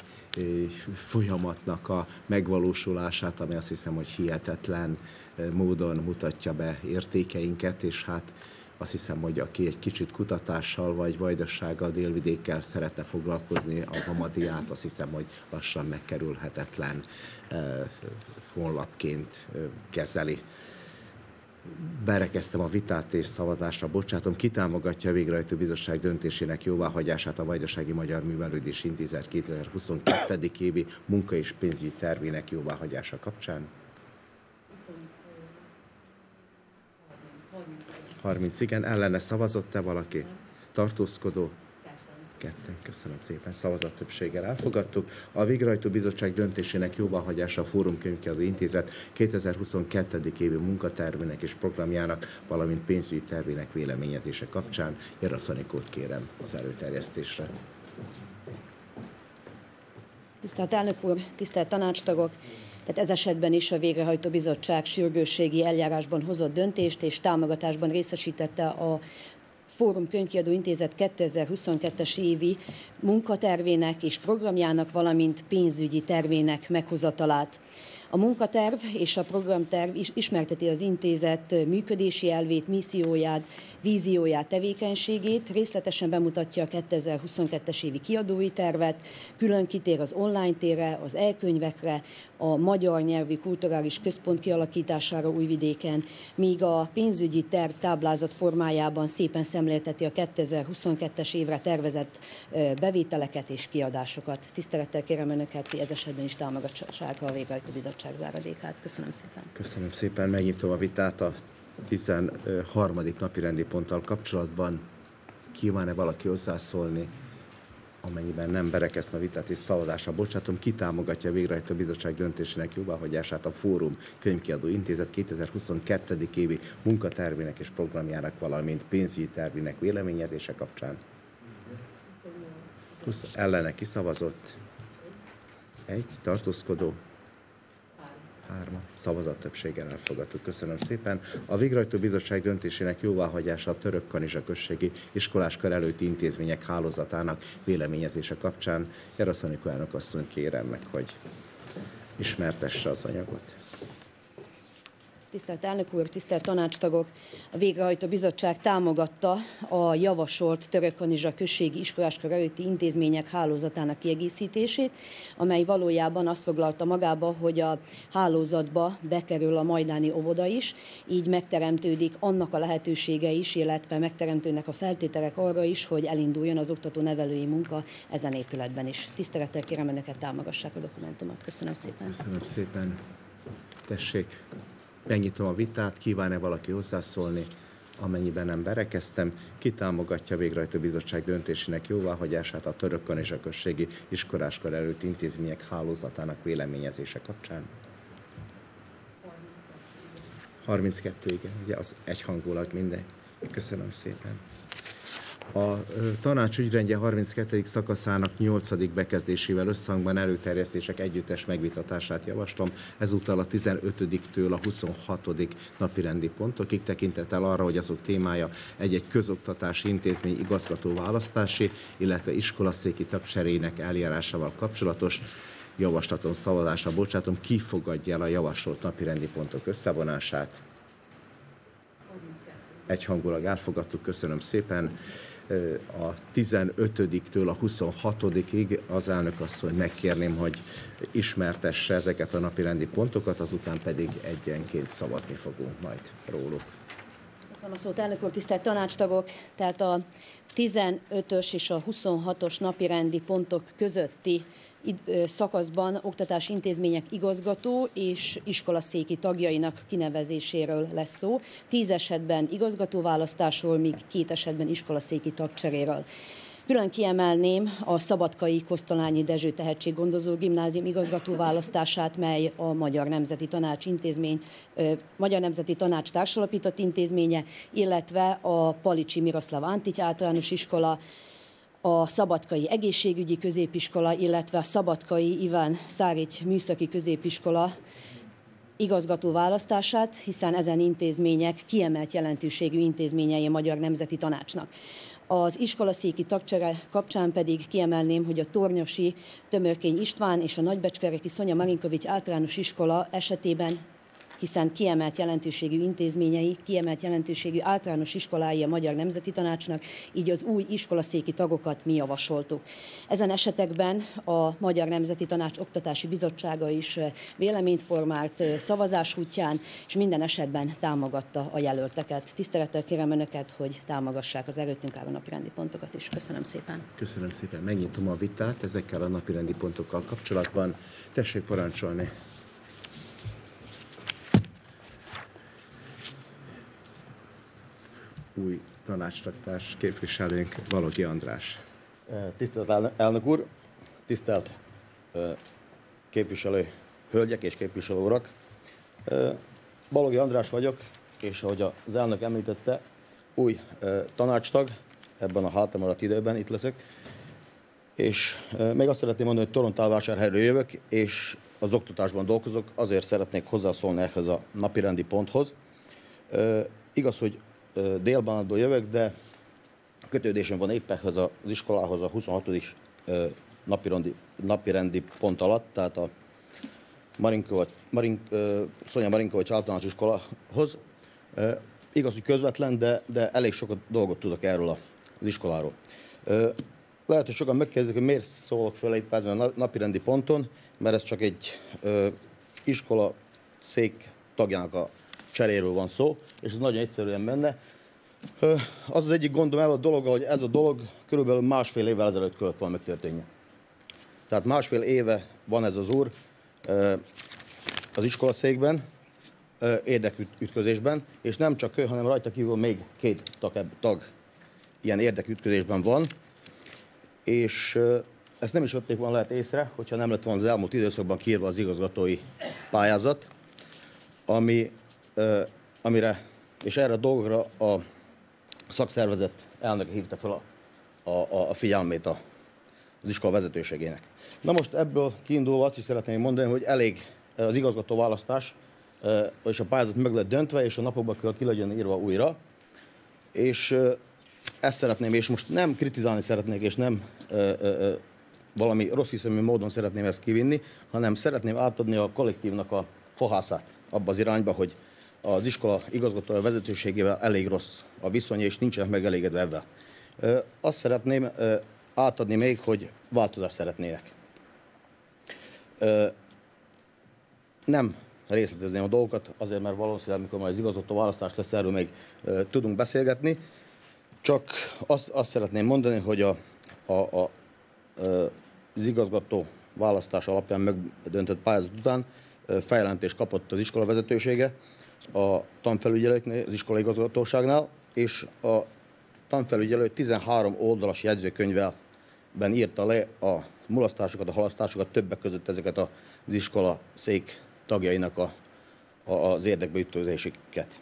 folyamatnak a megvalósulását, ami azt hiszem, hogy hihetetlen módon mutatja be értékeinket, és hát azt hiszem, hogy aki egy kicsit kutatással vagy vajdasággal, délvidékkel szeretne foglalkozni, a Vamadiát, azt hiszem, hogy lassan megkerülhetetlen honlapként kezeli. Berekeztem a vitát és szavazásra bocsátom. Ki támogatja a Végrehajtó Bizottság döntésének jóváhagyását a Vajdasági Magyar Művelődési Intézet 2022. évi munka- és pénzügyi tervének jóváhagyása kapcsán? 30 igen, ellene szavazott-e valaki? Tartózkodó? Ketten, köszönöm szépen, szavazattöbbséggel elfogadtuk. A Végrehajtó Bizottság döntésének jóváhagyása a Fórum Könyvkiadó Intézet 2022. évi munkatervének és programjának, valamint pénzügyi tervének véleményezése kapcsán. Jarasz Anikót kérem az előterjesztésre. Tisztelt elnök úr, tisztelt tanácstagok! Tehát ez esetben is a Végrehajtó Bizottság sürgősségi eljárásban hozott döntést és támogatásban részesítette a Fórum Könyvkiadó Intézet 2022-es évi munkatervének és programjának, valamint pénzügyi tervének meghozatalát. A munkaterv és a programterv ismerteti az intézet működési elvét, misszióját, vízióját, tevékenységét, részletesen bemutatja a 2022-es évi kiadói tervet, külön kitér az online térre, az e-könyvekre, a magyar nyelvű kulturális központ kialakítására Újvidéken, míg a pénzügyi terv táblázat formájában szépen szemlélteti a 2022-es évre tervezett bevételeket és kiadásokat. Tisztelettel kérem Önöket, hogy ez esetben is támogassák a Végrehajtó Bizottság záradékát. Köszönöm szépen. Köszönöm szépen, megnyitom a vitát a 13. napi rendi ponttal kapcsolatban. Kíván-e valaki hozzászólni? Amennyiben nem, berekeztem a vitát és szavazásra bocsátom. Ki támogatja a Végrehajtó Bizottság döntésének jóváhagyását a Fórum Könyvkiadó Intézet 2022. évi munkatervének és programjának, valamint pénzügyi tervének véleményezése kapcsán? 20 ellene kiszavazott. 1 tartózkodó. 3 szavazattöbbséggel elfogadtuk. Köszönöm szépen. A Végrehajtó Bizottság döntésének jóváhagyása a Törökkanizsa községi iskoláskör előtti intézmények hálózatának véleményezése kapcsán. Jarasz Anikó elnök asszony, kérem meg, hogy ismertesse az anyagot. Tisztelt elnök úr, tisztelt tanácstagok! A Végrehajtó Bizottság támogatta a javasolt Törökkanizsa községi iskoláskör előtti intézmények hálózatának kiegészítését, amely valójában azt foglalta magába, hogy a hálózatba bekerül a majdáni óvoda is, így megteremtődik annak a lehetősége is, illetve megteremtődnek a feltételek arra is, hogy elinduljon az oktató-nevelői munka ezen épületben is. Tisztelettel kérem Önöket, támogassák a dokumentumot. Köszönöm szépen. Köszönöm szépen. Tessék. Megnyitom a vitát, kíván-e valaki hozzászólni? Amennyiben nem, berekeztem. Ki támogatja a Végrehajtó Bizottság döntésének jóváhagyását a Törökkanizsa községi iskoláskör előtti intézmények hálózatának véleményezése kapcsán? 32, igen, ugye az egyhangulag minden. Köszönöm szépen. A tanács ügyrendje 32. szakaszának 8. bekezdésével összhangban előterjesztések együttes megvitatását javaslom. Ezúttal a 15-től a 26. napirendi pontokig, tekintettel arra, hogy azok témája egy-egy közoktatási intézmény igazgató választási, illetve iskolaszéki tagcserének eljárásával kapcsolatos. Javaslatom szavazásra bocsátom, ki fogadja el a javasolt napirendi pontok összevonását. Egyhangulag elfogadtuk, köszönöm szépen. A 15-től a 26-ig az elnök asszony megkérném, hogy ismertesse ezeket a napirendi pontokat, azután pedig egyenként szavazni fogunk majd róluk. Köszönöm a szót, elnök úr, tisztelt tanácstagok! Tehát a 15-ös és a 26-os napirendi pontok közötti szakaszban oktatási intézmények igazgató és iskolaszéki tagjainak kinevezéséről lesz szó. 10 esetben igazgatóválasztásról, míg 2 esetben iskolaszéki tagcseréről. Külön kiemelném a Szabadkai Kosztolányi Dezső Tehetséggondozó Gimnázium igazgatóválasztását, mely a Magyar Nemzeti Tanács társalapított intézménye, illetve a Palicsi Miroszláv Antics Általános Iskola, a Szabadkai Egészségügyi Középiskola, illetve a Szabadkai Iván Szárics Műszaki Középiskola igazgató választását, hiszen ezen intézmények kiemelt jelentőségű intézményei a Magyar Nemzeti Tanácsnak. Az iskolaszéki tagcsere kapcsán pedig kiemelném, hogy a Tornyosi Tömörkény István és a Nagybecskereki Szonya Marinkovics Általános Iskola esetében hiszen kiemelt jelentőségű intézményei, kiemelt jelentőségű általános iskolái a Magyar Nemzeti Tanácsnak, így az új iskolaszéki tagokat mi javasoltuk. Ezen esetekben a Magyar Nemzeti Tanács Oktatási Bizottsága is véleményt formált szavazás útján, és minden esetben támogatta a jelölteket. Tisztelettel kérem Önöket, hogy támogassák az előttünk álló napirendi pontokat is. Köszönöm szépen. Köszönöm szépen. Megnyitom a vitát ezekkel a napirendi pontokkal kapcsolatban. Tessék parancsolni. Új tanácstatárs képviselőnk Baloghy András. Tisztelt elnök úr, tisztelt képviselő hölgyek és képviselő urak. Baloghy András vagyok, és ahogy az elnök említette, új tanácstag, ebben a hátamaradt időben itt leszek. És még azt szeretném mondani, hogy Torontálvásárhelyről jövök, és az oktatásban dolgozok, azért szeretnék hozzászólni ehhez a napirendi ponthoz. Igaz, hogy Dél-Bánatból jövök, de kötődésem van épp ehhez az iskolához a 26. napirendi pont alatt, tehát a Szonya Marinkovics általános iskolához. Igaz, hogy közvetlen, de elég sokat dolgot tudok erről az iskoláról. Lehet, hogy sokan megkérdezik, hogy miért szólok föl épp ezen a napirendi ponton, mert ez csak egy iskola szék tagjának a cseréről van szó, és ez nagyon egyszerűen menne. Az egyik gondom el a dolog, hogy ez a dolog körülbelül 1,5 évvel ezelőtt kellett volna megtörténjen. Tehát 1,5 éve van ez az úr az iskolaszékben, érdekütközésben, és nem csak ő, hanem rajta kívül még 2 tag ilyen érdekütközésben van, és ezt nem is vették volna lehet észre, hogyha nem lett volna az elmúlt időszakban kiírva az igazgatói pályázat, amire és erre a dolgokra a szakszervezet elnöke hívta fel a figyelmét az iskola vezetőségének. Na most ebből kiindulva azt is szeretném mondani, hogy elég az igazgató választás, és a pályázat meg lett döntve, és a napokban kell ki legyen írva újra. És ezt szeretném, és most nem kritizálni szeretnék, és nem valami rossz hiszemű módon szeretném ezt kivinni, hanem szeretném átadni a kollektívnak a fohászát abba az irányba, hogy az iskola igazgatója vezetőségével elég rossz a viszony, és nincsenek megelégedve ebben. Azt szeretném átadni még, hogy változást szeretnének. Nem részletezném a dolgokat, azért mert valószínűleg, amikor majd az igazgató választás lesz, erről még tudunk beszélgetni. Csak azt szeretném mondani, hogy az igazgató választás alapján megdöntött pályázat után feljelentést kapott az iskola vezetősége a tanfelügyelőknél, az iskola igazgatóságnál, és a tanfelügyelő 13 oldalas jegyzőkönyvben írta le a mulasztásokat, a halasztásokat, többek között ezeket az iskola szék tagjainak az érdekbe ütközéseket.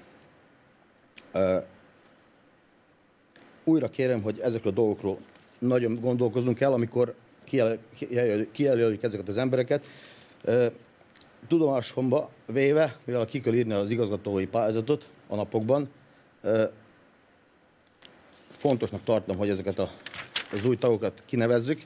Újra kérem, hogy ezekről a dolgokról nagyon gondolkozunk el, amikor kijelöljük ezeket az embereket. Tudomásomba véve, mivel ki kell írni az igazgatói pályázatot a napokban, fontosnak tartom, hogy ezeket az új tagokat kinevezzük,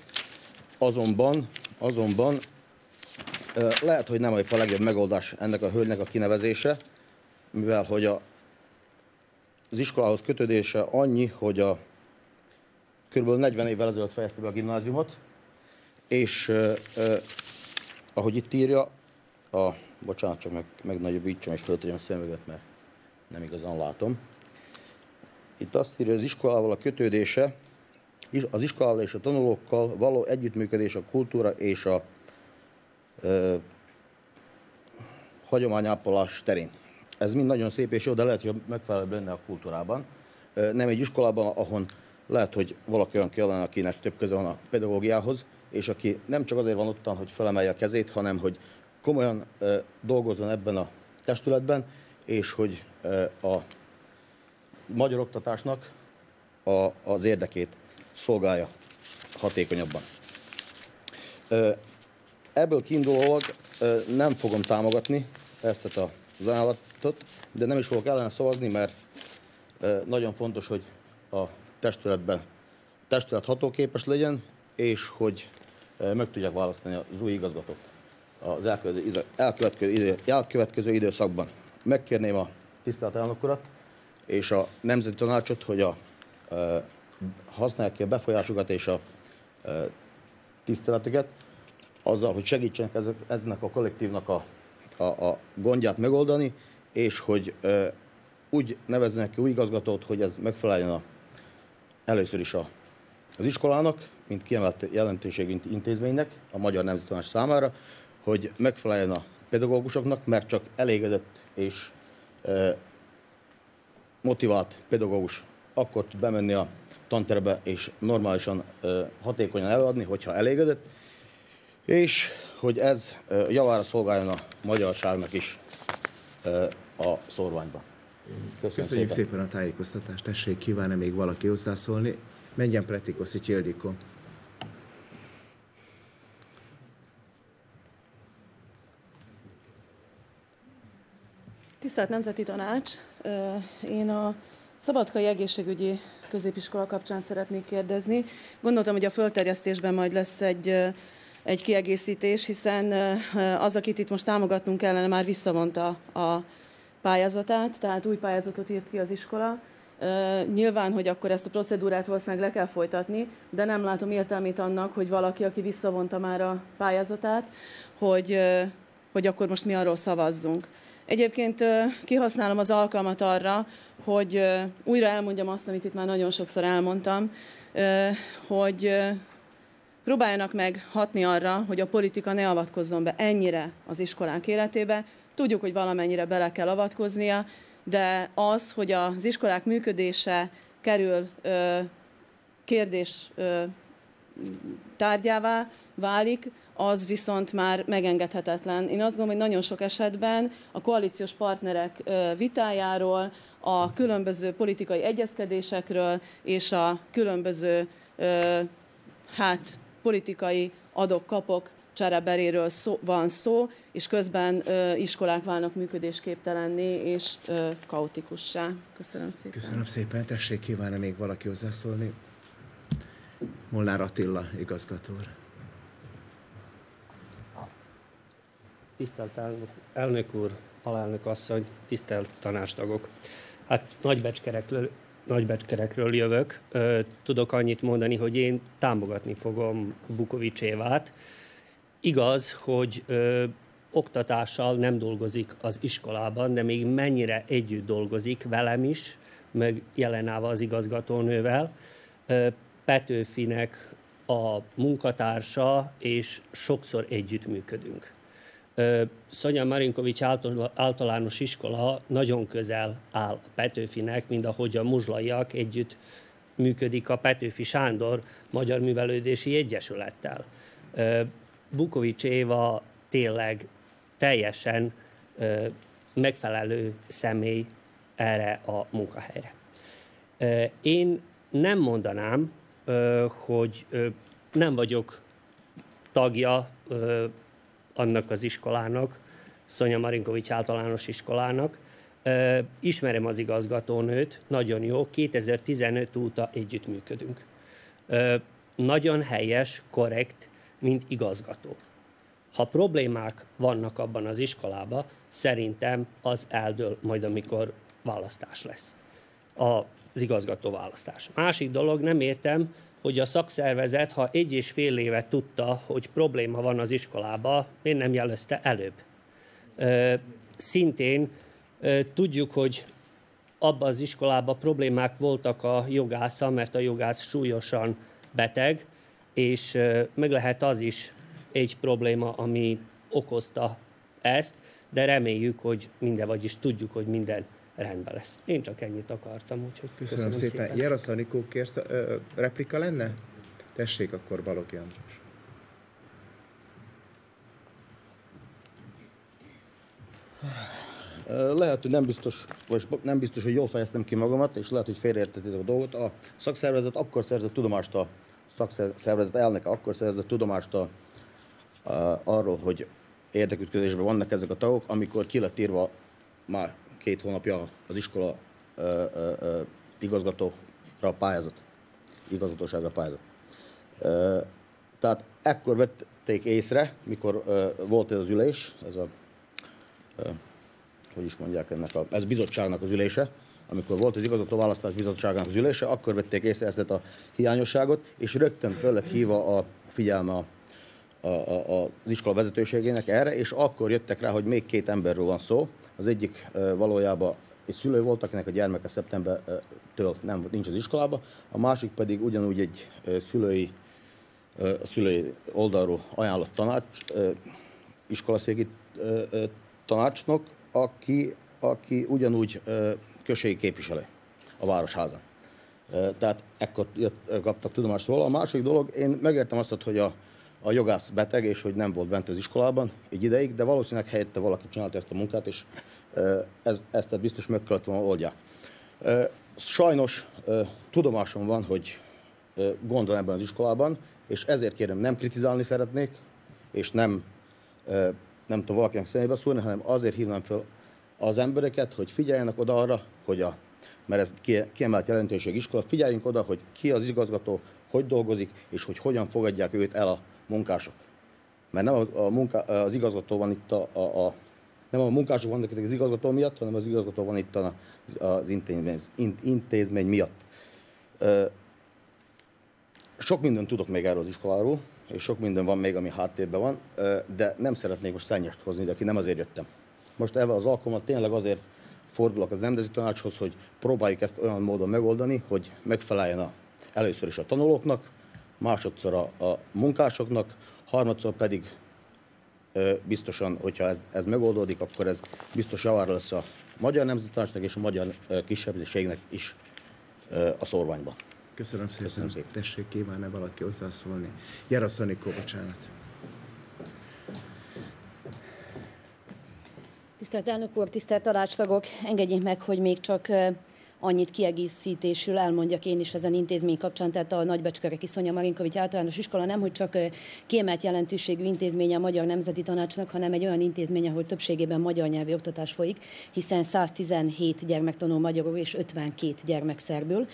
azonban lehet, hogy nem épp a legjobb megoldás ennek a hölgynek a kinevezése, mivel hogy az iskolához kötődése annyi, hogy kb. 40 évvel ezelőtt fejezte be a gimnáziumot, és ahogy itt írja, bocsánat, csak megnagyobbítsam és föltegyem a szemüveget, mert nem igazán látom. Itt azt írja, hogy az iskolával a kötődése, az iskolával és a tanulókkal való együttműködés a kultúra és a hagyományápolás terén. Ez mind nagyon szép és jó, de lehet, hogy megfelelőbb lenne a kultúrában. Nem egy iskolában, ahol lehet, hogy valaki olyan kellene, akinek több köze van a pedagógiához, és aki nem csak azért van ottan, hogy felemelje a kezét, hanem hogy komolyan dolgozzon ebben a testületben, és hogy a magyar oktatásnak az érdekét szolgálja hatékonyabban. Ebből kiindulólag nem fogom támogatni ezt az ajánlatot, de nem is fogok ellene szavazni, mert nagyon fontos, hogy a testület hatóképes legyen, és hogy meg tudják választani az új igazgatót az elkövetkező időszakban. megkérném a tisztelt elnök urat és a Nemzeti Tanácsot, hogy használják ki a befolyásukat és a tiszteletüket azzal, hogy segítsenek eznek a kollektívnak a gondját megoldani, és hogy úgy nevezzenek ki új igazgatót, hogy ez megfeleljen először is az iskolának, mint kiemelt jelentőségű intézménynek, a Magyar Nemzeti Tanács számára, hogy megfeleljen a pedagógusoknak, mert csak elégedett és motivált pedagógus akkor tud bemenni a tanterbe és normálisan, hatékonyan előadni, hogyha elégedett, és hogy ez javára szolgáljon a magyarságnak is a szorványban. Köszönjük szépen a tájékoztatást. Tessék, kíván-e még valaki hozzászólni? Menjen Pretikoszi Csildikó. Tisztelt Nemzeti Tanács! Én a Szabadkai Egészségügyi Középiskola kapcsán szeretnék kérdezni. Gondoltam, hogy a fölterjesztésben majd lesz egy kiegészítés, hiszen az, akit itt most támogatnunk kellene, már visszavonta a pályázatát, tehát új pályázatot írt ki az iskola. Nyilván, hogy akkor ezt a procedúrát valószínűleg le kell folytatni, de nem látom értelmét annak, hogy valaki, aki visszavonta már a pályázatát, hogy akkor most mi arról szavazzunk. Egyébként kihasználom az alkalmat arra, hogy újra elmondjam azt, amit itt már nagyon sokszor elmondtam, hogy próbáljanak meg hatni arra, hogy a politika ne avatkozzon be ennyire az iskolánk életébe. Tudjuk, hogy valamennyire bele kell avatkoznia, de az, hogy az iskolák működése kerül kérdés tárgyává válik, az viszont már megengedhetetlen. Én azt gondolom, hogy nagyon sok esetben a koalíciós partnerek vitájáról, a különböző politikai egyezkedésekről és a különböző politikai adok-kapok csereberéről van szó, és közben iskolák válnak működésképtelenné és kaotikussá. Köszönöm szépen. Köszönöm szépen. Tessék, kíván-e még valaki hozzászólni? Molnár Attila, igazgató úr. Tisztelt elnök úr, alelnök asszony, tisztelt tanácstagok! Hát Nagybecskerekről jövök. Tudok annyit mondani, hogy én támogatni fogom Bukovics Évát. Igaz, hogy oktatással nem dolgozik az iskolában, de még mennyire együtt dolgozik velem is, meg Jelenával az igazgatónővel. Petőfinek a munkatársa, és sokszor együttműködünk. Szonya Marinkovics általános iskola nagyon közel áll Petőfinek, mint ahogy a muzslaiak együtt működik a Petőfi Sándor Magyar Művelődési Egyesülettel. Bukovics Éva tényleg teljesen megfelelő személy erre a munkahelyre. Én nem mondanám, hogy nem vagyok tagja annak az iskolának, Szonya Marinkovics általános iskolának. Ismerem az igazgatónőt, nagyon jó, 2015 óta együttműködünk. Nagyon helyes, korrekt, mint igazgató. Ha problémák vannak abban az iskolában, szerintem az eldől majd, amikor választás lesz. Az igazgató választás. Másik dolog, nem értem, hogy a szakszervezet, ha 1,5 éve tudta, hogy probléma van az iskolában, miért nem jelezte előbb? Szintén tudjuk, hogy abban az iskolában problémák voltak a jogásszal, mert a jogász súlyosan beteg, és meg lehet az is egy probléma, ami okozta ezt, de reméljük, hogy vagyis tudjuk, hogy minden rendben lesz. Én csak ennyit akartam, úgyhogy köszönöm szépen. Jaroszló Nikó, kérsz, replika lenne? Tessék, akkor Balogi András. Lehet, hogy nem biztos, hogy jól fejeztem ki magamat, és lehet, hogy félreértettétek a dolgot. A szakszervezet akkor szerzett tudomást, a szakszervezet elnöke akkor szerzett tudomást arról, hogy érdekütközésben vannak ezek a tagok, amikor ki lett írva már 2 hónapja az iskola igazgatóságra pályázat. Tehát ekkor vették észre, mikor volt ez az ülés, ez a hogy is mondják ez bizottságnak az ülése, amikor volt az igazgatóválasztás bizottságának az ülése, akkor vették észre ezt a hiányosságot, és rögtön föl lett hívva a figyelme az iskola vezetőségének erre, és akkor jöttek rá, hogy még 2 emberről van szó. Az egyik valójában egy szülő volt, akinek a gyermeke szeptembertől nincs az iskolában, a másik pedig ugyanúgy egy szülői oldalról ajánlott iskolaszéki tanácsnok, aki ugyanúgy községi képviselő a Városházán. Tehát ekkor kaptak tudomást róla. A másik dolog, én megértem azt, hogy a jogász beteg, és hogy nem volt bent az iskolában egy ideig, de valószínűleg helyette valaki csinálta ezt a munkát, és ezt biztos meg kellett volna oldják. Sajnos tudomásom van, hogy gond van ebben az iskolában, és ezért kérem, nem kritizálni szeretnék, és nem tudom valakinek szemébe szólni, hanem azért hívnám fel az embereket, hogy figyeljenek oda arra, hogy mert ez kiemelt jelentőség iskola, figyeljünk oda, hogy ki az igazgató, hogy dolgozik, és hogy hogyan fogadják őt el a munkások. Mert nem az igazgató van itt nem a munkások vannak itt az igazgató miatt, hanem az igazgató van itt az intézmény miatt. Sok mindent tudok még erről az iskoláról, és sok minden van még, ami háttérben van, de nem szeretnék most szennyest hozni, de aki nem azért jöttem. Most ebben az alkalommal tényleg azért fordulok az Nemzeti Tanácshoz, hogy próbáljuk ezt olyan módon megoldani, hogy megfeleljen először is a tanulóknak, másodszor a munkásoknak, harmadszor pedig biztosan, hogyha ez megoldódik, akkor ez biztos javára lesz a Magyar Nemzeti Tanácsnak és a magyar kisebbségnek is a szorványban. Köszönöm szépen. Tessék, kívánne valaki hozzászólni? Jarasz Anikó, bocsánat. Tisztelt elnök úr, tisztelt tanácstagok, engedjék meg, hogy még csak annyit kiegészítésül elmondjak én is ezen intézmény kapcsán, tehát a Nagybecskereki Szonya Marinkovics Általános Iskola nem, hogy csak kiemelt jelentőségű intézménye a Magyar Nemzeti Tanácsnak, hanem egy olyan intézmény, ahol többségében magyar nyelvi oktatás folyik, hiszen 117 gyermek tanul magyarul és 52 gyermek szerbül.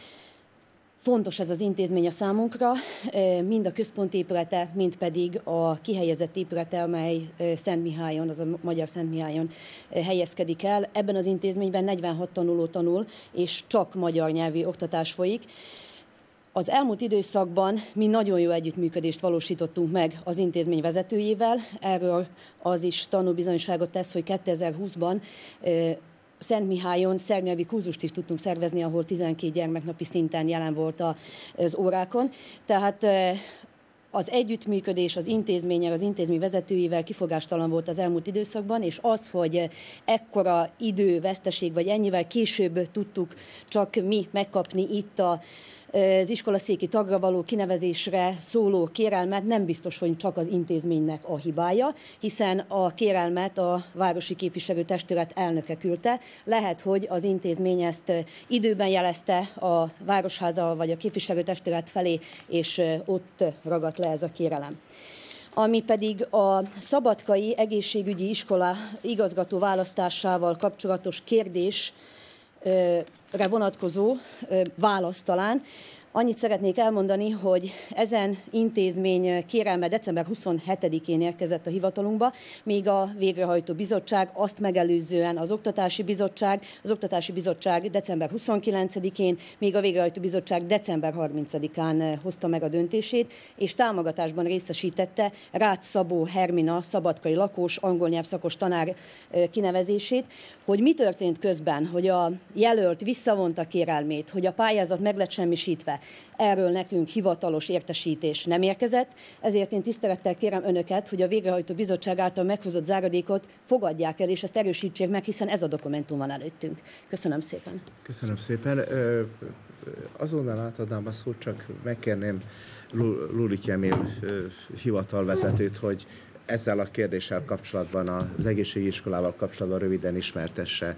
Fontos ez az intézmény a számunkra, mind a központi épülete, mind pedig a kihelyezett épülete, amely Szentmihályon, az a Magyar Szentmihályon helyezkedik el. Ebben az intézményben 46 tanuló tanul, és csak magyar nyelvi oktatás folyik. Az elmúlt időszakban mi nagyon jó együttműködést valósítottunk meg az intézmény vezetőjével. Erről az is tanúbizonyságot tesz, hogy 2020-ban Szentmihályon szerbnyelvi kurzust is tudtunk szervezni, ahol 12 gyermeknapi szinten jelen volt az órákon. Tehát az együttműködés az intézménnyel, az intézmény vezetőivel kifogástalan volt az elmúlt időszakban, és az, hogy ekkora időveszteség, vagy ennyivel később tudtuk csak mi megkapni itt az iskolaszéki tagra való kinevezésre szóló kérelmet, nem biztos, hogy csak az intézménynek a hibája, hiszen a kérelmet a Városi Képviselőtestület elnöke küldte. Lehet, hogy az intézmény ezt időben jelezte a Városháza vagy a képviselőtestület felé, és ott ragadt le ez a kérelem. Ami pedig a Szabadkai Egészségügyi Iskola igazgató választásával kapcsolatos kérdés, vonatkozó választ talán. Annyit szeretnék elmondani, hogy ezen intézmény kérelme december 27-én érkezett a hivatalunkba, míg a végrehajtó bizottság azt megelőzően az Oktatási Bizottság december 29-én, míg a végrehajtó bizottság december 30-án hozta meg a döntését, és támogatásban részesítette Rácz Szabó Hermina szabadkai lakós, angol nyelvszakos tanár kinevezését. Hogy mi történt közben, hogy a jelölt visszavonta kérelmét, hogy a pályázat meg lett semmisítve, erről nekünk hivatalos értesítés nem érkezett, ezért én tisztelettel kérem önöket, hogy a végrehajtó bizottság által meghozott záradékot fogadják el, és ezt erősítsék meg, hiszen ez a dokumentum van előttünk. Köszönöm szépen. Köszönöm szépen. Azonnal átadnám a szót, csak megkérném Lulik Emil hivatalvezetőt, hogy ezzel a kérdéssel kapcsolatban, az egészségügyi iskolával kapcsolatban röviden ismertesse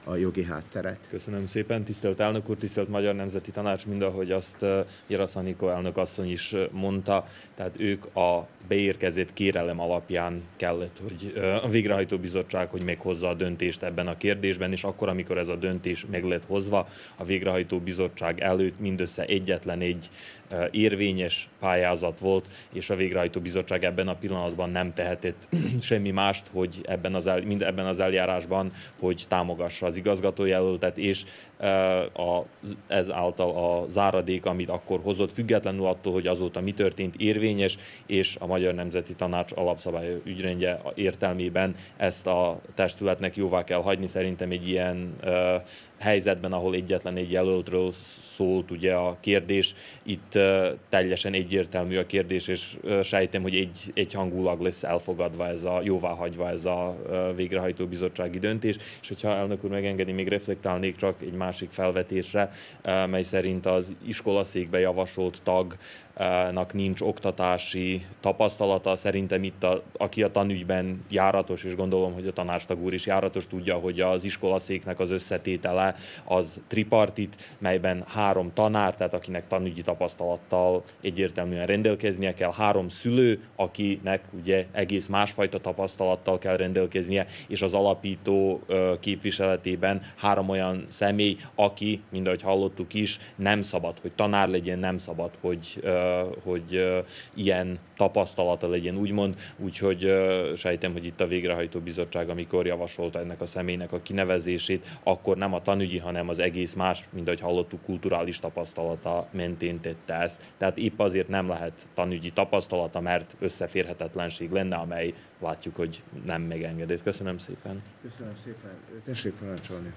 a jogi hátteret. Köszönöm szépen, tisztelt elnök úr, tisztelt Magyar Nemzeti Tanács, mindahogy azt Jeraszaniko elnök asszony is mondta, tehát ők a beérkezett kérelem alapján kellett, hogy a végrehajtó bizottság, hogy meghozza a döntést ebben a kérdésben, és akkor, amikor ez a döntés meg lett hozva, a végrehajtó bizottság előtt mindössze egyetlen egy érvényes pályázat és a végrehajtó bizottság ebben a pillanatban nem tehetett semmi mást, hogy ebben az eljárásban, hogy támogassa az igazgatójelöltet, és ezáltal a záradék, amit akkor hozott, függetlenül attól, hogy azóta mi történt, érvényes, és a Magyar Nemzeti Tanács alapszabály ügyrendje értelmében ezt a testületnek jóvá kell hagyni. Szerintem egy ilyen helyzetben, ahol egyetlen egy jelöltről szólt ugye a kérdés, itt teljesen egyértelmű a kérdés, és sejtem, hogy egyhangulag lesz elfogadva jóváhagyva ez a végrehajtó bizottsági döntés, és hogyha elnök úr megengedi, még reflektálnék csak egy másik felvetésre, mely szerint az iskolaszékbe javasolt tagnak nincs oktatási tapasztalata. Szerintem itt, aki a tanügyben járatos, és gondolom, hogy a tanácstag úr is járatos, tudja, hogy az iskolaszéknek az összetétele az tripartit, melyben 3 tanár, tehát akinek tanügyi tapasztalattal egyértelműen rendelkeznie kell, 3 szülő, akinek ugye egész másfajta tapasztalattal kell rendelkeznie, és az alapító képviseletében 3 olyan személy, aki, mind ahogy hallottuk is, nem szabad, hogy tanár legyen, nem szabad, hogy ilyen tapasztalata legyen, úgymond. Úgyhogy sejtem, hogy itt a végrehajtó bizottság, amikor javasolta ennek a személynek a kinevezését, akkor nem a tanügyi, hanem az egész más, mint ahogy hallottuk, kulturális tapasztalata mentén tette ezt. Tehát épp azért nem lehet tanügyi tapasztalata, mert összeférhetetlenség lenne, amely látjuk, hogy nem megengedett. Köszönöm szépen. Köszönöm szépen. Tessék parancsolni.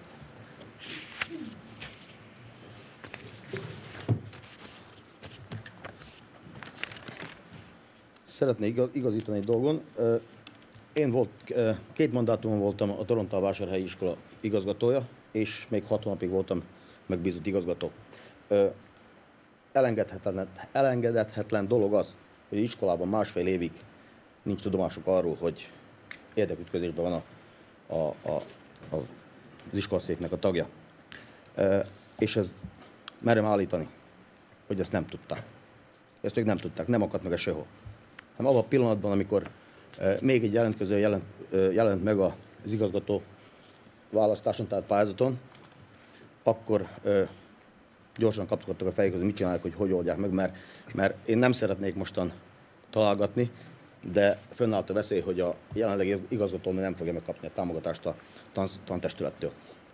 Szeretnék igazítani egy dolgon. Én 2 mandátumon voltam a Torontálvásárhelyi iskola igazgatója, és még 6 hónapig voltam megbízott igazgató. Elengedhetetlen dolog az, hogy iskolában 1,5 évig nincs tudomásuk arról, hogy érdekütközésben van az iskolaszéknek a tagja. És ez merem állítani, hogy ezt nem tudták. Ezt ők nem tudták, nem akadt meg ez sehol. Hanem abban a pillanatban, amikor még egy jelentkező jelent meg az igazgató választáson, tehát pályázaton, akkor gyorsan kaptak a fejük, hogy mit csinálják, hogy oldják meg, mert én nem szeretnék mostan találgatni, de fönnállt a veszély, hogy a jelenlegi igazgató nem fogja megkapni a támogatást a tantestülettől.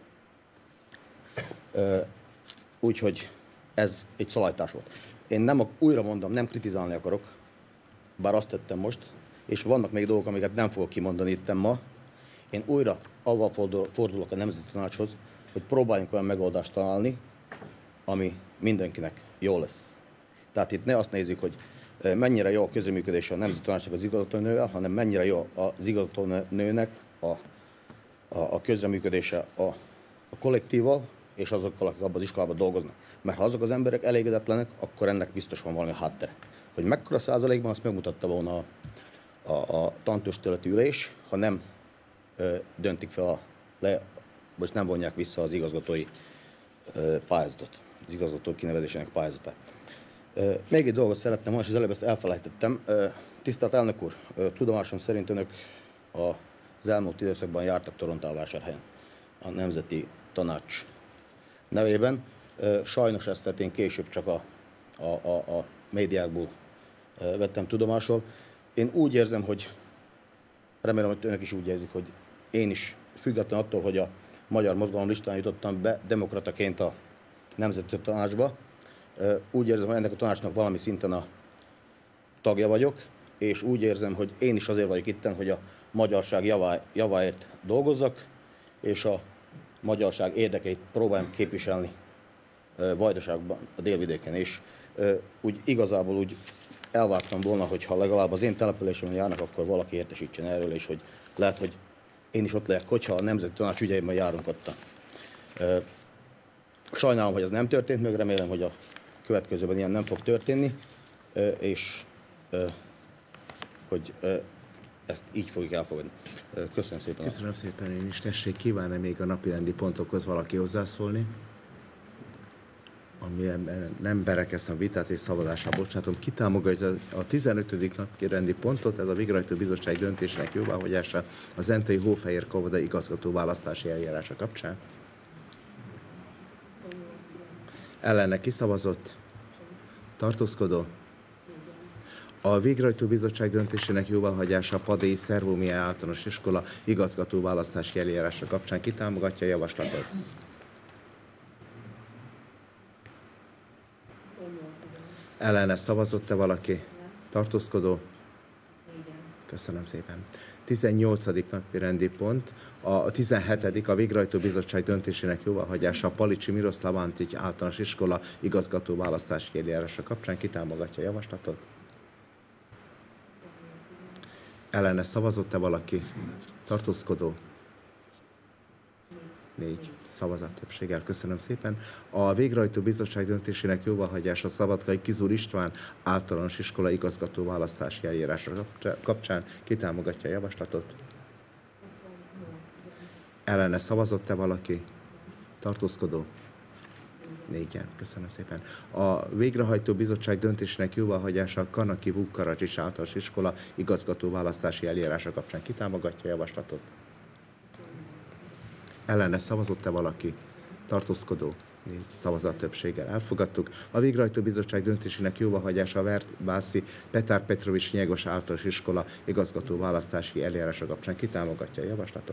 Úgyhogy ez egy szalajtás volt. Én újra mondom, nem kritizálni akarok, bár azt tettem most, és vannak még dolgok, amiket nem fogok kimondani itt ma. Én újra avval fordulok a Nemzeti Tanácshoz, hogy próbáljunk olyan megoldást találni, ami mindenkinek jó lesz. Tehát itt ne azt nézzük, hogy mennyire jó a közreműködés a Nemzeti Tanácsnak az igazgatónővel, hanem mennyire jó az igazgatónőnek a közreműködése a kollektívval, és azokkal, akik abban az iskolában dolgoznak. Mert ha azok az emberek elégedetlenek, akkor ennek biztos van valami háttere. Hogy mekkora százalékban, azt megmutatta volna a tantestületi ülés, ha nem döntik fel most nem vonják vissza az igazgatói pályázatot, az igazgató kinevezésének pályázatát. Még egy dolgot szerettem volna, és az előbb ezt elfelejtettem. Tisztelt elnök úr, tudomásom szerint önök az elmúlt időszakban jártak Torontálvásárhelyen a Nemzeti Tanács nevében. Sajnos ezt én később csak a médiákból vettem tudomásul. Én úgy érzem, hogy remélem, hogy önök is úgy érzik, hogy én is független attól, hogy a Magyar Mozgalom listán jutottam be demokrataként a Nemzeti Tanácsba. Úgy érzem, hogy ennek a tanácsnak valami szinten a tagja vagyok, és úgy érzem, hogy én is azért vagyok itten, hogy a magyarság javáért dolgozzak, és a magyarság érdekeit próbáljam képviselni Vajdaságban, a délvidéken is. Úgy igazából úgy elvártam volna, hogy ha legalább az én településemben járnak, akkor valaki értesítsen erről, és hogy lehet, hogy én is ott legyek, hogyha a Nemzeti Tanács ügyeiben járunk ott. Sajnálom, hogy ez nem történt meg, remélem, hogy a következőben ilyen nem fog történni, és hogy ezt így fogjuk elfogadni. Köszönöm szépen. Köszönöm szépen én is. Tessék, kíván-e még a napirendi pontokhoz valaki hozzászólni? Ami nem berekeztem a vitát és szavazásra bocsátom. Ki támogatja a 15. napirendi pontot, ez a Végrehajtó Bizottság döntésének jóváhagyása a Zentei Hófehér Kavoda igazgató választási eljárása kapcsán? Ellene kiszavazott? Tartózkodó? A Végrehajtó Bizottság döntésének jóváhagyása a Padélyi Szervómia Általános Iskola igazgató választási eljárása kapcsán ki támogatja a javaslatot? Ellene szavazott-e valaki? Tartózkodó? Köszönöm szépen. 18. napi rendi pont, a 17. a Végrehajtó Bizottság döntésének jóváhagyása a Palicsi Miroszláv Antics Általános Iskola igazgató választási eljárása kapcsán ki támogatja a javaslatot? Ellene szavazott-e valaki? Tartózkodó? 4 szavazat többséggel. Köszönöm szépen. A Végrehajtó Bizottság döntésének jóváhagyása Szabadkai Kizur István Általános Iskola igazgató választási eljárása kapcsán ki támogatja a javaslatot? Ellene szavazott-e valaki? Tartózkodó? 4-en. Köszönöm szépen. A Végrehajtó Bizottság döntésének jóváhagyása a Kanaki Vukkaradzsics Általános Iskola igazgató választási eljárása kapcsán ki támogatja a javaslatot? Ellene szavazott-e valaki? Tartózkodó? 4 szavazat többséggel elfogadtuk. A Végrehajtó Bizottság döntésének jóváhagyása a Vertbászi Petár Petrovics Nyegos Általános Iskola igazgató választási eljárása kapcsán ki támogatja a javaslatot?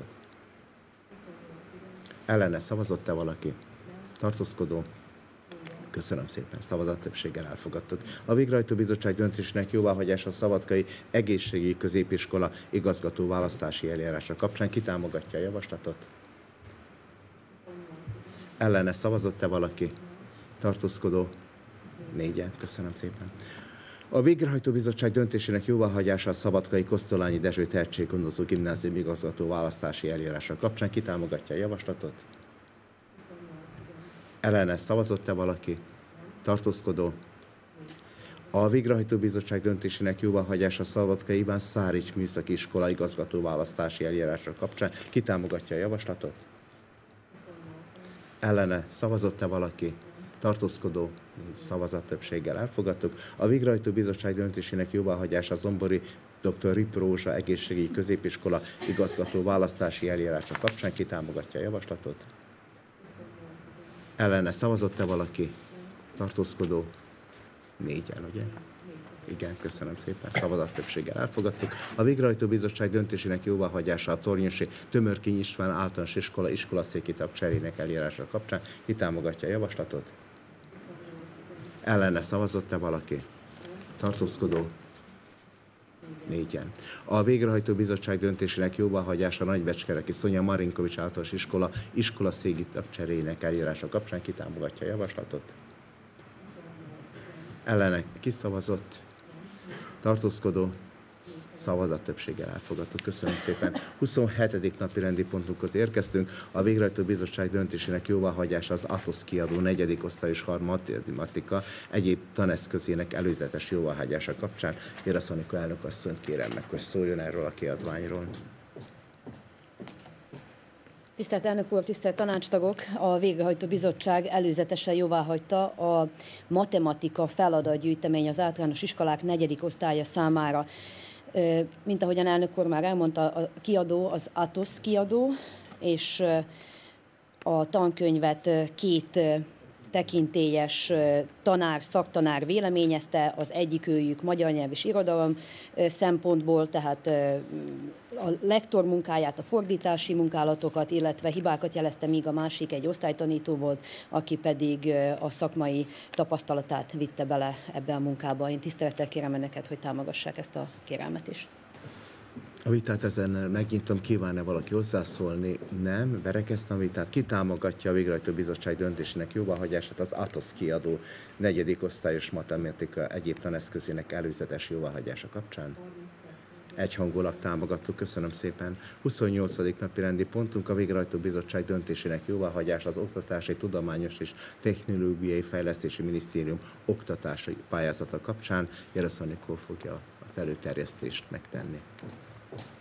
Ellene szavazott-e valaki? Tartózkodó? Köszönöm szépen. Szavazat többséggel elfogadtuk. A Végrehajtó Bizottság döntésének jóváhagyása a Szabadkai Egészségügyi Középiskola igazgató választási eljárása kapcsán ki támogatja a javaslatot? Ellene szavazott-e valaki? Tartózkodó? 4-en. Köszönöm szépen. A Végrehajtó Bizottság döntésének jóváhagyása a Szabadkai Kosztolányi Dezső Tehetséggondozó Gimnázium igazgató választási eljárása kapcsán ki támogatja a javaslatot? Ellene szavazott-e valaki? Tartózkodó? A Végrehajtó Bizottság döntésének jóváhagyása a Szabadkai Iván Szárics Műszaki Iskola igazgató választási eljárása kapcsán ki támogatja a javaslatot? Ellene szavazott-e valaki? Tartózkodó? Szavazat többséggel elfogadtuk. A Végrehajtó Bizottság döntésének jóváhagyása a Zombori dr. Rip Rózsa Egészségügyi Középiskola igazgató választási eljárása kapcsán ki támogatja a javaslatot? Ellene szavazott-e valaki? Tartózkodó? 4-en, ugye? Igen, köszönöm szépen. Szavazat többséggel elfogadtuk. A Végrehajtó Bizottság döntésének jóváhagyása a Tornyosi Tömörkény István Általános Iskola iskolaszéki tag cserének eljárása kapcsán ki támogatja a javaslatot? Ellene szavazott-e valaki? Tartózkodó? 4-en. A Végrehajtó Bizottság döntésének jóváhagyása Nagybecskereki Szonya Marinkovics Általános Iskola iskolaszéki tag cserének eljárása kapcsán ki támogatja a javaslatot? Ellene kiszavazott? Tartózkodó? Szavazat többséggel elfogadtuk. Köszönöm szépen. 27. napi rendi pontunkhoz érkeztünk. A Végrehajtó Bizottság döntésének jóváhagyása az ATOSZ kiadó 4. osztályos matematika egyéb taneszközének előzetes jóváhagyása kapcsán. Jeraszonyko elnök asszonyt kérem meg, hogy szóljon erről a kiadványról. Tisztelt elnök úr, tisztelt tanácstagok! A Végrehajtó Bizottság előzetesen jóváhagyta a matematika feladatgyűjtemény az általános iskolák 4. osztálya számára. Mint ahogyan elnök úr már elmondta, a kiadó az ATOSZ kiadó, és a tankönyvet 2 tekintélyes tanár, szaktanár véleményezte, az egyik őjük magyar nyelv és irodalom szempontból, tehát a lektor munkáját, a fordítási munkálatokat, illetve hibákat jelezte, míg a másik egy osztálytanító volt, aki pedig a szakmai tapasztalatát vitte bele ebbe a munkába. Én tisztelettel kérem önöket, hogy támogassák ezt a kérelmet is. A vitát ezen megnyitom, kíván-e valaki hozzászólni? Nem, berekeztem a vitát. Ki támogatja a Végrehajtó Bizottság döntésének jóváhagyását az ATOSZ kiadó 4. osztályos matematika egyéb taneszközének előzetes jóváhagyása kapcsán? Egyhangulag támogattuk, köszönöm szépen. 28. napi rendi pontunk a Végrehajtó Bizottság döntésének jóváhagyása az Oktatási, Tudományos és Technológiai Fejlesztési Minisztérium oktatási pályázata kapcsán. Jeraszonyko fogja az előterjesztést megtenni.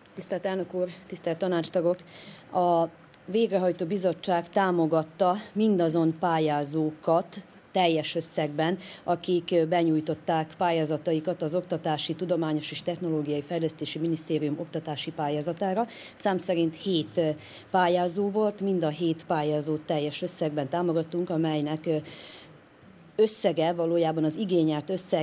Tisztelt elnök úr, tisztelt tanácstagok! A végrehajtó bizottság támogatta mindazon pályázókat teljes összegben, akik benyújtották pályázataikat az Oktatási, Tudományos és Technológiai Fejlesztési Minisztérium oktatási pályázatára. Szám szerint 7 pályázó volt, mind a 7 pályázót teljes összegben támogattunk, amelynek összege, valójában az igényelt összeg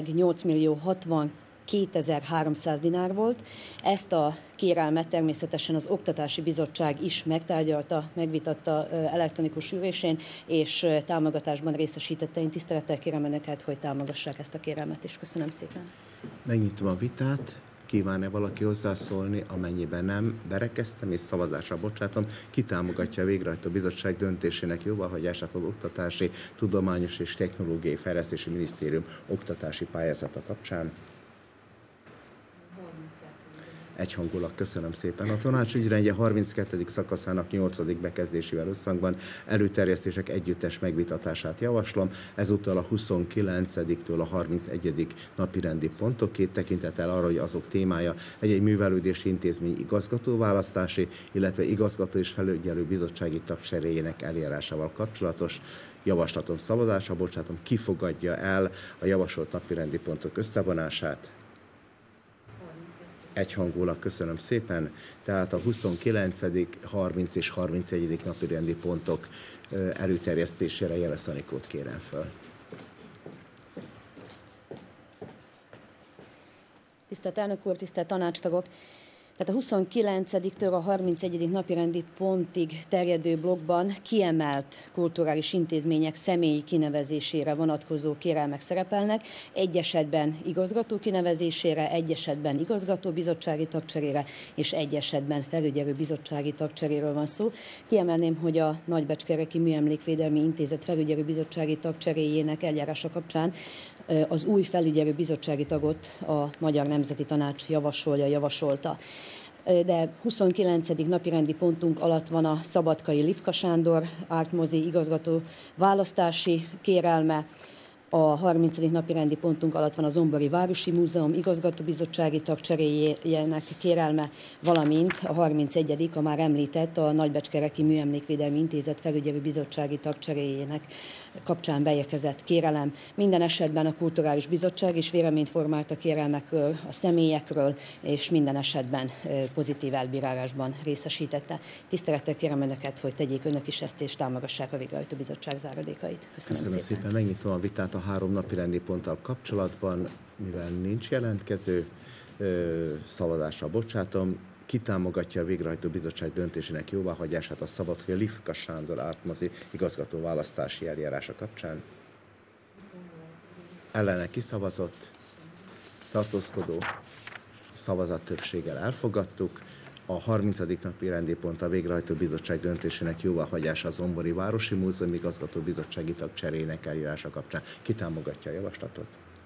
8.062.300 dinár volt. Ezt a kérelmet természetesen az Oktatási Bizottság is megtárgyalta, megvitatta elektronikus ülésén, és támogatásban részesítette. Én tisztelettel kérem önöket, hogy támogassák ezt a kérelmet is. Köszönöm szépen. Megnyitom a vitát. Kíván-e valaki hozzászólni? Amennyiben nem, berekeztem és szavazásra bocsátom. Ki támogatja a végrehajtó bizottság döntésének jóváhagyását az Oktatási, Tudományos és Technológiai Fejlesztési Minisztérium oktatási pályázata kapcsán? Egyhangulag köszönöm szépen. A tanács ügyrendje 32. szakaszának 8. bekezdésével összhangban előterjesztések együttes megvitatását javaslom. Ezúttal a 29-től a 31. napirendi pontok, tekintettel arra, hogy azok témája egy művelődési intézmény igazgatóválasztási, illetve igazgató és felügyelő bizottsági tagcseréjének eljárásával kapcsolatos. Javaslatom szavazásra bocsátom, ki fogadja el a javasolt napirendi pontok összevonását? Egyhangulag köszönöm szépen, tehát a 29., 30 és 31. napirendi pontok előterjesztésére Jeles Anikót kérem föl. Tisztelt elnök úr, tisztelt tanácstagok! Tehát a 29-től a 31. napirendi pontig terjedő blokkban kiemelt kulturális intézmények személyi kinevezésére vonatkozó kérelmek szerepelnek. Egy esetben igazgató kinevezésére, egy esetben igazgatóbizottsági tagcserére, és egy esetben felügyelő bizottsági tagcseréről van szó. Kiemelném, hogy a Nagybecskereki Műemlékvédelmi Intézet felügyelő bizottsági tagcseréjének eljárása kapcsán az új felügyelő bizottsági tagot a Magyar Nemzeti Tanács javasolta. De 29. napirendi pontunk alatt van a Szabadkai Lifka Sándor ártmozi igazgató választási kérelme, a 30. napirendi pontunk alatt van a Zombori Városi Múzeum igazgatóbizottsági tagcseréjének kérelme, valamint a 31. a már említett a Nagybecskereki Műemlékvédelmi Intézet felügyelő bizottsági tagcseréjének kapcsán beérkezett kérelem. Minden esetben a Kulturális Bizottság is véleményt formált a kérelmekről, a személyekről, és minden esetben pozitív elbírálásban részesítette. Tisztelettel kérem önöket, hogy tegyék önök is ezt, és támogassák a végrehajtó bizottság záradékait. Köszönöm szépen. Megnyitom a vitát a 3 napirendi ponttal kapcsolatban, mivel nincs jelentkező, szavazásra bocsátom. Ki támogatja a végrehajtó bizottság döntésének jóváhagyását a Szabadkai Lifka Sándor ártmozi igazgató választási eljárása kapcsán? Ellene kiszavazott, tartózkodó szavazat többséggel elfogadtuk. A 30. napi rendi pont a végrehajtó bizottság döntésének jóváhagyása a Zombori Városi Múzeum igazgató bizottsági tag cseréjének eljárása kapcsán. Ki támogatja a javaslatot?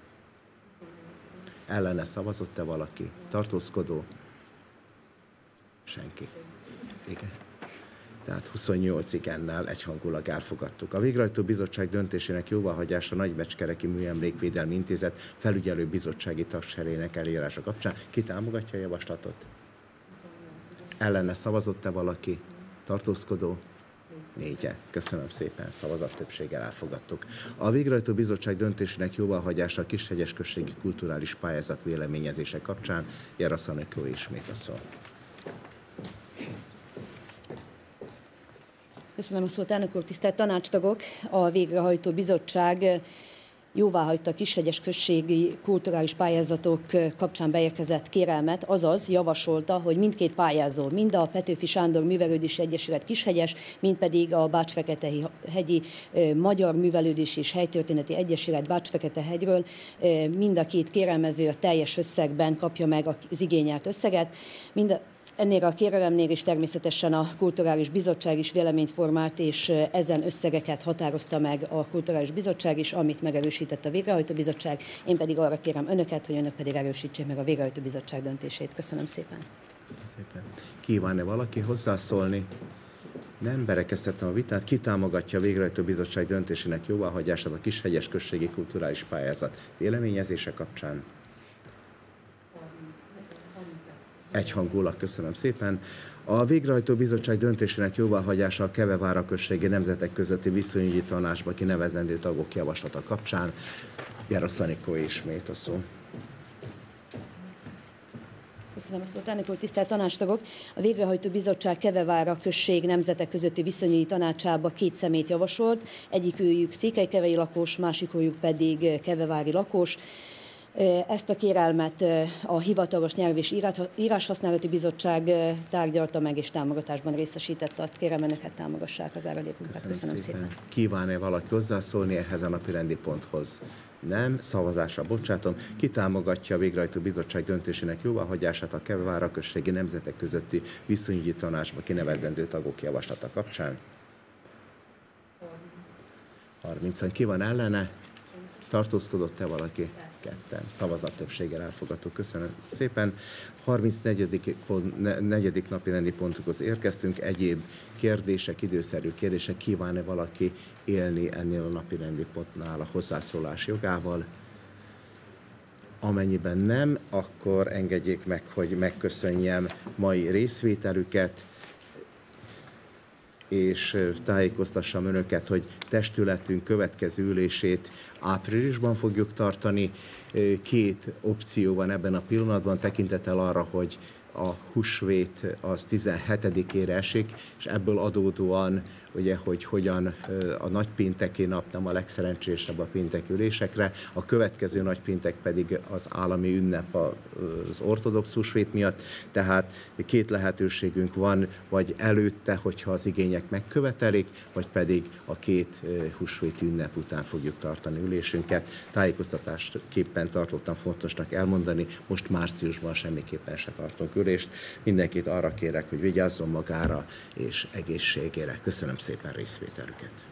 Ellene szavazott-e valaki? Tartózkodó? Senki. Igen. Tehát 28 igennel egyhangulag elfogadtuk. A végrehajtó bizottság döntésének jóváhagyása a Nagybecskereki Műemlékvédelmi Intézet felügyelő bizottsági tagcseréjének eljárása kapcsán. Ki támogatja a javaslatot? Ellene szavazott-e valaki? Tartózkodó? 4. Köszönöm szépen, szavazat többséggel elfogadtuk. A végrehajtó bizottság döntésének jóváhagyása a Kishegyes községi kulturális pályázat véleményezése kapcsán. Jeles Anikó ismét a szó. Köszönöm a szót, elnök úr, tisztelt tanácstagok! A végrehajtó bizottság jóváhagyta a Kishegyes községi kulturális pályázatok kapcsán beérkezett kérelmet, azaz javasolta, hogy mindkét pályázó, mind a Petőfi Sándor Művelődési Egyesület Kishegyes, mind pedig a Bács-Fekete-hegyi Magyar Művelődési és Helytörténeti Egyesület Bács-Fekete-hegyről mind a két kérelmező a teljes összegben kapja meg az igényelt összeget. Ennél a kérelemnél is természetesen a Kulturális Bizottság is véleményt formált, és ezen összegeket határozta meg a Kulturális Bizottság is, amit megerősített a Végrehajtó Bizottság. Én pedig arra kérem önöket, hogy önök pedig erősítsék meg a Végrehajtó Bizottság döntését. Köszönöm szépen. Köszönöm szépen. Kíván-e valaki hozzászólni? Nem, berekeztettem a vitát. Ki támogatja a Végrehajtó Bizottság döntésének jóváhagyását a Kishegyes községi kulturális pályázat véleményezése kapcsán? Egyhangulag, köszönöm szépen. A végrehajtó bizottság döntésének jóváhagyása a Kevevára községi nemzetek közötti viszonyügyi tanácsba kinevezendő tagok javaslata kapcsán. Járosz Anikó ismét a szó. Köszönöm a szót, elnök úr, tisztelt tanácstagok! A végrehajtó bizottság Kevevára község nemzetek közötti viszonyügyi tanácsába 2 személyt javasolt, egyikőjük székelykevei lakos, másikőjük pedig kevevári lakos. Ezt a kérelmet a hivatalos nyelv és íráshasználati bizottság tárgyalta meg és támogatásban részesítette. Azt kérem önöket, támogassák az áradékunkat. Köszönöm szépen. Kíván-e valaki hozzászólni ehhez a napirendi ponthoz? Nem, szavazásra bocsátom. Ki támogatja a végrehajtó bizottság döntésének jóváhagyását a Kevevára községi nemzetek közötti viszonyügyi tanácsba kinevezendő tagok javaslata kapcsán? 30-an. Ki van ellene? Tartózkodott-e valaki? 2. Szavazat többséggel elfogadó. Köszönöm szépen. 34. napi rendi pontokhoz érkeztünk. Egyéb kérdések, időszerű kérdések. Kíván-e valaki élni ennél a napi rendi pontnál a hozzászólás jogával? Amennyiben nem, akkor engedjék meg, hogy megköszönjem mai részvételüket, és tájékoztassam önöket, hogy testületünk következő ülését áprilisban fogjuk tartani. 2 opció van ebben a pillanatban, tekintettel arra, hogy a húsvét az 17-ére esik, és ebből adódóan, ugye, hogy hogyan a nagypénteki nap nem a legszerencsésebb a pénteki ülésekre, a következő nagypéntek pedig az állami ünnep az ortodox húsvét miatt, tehát 2 lehetőségünk van, vagy előtte, hogyha az igények megkövetelik, vagy pedig a 2 húsvéti ünnep után fogjuk tartani ülésünket. Tájékoztatásképpen tartottam fontosnak elmondani, most márciusban semmiképpen se tartunk ülést. Mindenkit arra kérek, hogy vigyázzon magára és egészségére. Köszönöm szépen részvételüket.